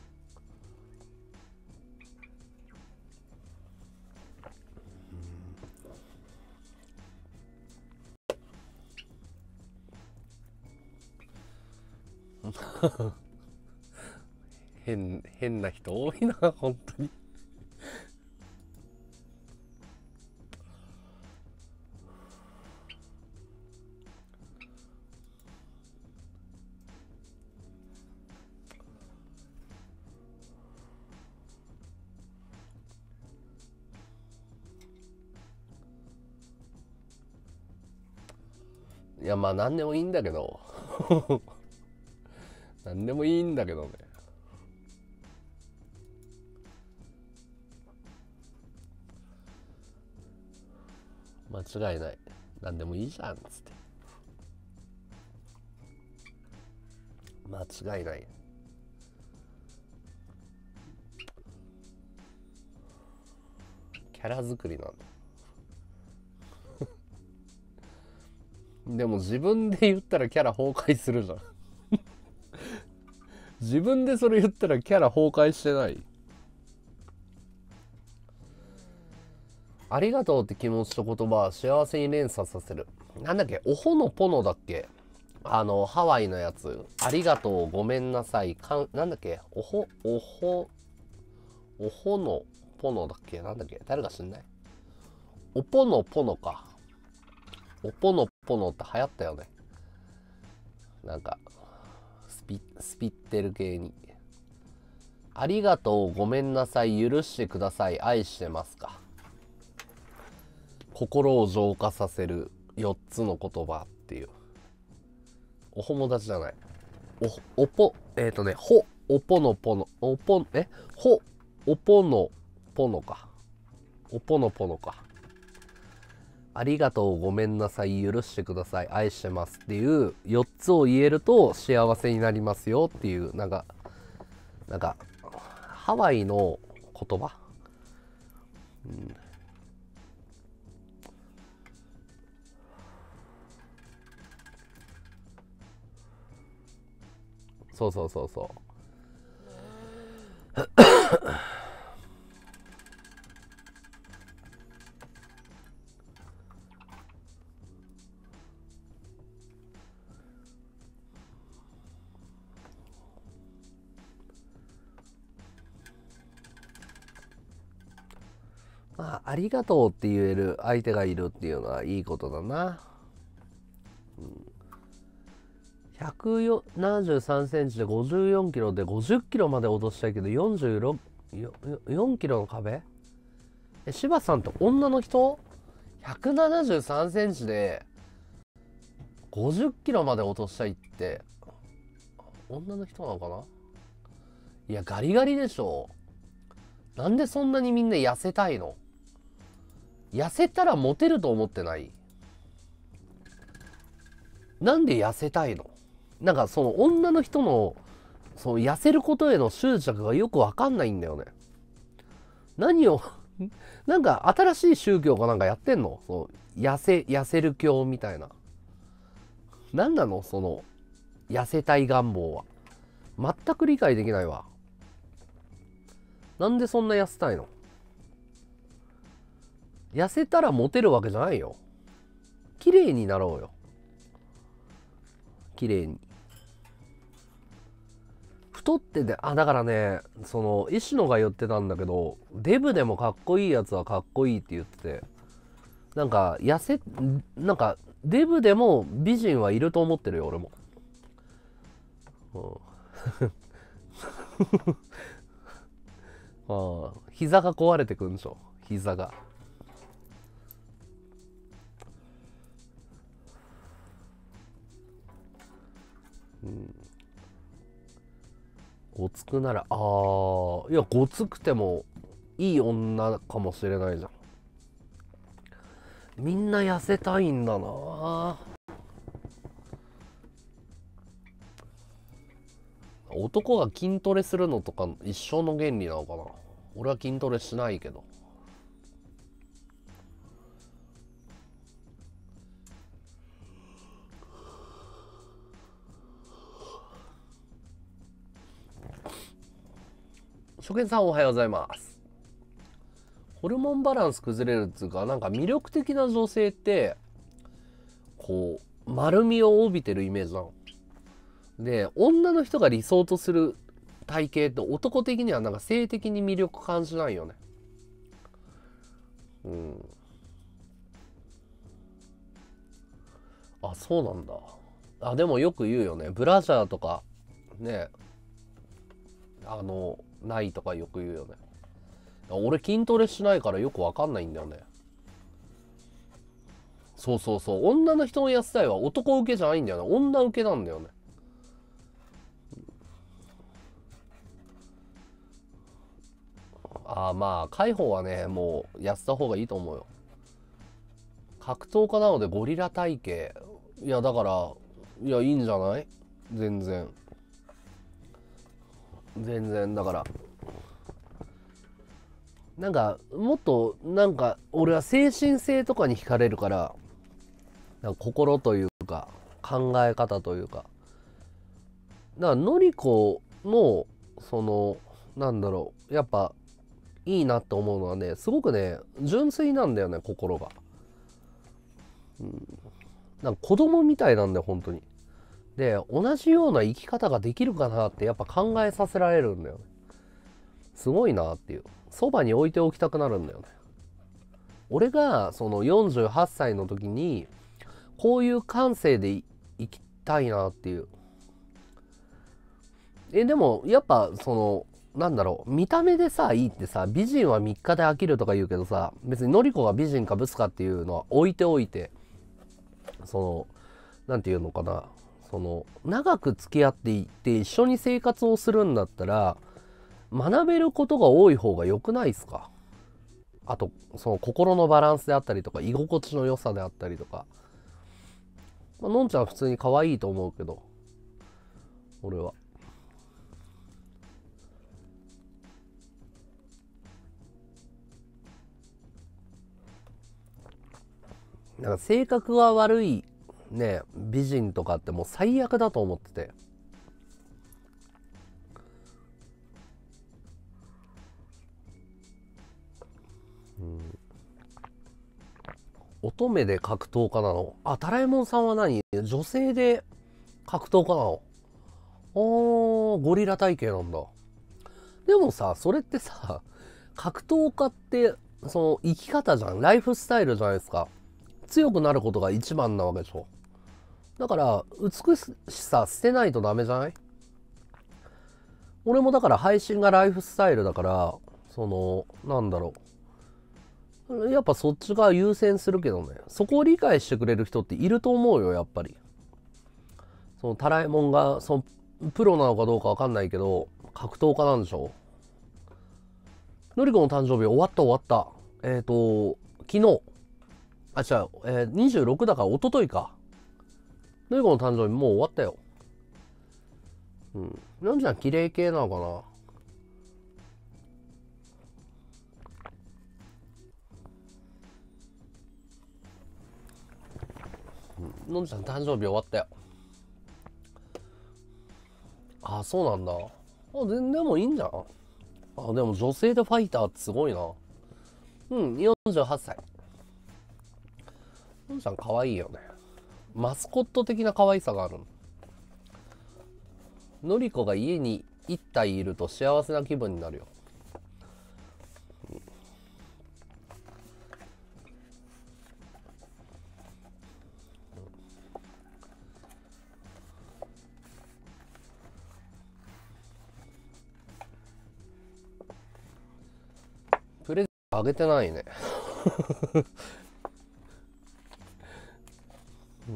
変な人多いな本当に。いやまあ何でもいいんだけど何でもいいんだけどね。間違いない。何でもいいじゃんっつって。間違いない。キャラ作りなんだでも自分で言ったらキャラ崩壊するじゃん自分でそれ言ったらキャラ崩壊してない？ありがとうって気持ちと言葉は幸せに連鎖させる。なんだっけ、おほのぽのだっけ、ハワイのやつ。ありがとう、ごめんなさい。なんだっけ、おほのぽのだっけ、なんだっけ、誰か知んない？おぽのぽのか。おぽのぽのって流行ったよね。なんか、スピってる系に。ありがとう、ごめんなさい、許してください、愛してますか。心を浄化させる4つの言葉っていう。お友達じゃない。おぽのぽの、おぽのぽのか。おぽのぽのか。ありがとう、ごめんなさい、許してください、愛してますっていう4つを言えると幸せになりますよっていう、なんかハワイの言葉、そうそうそうそうまあ、ありがとうって言える相手がいるっていうのはいいことだな。173センチで54キロで50キロまで落としたいけど4キロの壁。柴さんって女の人？173センチで50キロまで落としたいって女の人なのかな？いやガリガリでしょ。なんでそんなにみんな痩せたいの？痩せたらモテると思ってない？なんで痩せたいの？なんかその女の人のその痩せることへの執着がよくわかんないんだよね。何をなんか新しい宗教かなんかやってんの？そう痩せる教みたいな。何なのその痩せたい願望は。全く理解できないわ。なんでそんな痩せたいの？痩せたらモテるわけじゃないよ。綺麗になろうよ。綺麗に。太ってて、だからね、その石野が言ってたんだけど、デブでもかっこいいやつはかっこいいって言ってて、なんかなんかデブでも美人はいると思ってるよ俺も。膝が壊れてくんでしょ、膝が。ごつくなら、いやごつくてもいい女かもしれないじゃん。みんな痩せたいんだな。男が筋トレするのとか一緒の原理なのかな。俺は筋トレしないけど。 初見さんおはようございます。ホルモンバランス崩れるっていうか、なんか魅力的な女性って、こう、丸みを帯びてるイメージなの。で、女の人が理想とする体型って男的にはなんか性的に魅力感じないよね。うん。あ、そうなんだ。あ、でもよく言うよね。ブラジャーとか、ね、ないとかよく言うよね。俺筋トレしないからよくわかんないんだよね。そうそうそう。女の人の痩せたいは男受けじゃないんだよね。女受けなんだよね。ああ、まあ、海保はね、もう痩せた方がいいと思うよ。格闘家なのでゴリラ体型。いや、だから、いや、いいんじゃない？全然。全然、だから。なんか、もっと、なんか、俺は精神性とかに惹かれるから、なんか心というか、考え方というか。だから、のりこの、なんだろう、やっぱ、いいなって思うのはね、すごくね、純粋なんだよね、心が。うん。なんか子供みたいなんだよ、本当に。で、同じような生き方ができるかなってやっぱ考えさせられるんだよね。すごいなっていう。そばに置いておきたくなるんだよね。俺がその48歳の時に、こういう感性で生きたいなっていう。でも、やっぱなんだろう、見た目でさ、いいってさ、美人は3日で飽きるとか言うけどさ、別にのりこが美人かブスかっていうのは置いておいて、なんていうのかな、長く付き合っていって一緒に生活をするんだったら、学べることが多い方が良くないですか？あと、心のバランスであったりとか、居心地の良さであったりとか。まあ、のんちゃんは普通に可愛いと思うけど、俺は。なんか性格が悪いね、美人とかってもう最悪だと思ってて。うん。乙女で格闘家なの？あ、タラえもんさんは何？女性で格闘家なの？ゴリラ体型なんだ。でもさ、それってさ、格闘家って、生き方じゃん。ライフスタイルじゃないですか。強くなることが一番なわけでしょ。だから、美しさ捨てないとダメじゃない？俺もだから配信がライフスタイルだから、なんだろう。やっぱそっちが優先するけどね。そこを理解してくれる人っていると思うよ、やっぱり。タラえもんが、プロなのかどうかわかんないけど、格闘家なんでしょ？のりこの誕生日終わった。昨日。あ、違う。26だから一昨日か。のりこの誕生日もう終わったよ。うん。なんじゃ綺麗系なのかな？のんちゃん誕生日終わったよ。あ、そうなんだ。全然もいいんじゃん。でも女性でファイターってすごいな。うん、48歳。のんちゃん可愛いよね。マスコット的な可愛さがあるのりこが家に1体いると幸せな気分になるよ。プレゼントあげてないね。うん。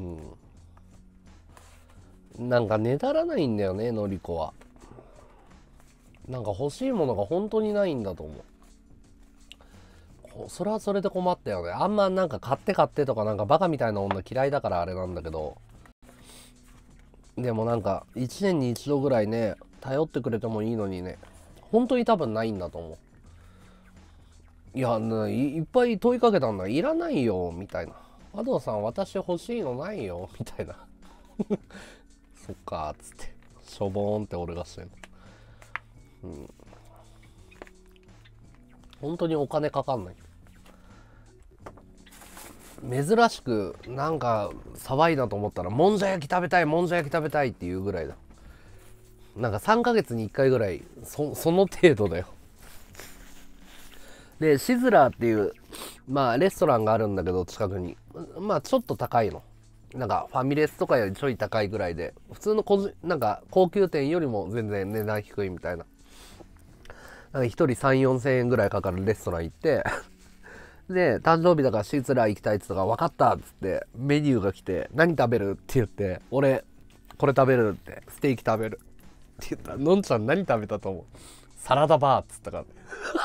なんかねだらないんだよね、のりこは。なんか欲しいものが本当にないんだと思う。それはそれで困ったよね。あんまなんか買ってとかなんかバカみたいな女嫌いだからあれなんだけど。でもなんか1年に一度ぐらいね、頼ってくれてもいいのにね。本当に多分ないんだと思う。いや、いっぱい問いかけたんだ。いらないよ、みたいな。アドさん、私欲しいのないよ、みたいな。そっかーっつって。しょぼーんって俺がしてんの。うん。 本当にお金かかんない。珍しくなんか騒いだと思ったら、もんじゃ焼き食べたい、もんじゃ焼き食べたいっていうぐらいだ。なんか3ヶ月に1回ぐらい、その程度だよ。で、シズラーっていう、まあレストランがあるんだけど、近くに。まあちょっと高いの。なんかファミレスとかよりちょい高いぐらいで、普通のなんか高級店よりも全然値段低いみたいな。なんか1人3、4千円ぐらいかかるレストラン行って、で、誕生日だからシズラー行きたいっつったから、分かったっつって、メニューが来て、何食べるって言って、俺、これ食べるって、ステーキ食べるって言ったら、のんちゃん何食べたと思う？サラダバーっつったからね。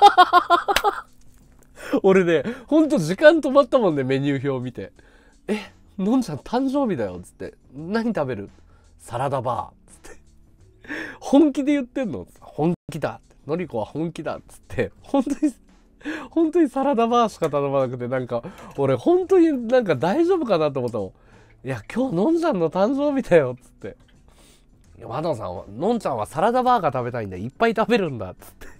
俺ね、ほんと時間止まったもんね、メニュー表見て。のんちゃん誕生日だよっつって、何食べる？サラダバーっつって。本気で言ってんの？本気だって。のりこは本気だっつって、本当にサラダバーしか頼まなくて、なんか俺本当になんか大丈夫かなと思ったもん。いや今日のんちゃんの誕生日だよっつって、和野さんはのんちゃんはサラダバーが食べたいんだ、いっぱい食べるんだっつって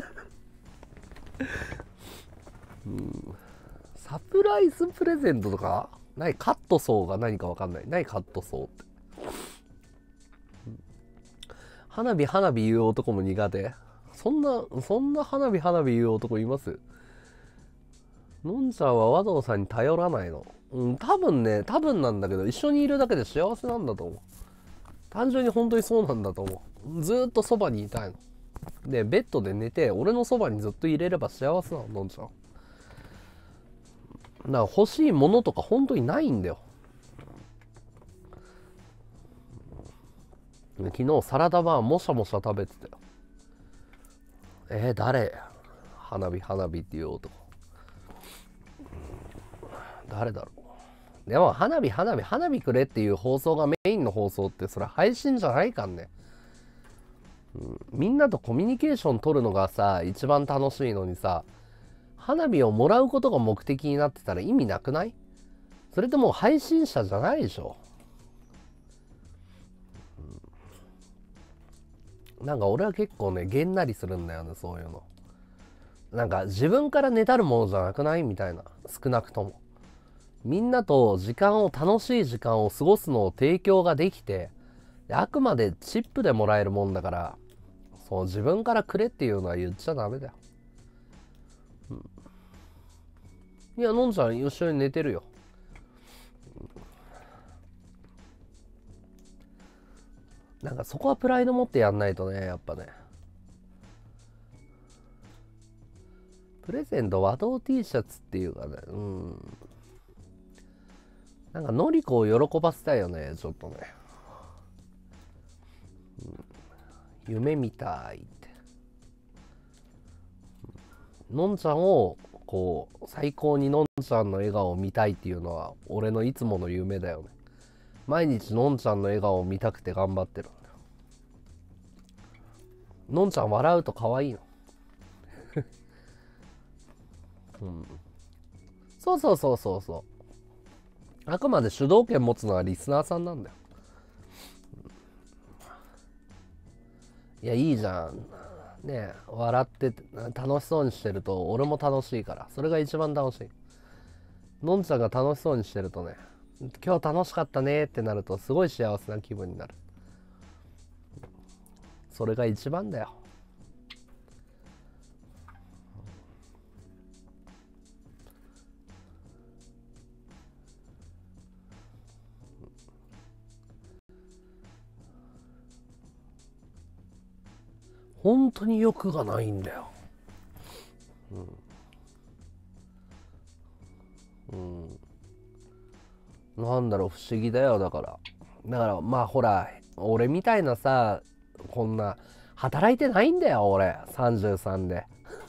サプライズプレゼントとか何？カットソーが何か分かんない。何カットソーって。花火言う男も苦手。そんな花火言う男います？のんちゃんは和道さんに頼らないの。多分なんだけど、一緒にいるだけで幸せなんだと思う。単純に本当にそうなんだと思う。ずーっとそばにいたいの。で、ベッドで寝て、俺のそばにずっといれれば幸せなの、のんちゃん。だから欲しいものとか本当にないんだよ。昨日サラダバーもしゃもしゃ食べてたよ。誰？花火っていう男。誰だろう。でも花火くれっていう放送がメインの放送って、それ配信じゃないかんね。みんなとコミュニケーション取るのがさ、一番楽しいのにさ、花火をもらうことが目的になってたら意味なくない？それってもう配信者じゃないでしょ。なんか俺は結構ね、げんなりするんだよね、そういうの。なんか自分からねだるものじゃなくない？みたいな。少なくとも。みんなと楽しい時間を過ごすのを提供ができて、あくまでチップでもらえるもんだから、そう自分からくれっていうのは言っちゃダメだよ。いや、のんちゃん一緒に寝てるよ。なんかそこはプライド持ってやんないとね、やっぱね。プレゼント和道 T シャツっていうかね、なんかのりこを喜ばせたいよね、ちょっとね。夢みたいって。のんちゃんをこう最高にのんちゃんの笑顔を見たいっていうのは俺のいつもの夢だよね。毎日のんちゃんの笑顔を見たくて頑張ってるんだよ。のんちゃん笑うと可愛いの。そう。あくまで主導権持つのはリスナーさんなんだよ。いや、いいじゃん。ねえ、笑って楽しそうにしてると俺も楽しいから、それが一番楽しい。のんちゃんが楽しそうにしてるとね、今日楽しかったねってなるとすごい幸せな気分になる。それが一番だよ。本当に欲がないんだよ。なんだろう、不思議だよ。だからまあほら、俺みたいなさ、こんな働いてないんだよ俺、33で。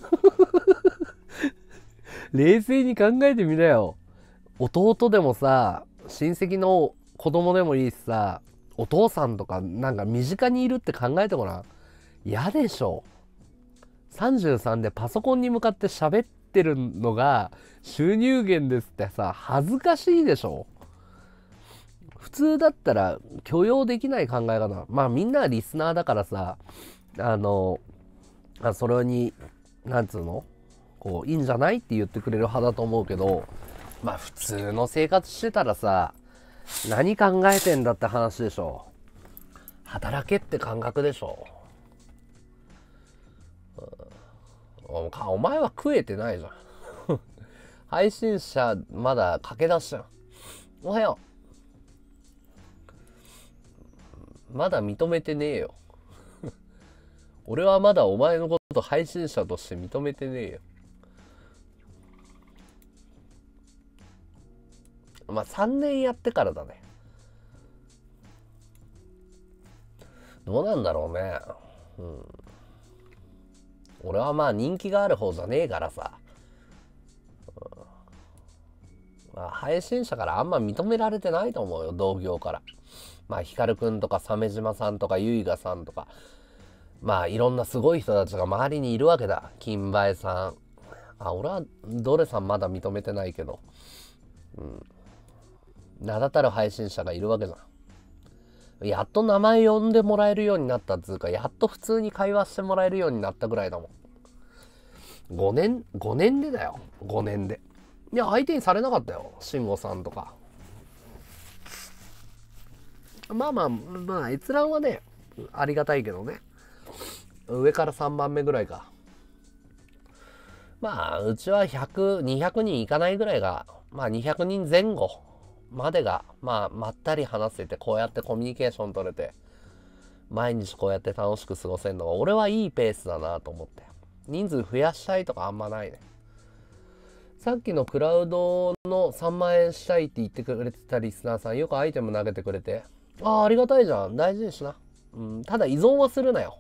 冷静に考えてみなよ。弟でもさ、親戚の子供でもいいしさ、お父さんとかなんか身近にいるって考えてごらん。嫌でしょ。33でパソコンに向かって喋ってるのが収入源ですってさ、恥ずかしいでしょ。普通だったら許容できない考え方。まあみんなリスナーだからさ、それになんつうの、 こういいんじゃないって言ってくれる派だと思うけど、まあ普通の生活してたらさ、何考えてんだって話でしょ。働けって感覚でしょ。お前は食えてないじゃん。配信者まだ駆け出しじゃん。おはよう。まだ認めてねえよ。俺はまだお前のこと配信者として認めてねえよ。まあ3年やってからだね。どうなんだろうね。俺はまあ人気がある方じゃねえからさ。まあ、配信者からあんま認められてないと思うよ、同業から。まあヒカルくんとか鮫島さんとかゆいがさんとか、まあいろんなすごい人たちが周りにいるわけだ。金馬恵さん。俺はドレさんまだ認めてないけど、名だたる配信者がいるわけじゃん。やっと名前呼んでもらえるようになったっつうか、やっと普通に会話してもらえるようになったぐらいだもん。5年でだよ。5年で。いや、相手にされなかったよ。慎吾さんとか。まあ、閲覧はね、ありがたいけどね。上から3番目ぐらいか。まあ、うちは100、200人いかないぐらいが、まあ200人前後までが、まあ、まったり話せて、こうやってコミュニケーション取れて、毎日こうやって楽しく過ごせるのが、俺はいいペースだなと思って。人数増やしたいとかあんまないね。さっきのクラウドの3万円したいって言ってくれてたリスナーさん、よくアイテム投げてくれて、ありがたいじゃん。大事にしな。ただ依存はするなよ。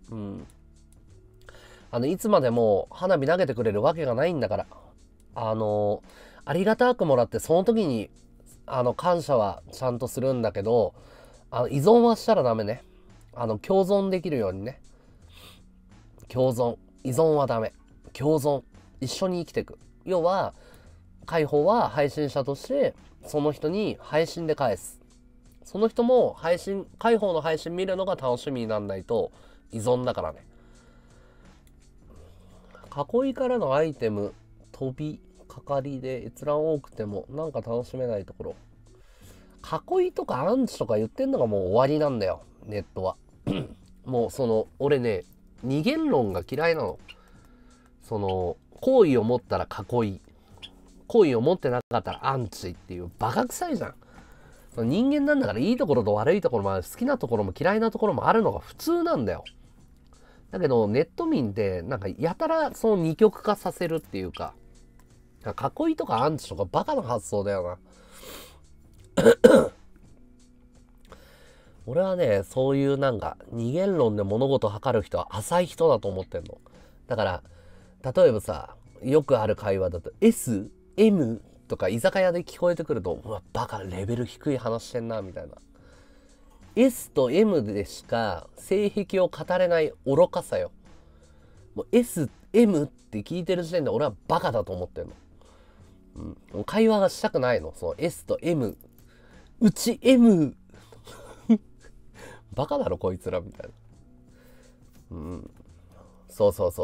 いつまでも花火投げてくれるわけがないんだから。ありがたくもらって、その時に、感謝はちゃんとするんだけど、依存はしたらダメね。共存できるようにね。共存。依存はダメ。共存。一緒に生きていく。要は、解放は配信者として、その人に配信で返す。その人も解放の配信見るのが楽しみになんないと依存だからね。囲いからのアイテム、飛び、かかりで閲覧多くてもなんか楽しめないところ。囲いとかアンチとか言ってんのがもう終わりなんだよ、ネットは。もう俺ね、二元論が嫌いなの。好意を持ったら囲い、好意を持ってなかったらアンチっていうバカ臭いじゃん。人間なんだからいいところと悪いところもある、好きなところも嫌いなところもあるのが普通なんだよ。だけどネット民ってなんかやたらその二極化させるっていうか、囲いとかアンチとかバカな発想だよな。俺はね、そういうなんか二元論で物事を測る人は浅い人だと思ってんの。だから例えばさ、よくある会話だと S、M とか居酒屋で聞こえてくると、うわバカレベル低い話してんなみたいな。S と M でしか性癖を語れない愚かさよ。もう S、M って聞いてる時点で俺はバカだと思ってんの。もう会話がしたくないの。その S と M。うち M。バカだろこいつらみたいな。そうそう。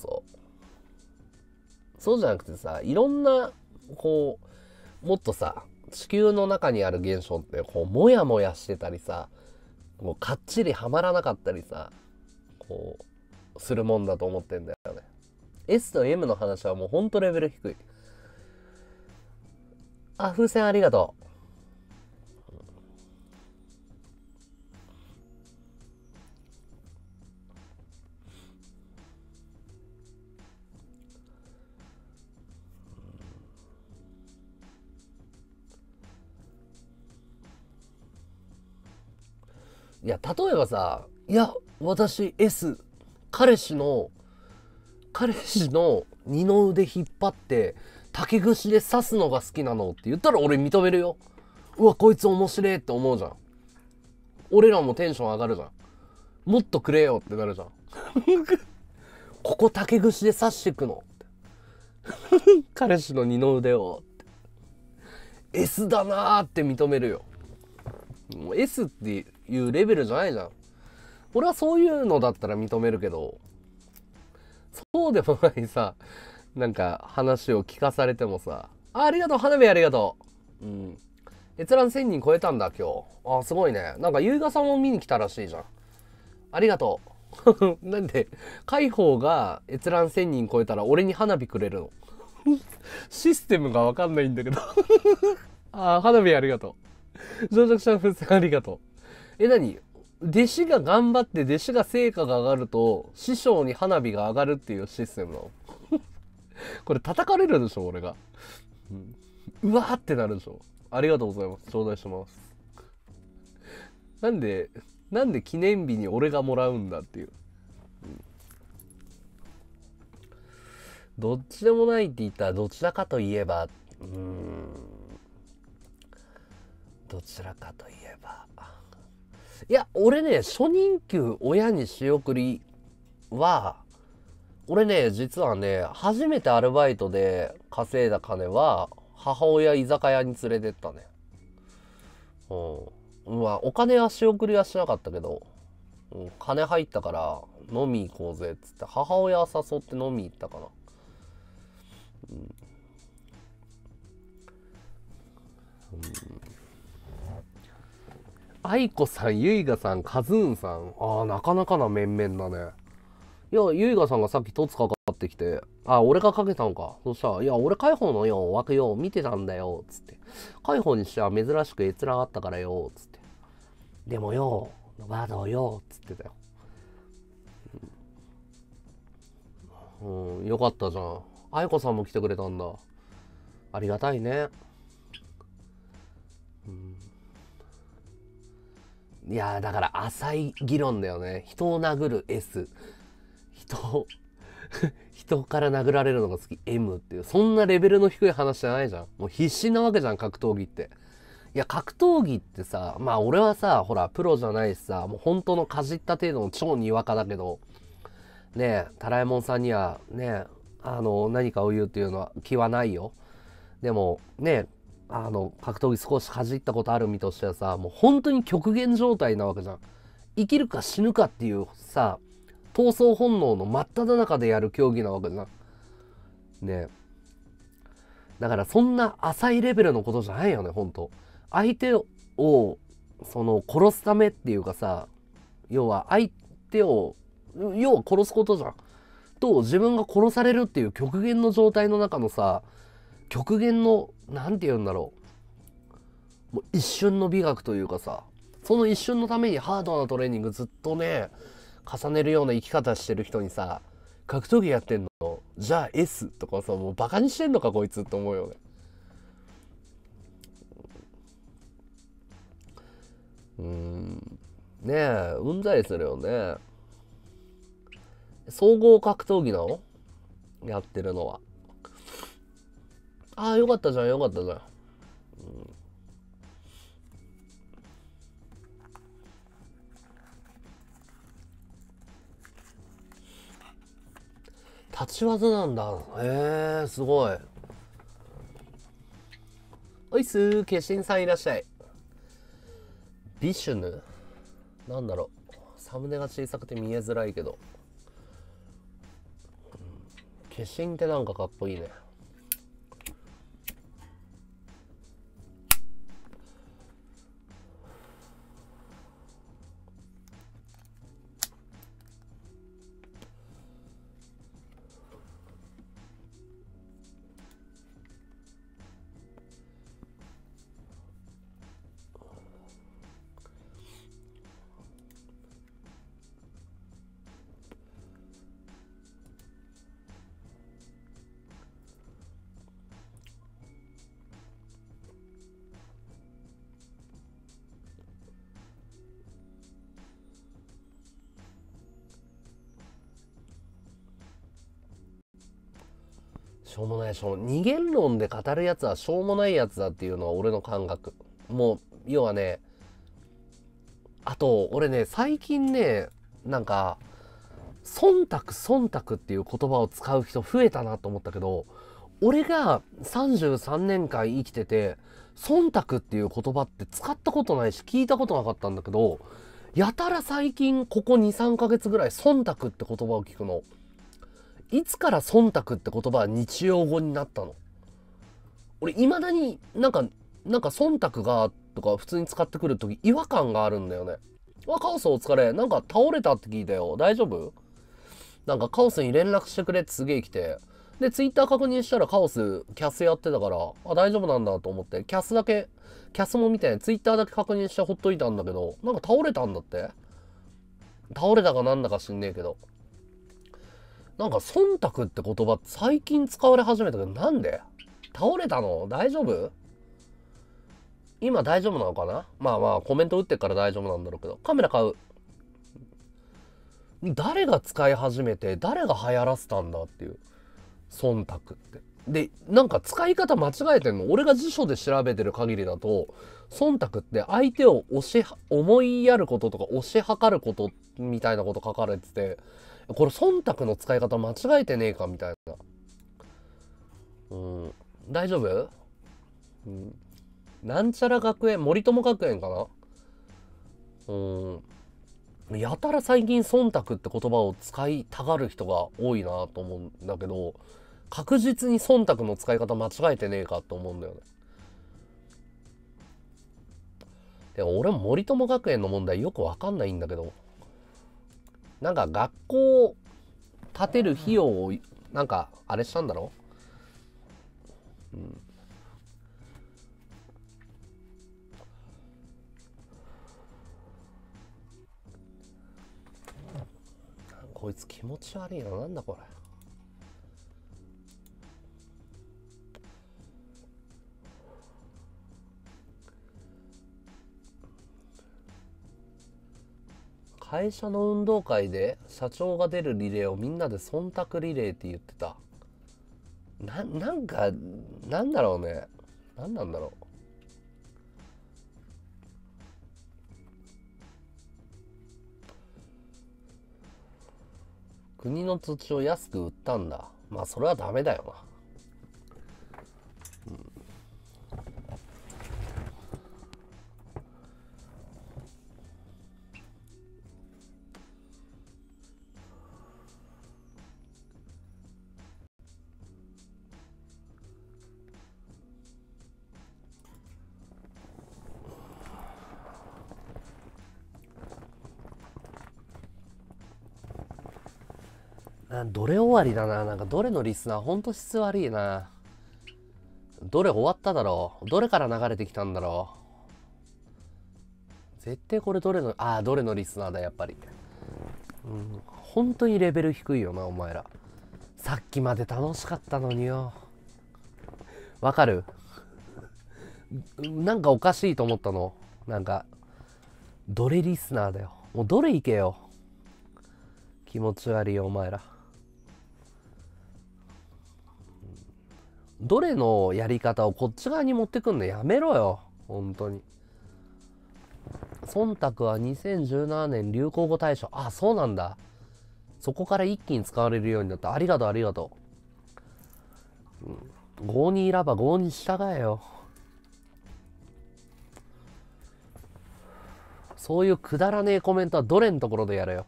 そうじゃなくてさ、いろんな、もっとさ、地球の中にある現象って、もやもやしてたりさ、かっちりはまらなかったりさ、するもんだと思ってんだよね。S と M の話はもうほんとレベル低い。風船ありがとう。いや、例えばさ、いや、私 S、彼氏の二の腕引っ張って竹串で刺すのが好きなのって言ったら俺認めるよ。うわ、こいつ面白いって思うじゃん。俺らもテンション上がるじゃん。もっとくれよってなるじゃん。ここ竹串で刺してくの彼氏の二の腕をって S だなーって認めるよ。もう S っていうレベルじゃないじゃん。俺はそういうのだったら認めるけど、そうでもないさ、 なんか話を聞かされてもさ、ありがとう、花火ありがとう。うん。閲覧1000人超えたんだ、今日。あ、すごいね。なんか、ゆいがさんも見に来たらしいじゃん。ありがとう。なんで、海宝が閲覧1000人超えたら俺に花火くれるの。システムがわかんないんだけど。あ、花火ありがとう。上職者風船ありがとう。何？弟子が頑張って弟子が成果が上がると師匠に花火が上がるっていうシステムなの。これ叩かれるでしょ俺が、うわーってなるでしょ。ありがとうございます。頂戴します。なんで記念日に俺がもらうんだっていう、どっちでもないって言ったらどちらかといえばどちらかといえば、いや俺ね、初任給親に仕送りは、俺ね実はね、初めてアルバイトで稼いだ金は母親居酒屋に連れてったね。まあお金は仕送りはしなかったけど、金入ったから飲み行こうぜっつって母親誘って飲み行ったかな。愛子さん、ゆいがさん、カズーンさん、なかなかな面々だね。いや、ゆいがさんがさっき凸かかってきて、俺がかけたのか。そしたら、いや、俺海宝のよ、枠よ、見てたんだよ、つって。海宝にしては珍しく閲覧あったからよ、つって。でもよ、ワードよ、つってたよ。よかったじゃん。愛子さんも来てくれたんだ。ありがたいね。いやだから浅い議論だよね。人を殴る S、 人から殴られるのが好き M っていう、そんなレベルの低い話じゃないじゃん。もう必死なわけじゃん、格闘技って。いや格闘技ってさ、まあ俺はさ、ほらプロじゃないしさ、もう本当のかじった程度の超にわかだけどね、タラえもんさんにはね、何かを言うっていうのは気はないよ。でもね、格闘技少しかじったことある身としてはさ、もう本当に極限状態なわけじゃん。生きるか死ぬかっていうさ、闘争本能の真っ只中でやる競技なわけじゃん。ね。だからそんな浅いレベルのことじゃないよね、本当。相手を殺すためっていうかさ、要は相手を殺すことじゃん。と自分が殺されるっていう極限の状態の中のさ、極限のなんて言うんだろう、もう一瞬の美学というかさ、その一瞬のためにハードなトレーニングずっとね重ねるような生き方してる人にさ、格闘技やってんのじゃあ S とかさ、もうバカにしてんのかこいつって思うよね。ねえ、うんざりするよね。総合格闘技なのやってるのは。よかったじゃん、よかったじゃん。立ち技なんだ。すごい。おいっすー、化身さんいらっしゃい。ビシュヌなんだろう、サムネが小さくて見えづらいけど、化身ってなんかかっこいいね。しょうもない、二元論で語るやつはしょうもないやつだっていうのは俺の感覚。もう要はね、あと俺ね最近ね、なんか忖度っていう言葉を使う人増えたなと思ったけど、俺が33年間生きてて忖度っていう言葉って使ったことないし聞いたことなかったんだけど、やたら最近ここ 2,3 ヶ月ぐらい忖度って言葉を聞くの。 いつから忖度って言葉は日常語になったの？俺未だになんか忖度がとか普通に使ってくるとき違和感があるんだよね。カオスお疲れ。なんか倒れたって聞いたよ。大丈夫？なんかカオスに連絡してくれってすげえ来て。で、ツイッター確認したらカオスキャスやってたから、大丈夫なんだと思って、キャスも見て、ツイッターだけ確認してほっといたんだけど、なんか倒れたんだって？倒れたかなんだか知んねえけど。なんか忖度って言葉最近使われ始めたけど、なんで？倒れたの？大丈夫？今大丈夫なのかな？まあコメント打ってから大丈夫なんだろうけど。カメラ買う。誰が使い始めて、誰が流行らせたんだっていう。忖度って。で、なんか使い方間違えてんの？俺が辞書で調べてる限りだと、忖度って相手を思いやることとか推し量ることみたいなこと書かれてて、これ忖度の使い方間違えてねえかみたいな。大丈夫？なんちゃら学園、森友学園かな？やたら最近忖度って言葉を使いたがる人が多いなと思うんだけど、確実に忖度の使い方間違えてねえかと思うんだよね。でも俺も森友学園の問題よくわかんないんだけど、なんか学校を建てる費用をなんかあれしたんだろ？こいつ気持ち悪いな。なんだこれ。会社の運動会で社長が出るリレーをみんなで忖度リレーって言ってた。なんかなんだろうね。なんなんだろう。国の土地を安く売ったんだ。まあそれはダメだよな。どれ終わりだな。なんかどれのリスナーほんと質悪いな。どれ終わっただろう。どれから流れてきたんだろう。絶対これどれのリスナーだやっぱり。本当にレベル低いよなお前ら。さっきまで楽しかったのによ。わかる？なんかおかしいと思ったの。なんかどれリスナーだよ。もうどれ行けよ。気持ち悪いよお前ら。どれのやり方をこっち側に持ってくんのやめろよ本当に。忖度は2017年流行語大賞。そうなんだ。そこから一気に使われるようになった。ありがとうありがとう。郷にいらば郷に従えよ。そういうくだらねえコメントはどれのところでやれよ。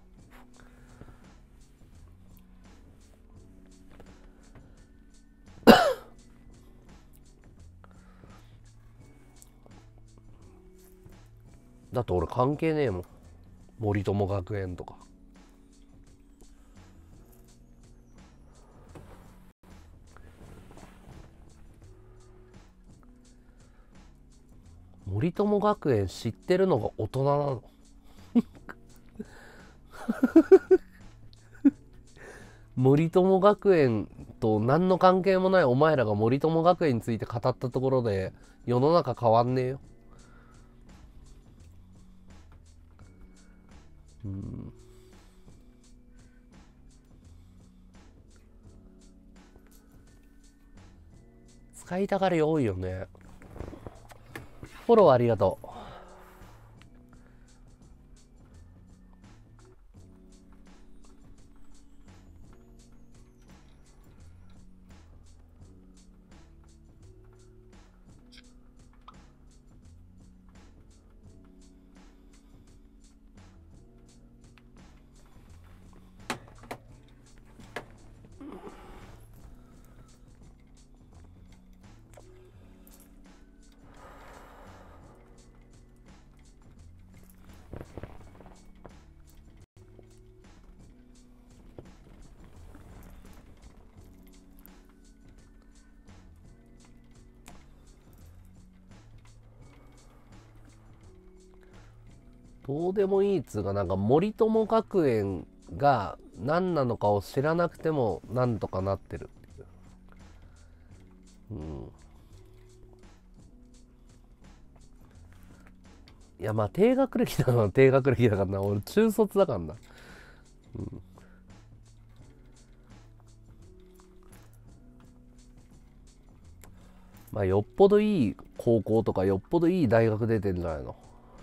だって俺関係ねえもん。森友学園とか。森友学園知ってるのが大人なの？森友学園と何の関係もないお前らが森友学園について語ったところで世の中変わんねえよ。使いたがり多いよね。フォローありがとう。 どうでもいいっつうか、なんか森友学園が何なのかを知らなくてもなんとかなってるっていう。いや、まあ低学歴だな、低学歴だからな。俺中卒だからな。まあよっぽどいい高校とかよっぽどいい大学出てんじゃないの。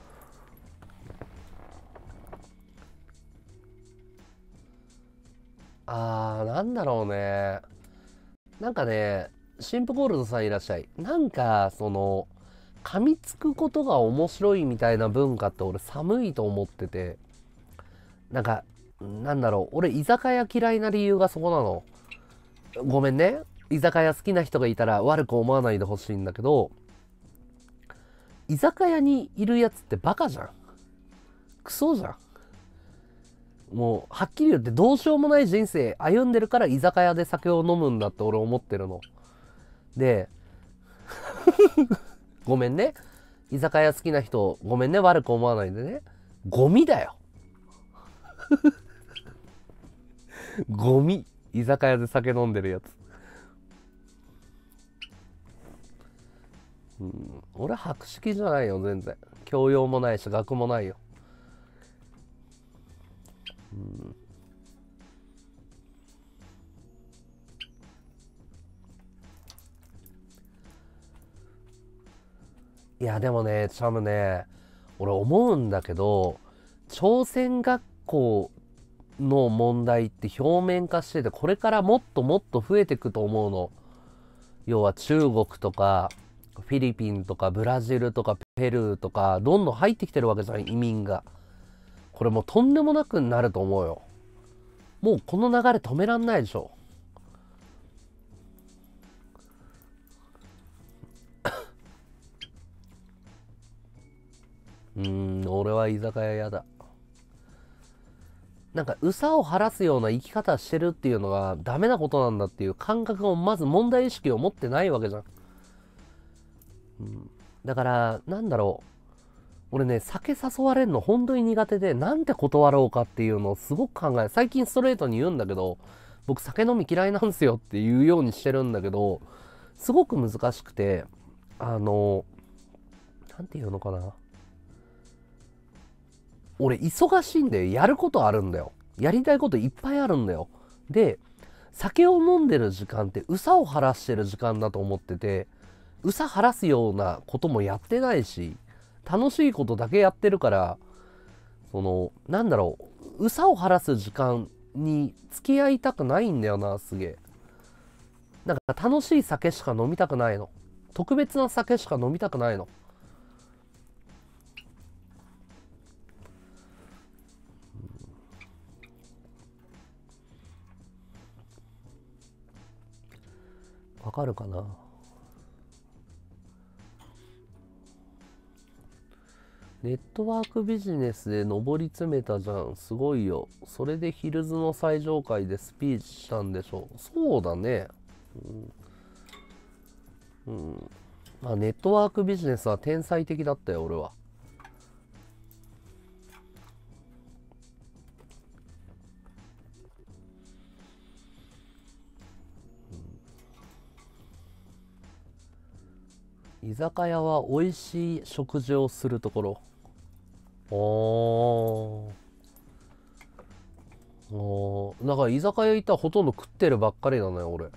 なんだろうね。なんかね、シンプゴールドさんいらっしゃい。なんかその噛みつくことが面白いみたいな文化って俺寒いと思ってて、なんかなんだろう、俺居酒屋嫌いな理由がそこなの。ごめんね、居酒屋好きな人がいたら悪く思わないでほしいんだけど、居酒屋にいるやつってバカじゃん。クソじゃん。もうはっきり言ってどうしようもない人生歩んでるから居酒屋で酒を飲むんだって俺思ってるの。でごめんね、居酒屋好きな人ごめんね、悪く思わないでね。ゴミだよゴミ、居酒屋で酒飲んでるやつ。俺博識じゃないよ、全然。教養もないし学もないよ。いやでもね、チャムね、俺思うんだけど、朝鮮学校の問題って表面化してて、これからもっともっと増えていくと思うの。要は中国とかフィリピンとかブラジルとかペルーとかどんどん入ってきてるわけじゃん、移民が。これもうとんでもなくなると思うよ。もうこの流れ止めらんないでしょ。俺は居酒屋やだ。なんか、憂さを晴らすような生き方してるっていうのがダメなことなんだっていう感覚を、まず問題意識を持ってないわけじゃん。だから、なんだろう。俺ね、酒誘われるの本当に苦手で、なんて断ろうかっていうのをすごく考え、最近ストレートに言うんだけど、僕酒飲み嫌いなんですよって言うようにしてるんだけど、すごく難しくて、なんていうのかな。俺忙しいんでやることあるんだよ。やりたいこといっぱいあるんだよ。で、酒を飲んでる時間って憂さを晴らしてる時間だと思ってて、憂さ晴らすようなこともやってないし、楽しいことだけやってるから、なんだろう、憂さを晴らす時間に付き合いたくないんだよな、すげえ。なんか楽しい酒しか飲みたくないの。特別な酒しか飲みたくないの。わかるかな。ネットワークビジネスで上り詰めたじゃん。すごいよ。それでヒルズの最上階でスピーチしたんでしょ。そうだね。まあネットワークビジネスは天才的だったよ、俺は。居酒屋は美味しい食事をするところ。だから居酒屋行ったらほとんど食ってるばっかりなのよ、俺。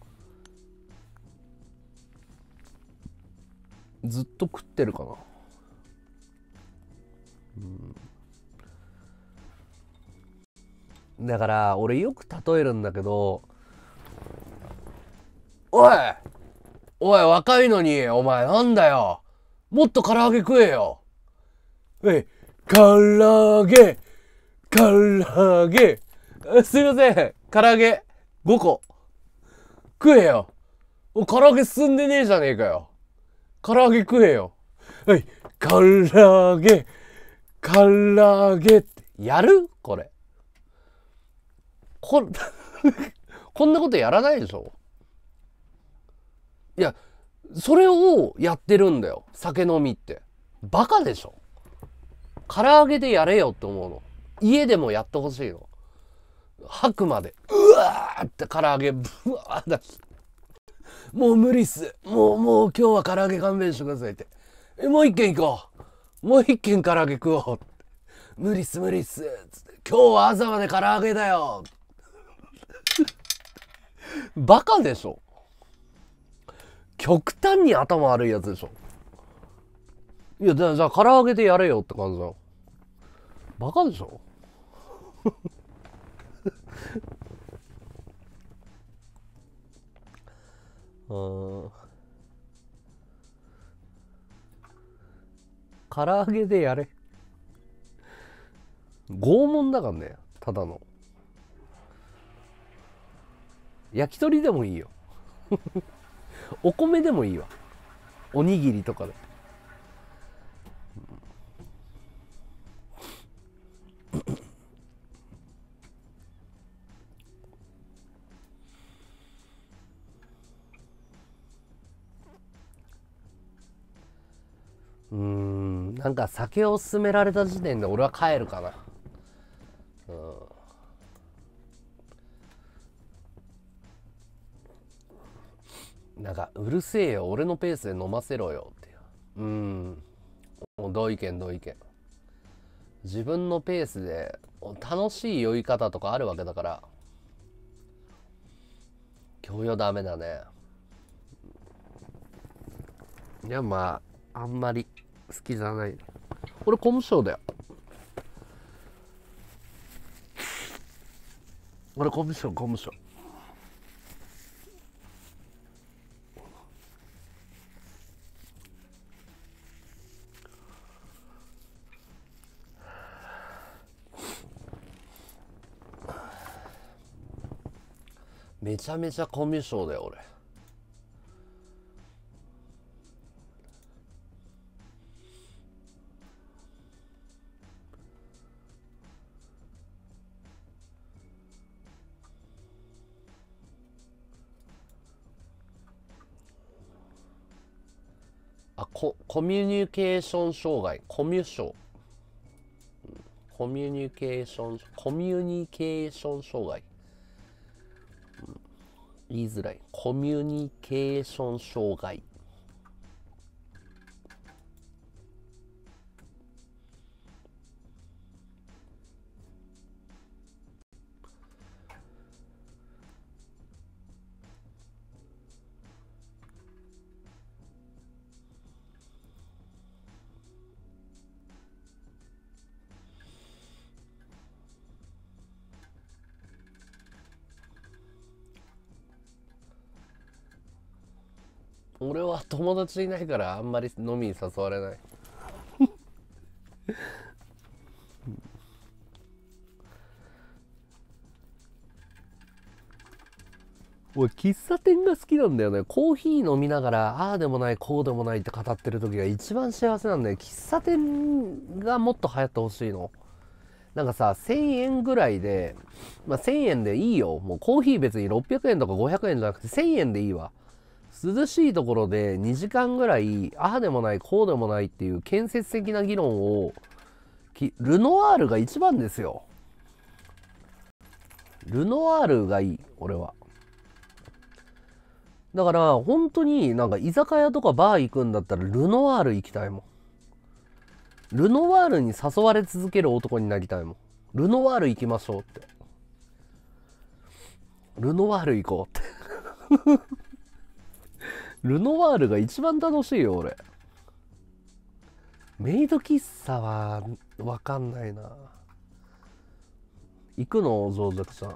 ずっと食ってるかな。だから俺よく例えるんだけど、おい若いのにお前なんだよ、もっと唐揚げ食えよ。唐揚げすいません、唐揚げ5個食えよ。唐揚げ進んでねえじゃねえかよ。唐揚げ食えよ。唐揚げってやる？これこんなことやらないでしょ。いや、それをやってるんだよ、酒飲みって。バカでしょ。 唐揚げでやれよって思うの。家でもやってほしいの。吐くまでうわーって唐揚げブワー出して、もう無理っす、もう今日は唐揚げ勘弁してくださいって、もう一軒行こう、もう一軒唐揚げ食おうって、無理っすつって、今日は朝まで唐揚げだよバカでしょ。極端に頭悪いやつでしょ。いや、じゃあ唐揚げでやれよって感じだよ。バカでしょ唐揚げでやれ。拷問だからね、ただの。焼き鳥でもいいよお米でもいいわ、おにぎりとかで。なんか酒を勧められた時点で俺は帰るかな。なんかうるせえよ、俺のペースで飲ませろよっていう。もう同意見。自分のペースで楽しい酔い方とかあるわけだから、強要ダメだね。いや、まああんまり好きじゃない。俺コミュ障だよ。俺コミュ障。めちゃめちゃコミュ障だよ俺。コミュニケーション障害、コミュ障。コミュニケーション障害。言いづらい。コミュニケーション障害。俺は友達いないからあんまり飲みに誘われない俺喫茶店が好きなんだよね。コーヒー飲みながらああでもないこうでもないって語ってる時が一番幸せなんだよ。喫茶店がもっと流行ってほしいの。なんかさ、1000円ぐらいで、1000円でいいよ。もうコーヒー別に600円とか500円じゃなくて1000円でいいわ。涼しいところで2時間ぐらいああでもないこうでもないっていう建設的な議論を、ルノワールが一番ですよ。ルノワールがいい、俺は。だから本当になんか居酒屋とかバー行くんだったらルノワール行きたいもん。ルノワールに誘われ続ける男になりたいもん。ルノワール行きましょうって。ルノワール行こうってルノワールが一番楽しいよ俺。メイド喫茶は分かんないな。行くの上手ちゃん。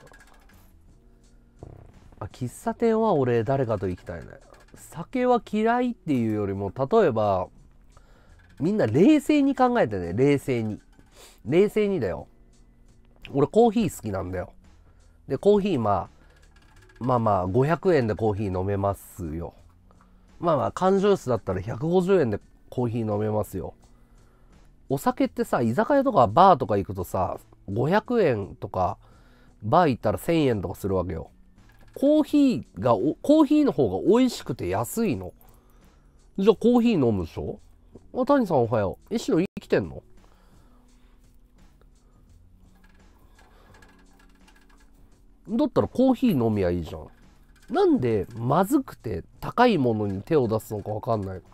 喫茶店は俺誰かと行きたいね。酒は嫌いっていうよりも、例えばみんな冷静に考えてね。冷静にだよ。俺コーヒー好きなんだよ。でコーヒーまあ500円でコーヒー飲めますよ。缶ジュースだったら150円でコーヒー飲めますよ。お酒ってさ、居酒屋とかバーとか行くとさ、500円とかバー行ったら1000円とかするわけよ。コーヒーの方が美味しくて安いの。じゃあコーヒー飲むでしょ。谷さんおはよう。石野生きてんの？ だったらコーヒー飲みゃいいじゃん。なんでまずくて高いものに手を出すのかわかんない。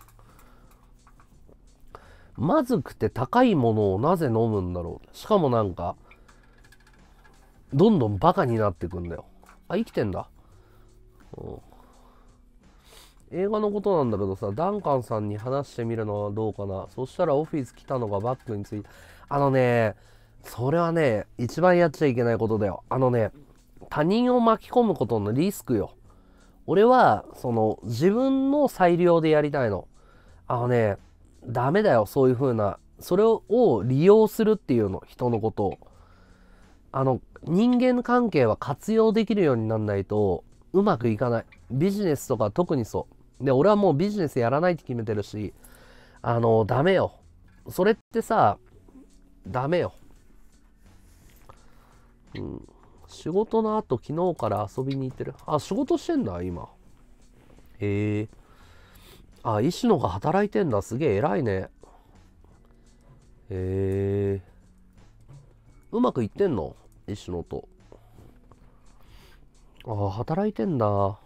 まずくて高いものをなぜ飲むんだろう。しかもなんかどんどんバカになってくんだよ。あ、生きてんだ。映画のことなんだけどさ、ダンカンさんに話してみるのはどうかな。そしたらオフィス来たのがバッグについて、それはね、一番やっちゃいけないことだよ。他人を巻き込むことのリスクよ。俺は自分の裁量でやりたいの。ダメだよ、そういう風な、それを利用するっていうの、人のことを。人間関係は活用できるようになんないとうまくいかない。ビジネスとか特にそう。で、俺はもうビジネスやらないって決めてるし、ダメよ。それってさ、ダメよ。仕事の後、昨日から遊びに行ってる。あ、仕事してんだ、今。へえ。あ、石野が働いてんだ。すげえ偉いね。へえ。うまくいってんの？石野と。あ、働いてんだ。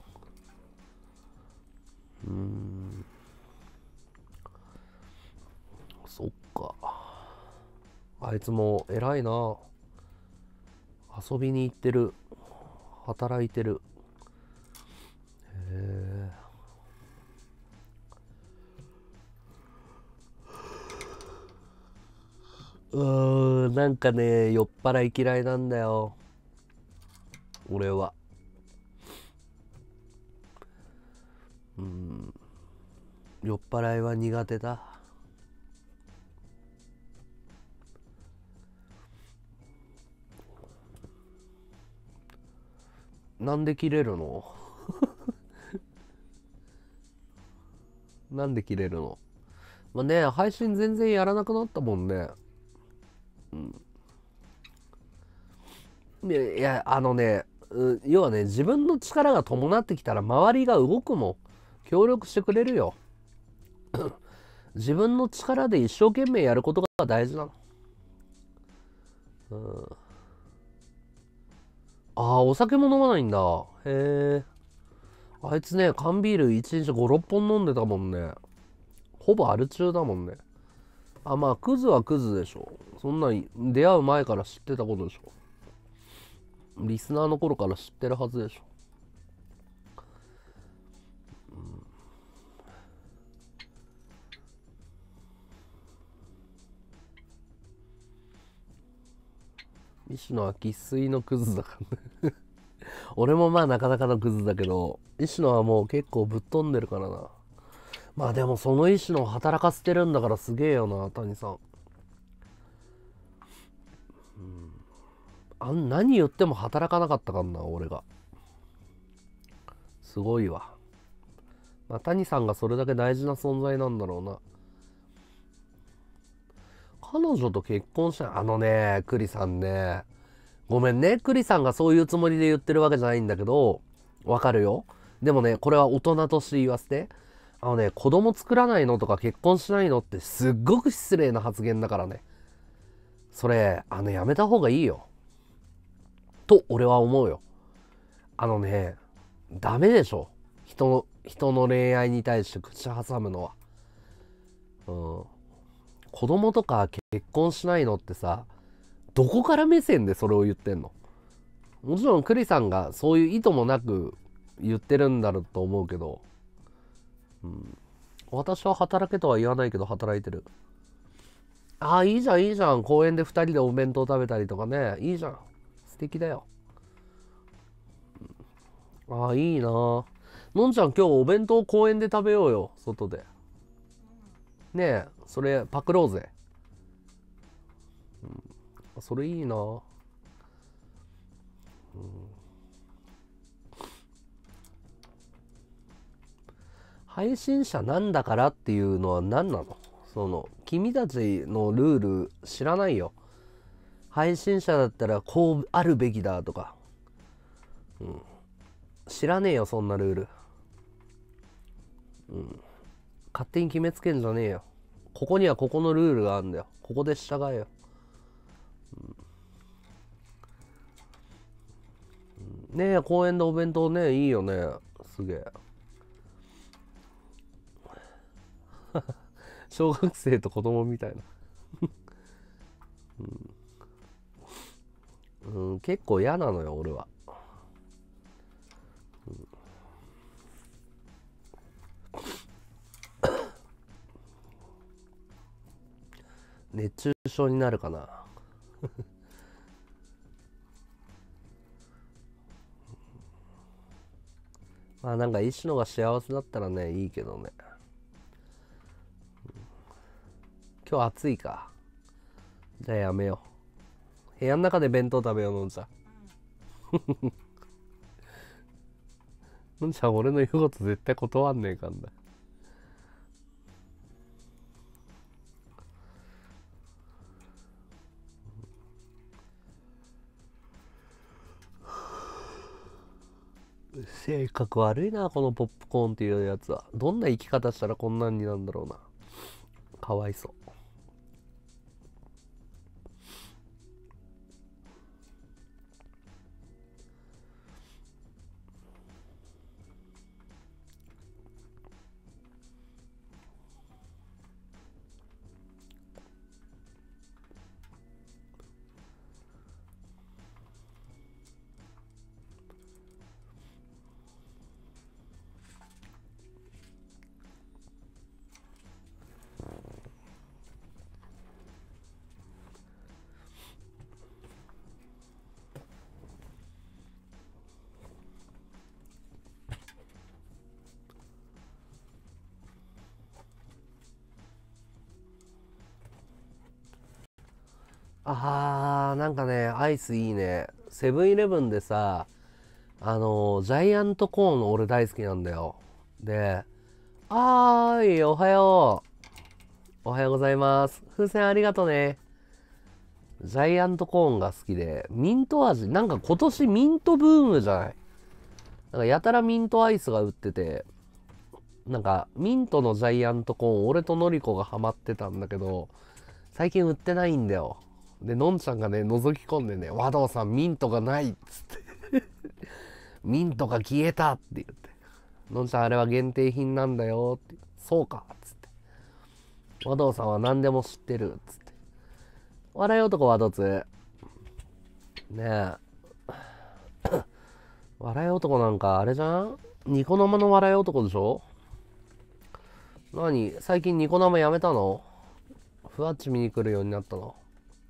そっか。あいつも偉いな。遊びに行ってる。働いてる。へえ。なんかね、酔っ払い嫌いなんだよ。俺は。酔っ払いは苦手だ。なんで切れるの？なんで切れるの？まあね、配信全然やらなくなったもんね。いや、要はね、自分の力が伴ってきたら周りが動くもん。協力してくれるよ。自分の力で一生懸命やることが大事なの。ああ、お酒も飲まないんだ。へえ。あいつね、缶ビール1日5、6本飲んでたもんね。ほぼアル中だもんね。あ、まあ、クズはクズでしょ。そんなに出会う前から知ってたことでしょ。リスナーの頃から知ってるはずでしょ。石野は生粋のクズだからね。俺もまあなかなかのクズだけど、石野はもう結構ぶっ飛んでるからな。まあでもその石野を働かせてるんだからすげえよな、谷さん。何言っても働かなかったかんな、俺が。すごいわ。まあ、谷さんがそれだけ大事な存在なんだろうな。彼女と結婚したクリさんね。ごめんね、クリさんがそういうつもりで言ってるわけじゃないんだけど、わかるよ。でもね、これは大人として言わせて。子供作らないのとか結婚しないのってすっごく失礼な発言だからね。それ、やめた方がいいよ。と、俺は思うよ。ダメでしょ。人の恋愛に対して口挟むのは。子供とか結婚しないのってさ、どこから目線でそれを言ってんの？もちろんクリさんがそういう意図もなく言ってるんだろうと思うけど、私は働けとは言わないけど働いてる。ああ、いいじゃんいいじゃん。公園で2人でお弁当食べたりとかね。いいじゃん。素敵だよ。ああ、いいな。のんちゃん今日お弁当公園で食べようよ。外で。ねえ、それパクろうぜ。それいいな。配信者なんだからっていうのは何なの？君たちのルール知らないよ。配信者だったらこうあるべきだとか。知らねえよ、そんなルール。勝手に決めつけんじゃねえよ。ここにはここのルールがあるんだよ。ここで従えよ。 ねえ、公園でお弁当ね、いいよね。すげえ。小学生と子供みたいな。うん、結構嫌なのよ、俺は。熱中症になるかな。まあなんか石野が幸せだったらね、いいけどね。今日暑いか。じゃあやめよう。部屋の中で弁当食べよう、のんちゃん。のんちゃん、俺の言うこと絶対断んねえかんだ。性格悪いな、このポップコーンっていうやつは。どんな生き方したらこんなんになんだろうな。かわいそう。なんかね、アイスいいね。セブンイレブンでさ、ジャイアントコーン俺大好きなんだよ。で、おはよう。おはようございます。風船ありがとね。ジャイアントコーンが好きで、ミント味、なんか今年ミントブームじゃない？なんかやたらミントアイスが売ってて、なんかミントのジャイアントコーン、俺とノリコがハマってたんだけど、最近売ってないんだよ。で、のんちゃんがね、覗き込んでね、和道さんミントがないっつってミントが消えたって言って、のんちゃんあれは限定品なんだよって、そうかっつって、和道さんは何でも知ってるっつって、笑い男和道つねえ笑い男なんかあれじゃん、ニコ生の笑い男でしょ。何最近ニコ生やめたの？ふわっち見に来るようになったの？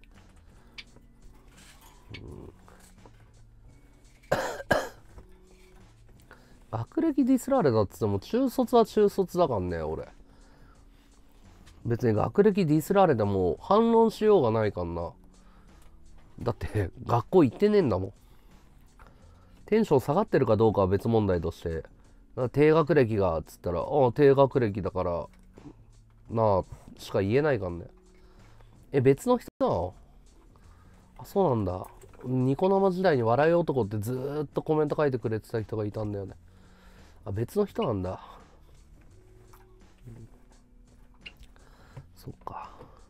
学歴ディスられたっつっても中卒は中卒だからね。俺別に学歴ディスられても反論しようがないからな。だって学校行ってねえんだもん。テンション下がってるかどうかは別問題として、低学歴がっつったら、低学歴だからなあしか言えないからね。別の人なの？そうなんだ。ニコ生時代に笑い男ってずーっとコメント書いてくれてた人がいたんだよね。別の人なんだ。そっか。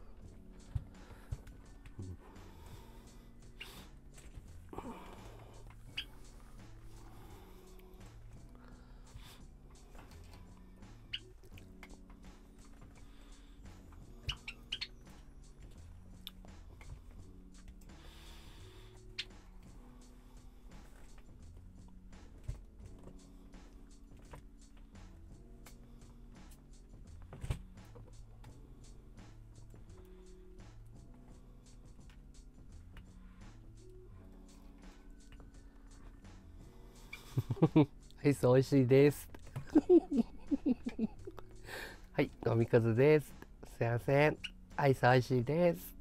アイス美味しいですはい、飲みかずです。すいません、アイス美味しいです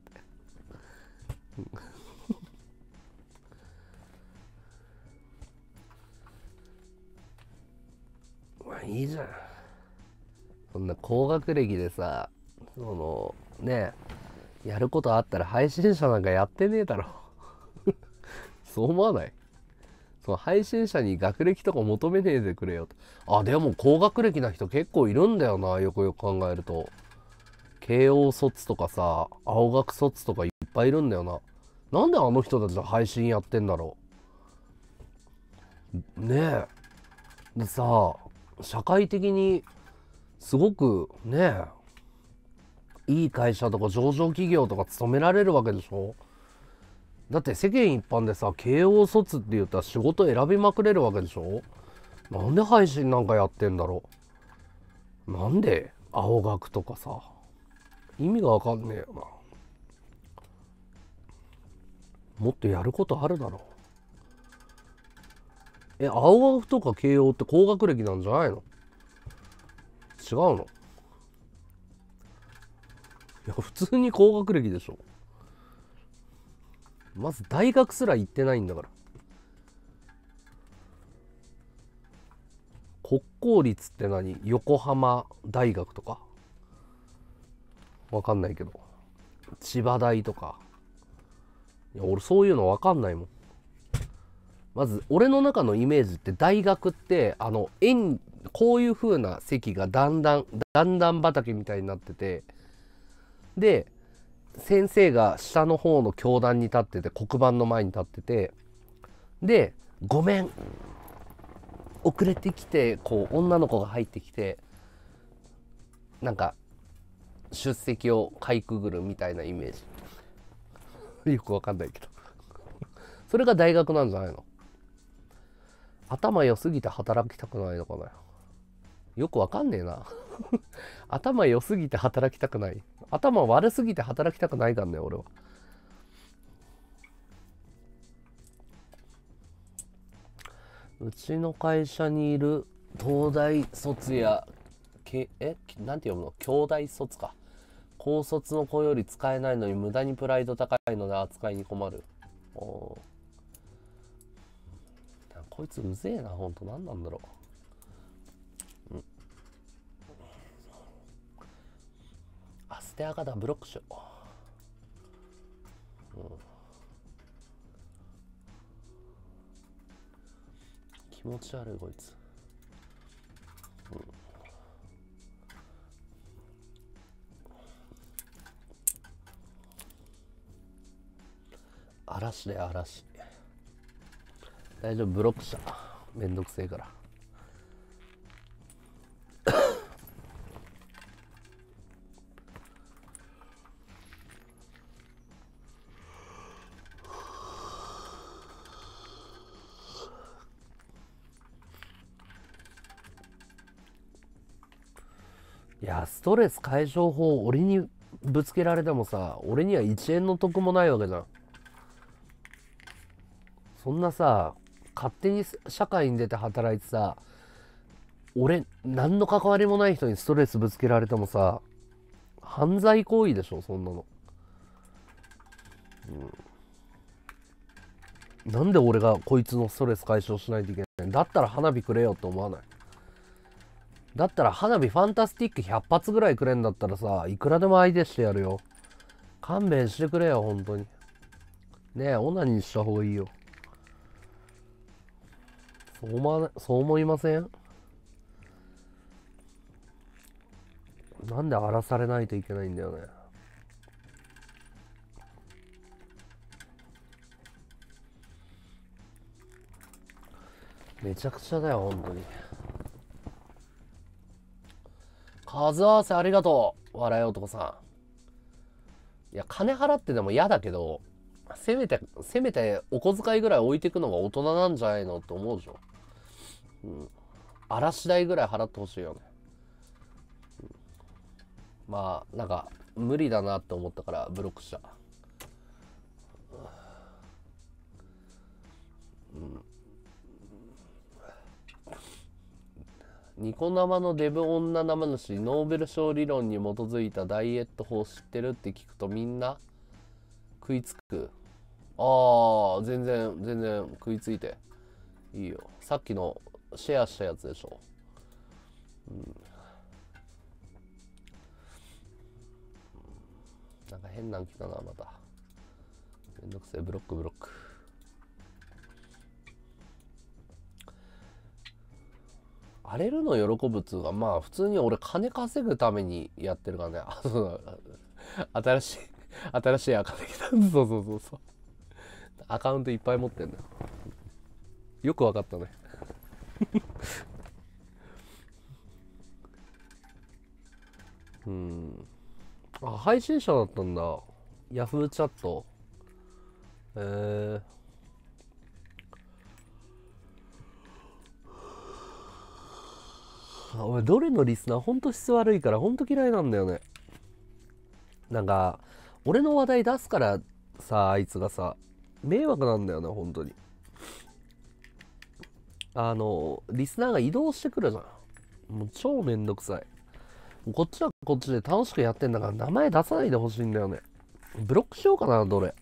まあいいじゃん。そんな高学歴でさ、ねえ、やることあったら配信者なんかやってねえだろそう思わない？その配信者に学歴とか求めねえでくれよと。でも高学歴な人結構いるんだよな、よくよく考えると。慶応卒とかさ、青学卒とかいっぱいいるんだよな。なんであの人たちは配信やってんだろねえ。でさ、社会的にすごくねえ、いい会社とか上場企業とか勤められるわけでしょ。だって世間一般でさ、慶応卒って言ったら仕事選びまくれるわけでしょ。なんで配信なんかやってんだろう。なんで青学とかさ、意味がわかんねえよな。もっとやることあるだろう。青学とか慶応って高学歴なんじゃないの？違うの？いや、普通に高学歴でしょ。まず大学すら行ってないんだから。国公立って何？横浜大学とかわかんないけど、千葉大とか。いや、俺そういうのわかんないもん。まず俺の中のイメージって、大学ってこういう風な席が段々畑みたいになってて、で先生が下の方の教壇に立ってて、黒板の前に立ってて、でごめん遅れてきて、こう女の子が入ってきて、なんか出席をかいくぐるみたいなイメージ。よくわかんないけどそれが大学なんじゃないの？頭良すぎて働きたくないのかな。よくわかんねえな頭良すぎて働きたくない、頭悪すぎて働きたくないからね、俺は。うちの会社にいる東大卒やなんて読むの、京大卒か、高卒の子より使えないのに無駄にプライド高いので扱いに困る。こいつうぜえな、ほんと。何なんだろう。アステアカだ、ブロックしよう。気持ち悪いこいつ。嵐で嵐。大丈夫、ブロックした。めんどくせえから。いや、ストレス解消法俺にぶつけられてもさ、俺には1円の得もないわけじゃん。そんなさ、勝手に社会に出て働いてさ、俺何の関わりもない人にストレスぶつけられてもさ、犯罪行為でしょ、そんなの。なんで俺がこいつのストレス解消しないといけないんだったら花火くれよって思わない？だったら花火ファンタスティック100発ぐらいくれんだったらさ、いくらでも相手してやるよ。勘弁してくれよ、本当に。ねえ、オナニーした方がいいよ。そう思いません？なんで荒らされないといけないんだよね。めちゃくちゃだよ、本当に。数合わせありがとう、笑い男さん。いや、金払ってでも嫌だけど、せめてお小遣いぐらい置いてくのが大人なんじゃないのって思うでしょ。嵐代ぐらい払ってほしいよね。まあなんか無理だなって思ったからブロックした。ニコ生のデブ女生主、ノーベル賞理論に基づいたダイエット法知ってるって聞くとみんな食いつく。全然食いついていいよ。さっきのシェアしたやつでしょ。なんか変なん来たな、また。めんどくせえ、ブロック。荒れるの喜ぶっつうか、まあ普通に俺金稼ぐためにやってるからね。新しいアカウント来た。そう。アカウントいっぱい持ってんだよ。よくわかったね。 あ、配信者だったんだ。ヤフーチャット。俺どれのリスナーほんと質悪いからほんと嫌いなんだよね。なんか俺の話題出すからさ、あいつがさ迷惑なんだよねほんとに。リスナーが移動してくるじゃん。もう超めんどくさい。こっちはこっちで楽しくやってんだから名前出さないでほしいんだよね。ブロックしようかな、どれ。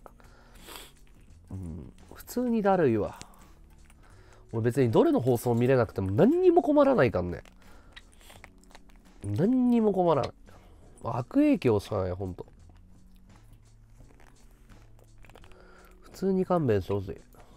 普通にだるいわ。俺別にどれの放送見れなくても何にも困らないからね。何にも困らない。悪影響しかない、ほんと。普通に勘弁してほしい。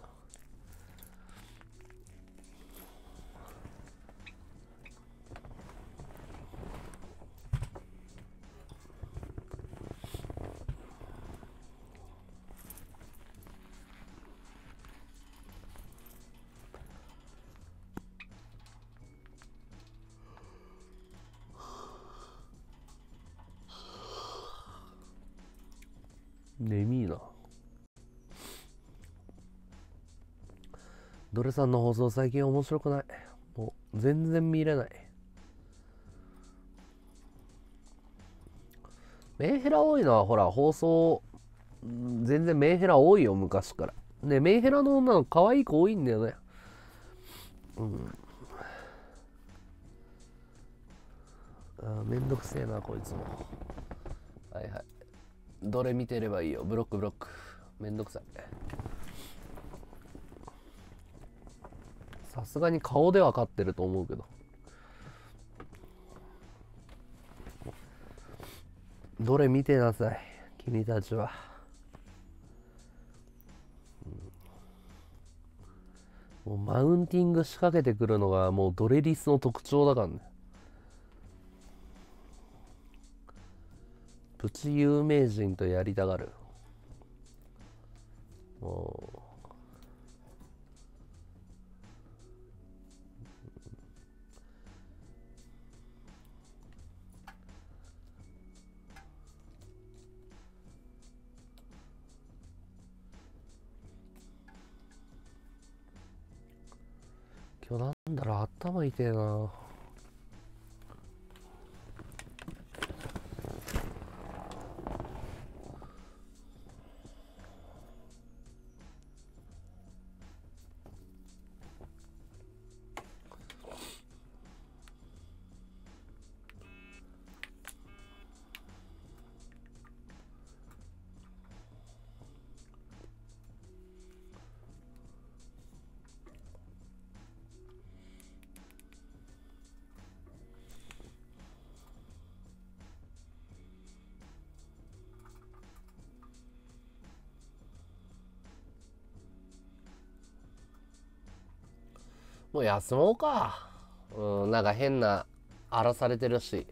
眠いな。ドレさんの放送最近面白くない。もう全然見れない。メンヘラ多いのはほら放送全然メンヘラ多いよ昔から。ね、メンヘラの女の子可愛い子多いんだよね。めんどくせえなこいつも。はいはい。どれ見てればいいよ。ブロックブロック。めんどくさい。さすがに顔でわかってると思うけど。どれ見てなさい君たちは。もうマウンティング仕掛けてくるのがもうドレリスの特徴だからね。プチ有名人とやりたがる。もう今日なんだろう、頭痛えな。もう休もうか。なんか変な荒らされてるし。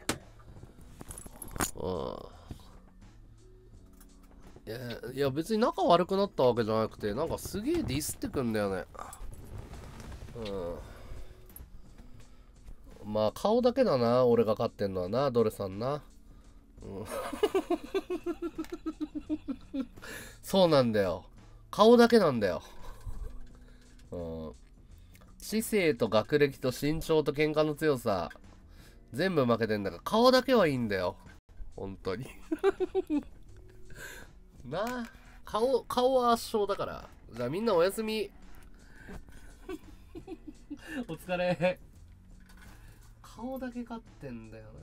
いや別に仲悪くなったわけじゃなくて、なんかすげえディスってくんだよね。まあ顔だけだな、俺が勝ってんのはな、ドレさんな。そうなんだよ。顔だけなんだよ。知性と学歴と身長と喧嘩の強さ全部負けてんだから顔だけはいいんだよ本当になあ、顔は圧勝だから。じゃあみんなおやすみお疲れ。顔だけ勝ってんだよ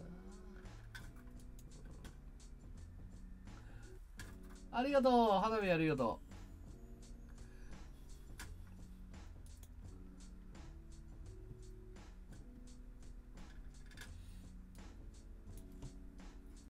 な。ありがとう花火ありがとう。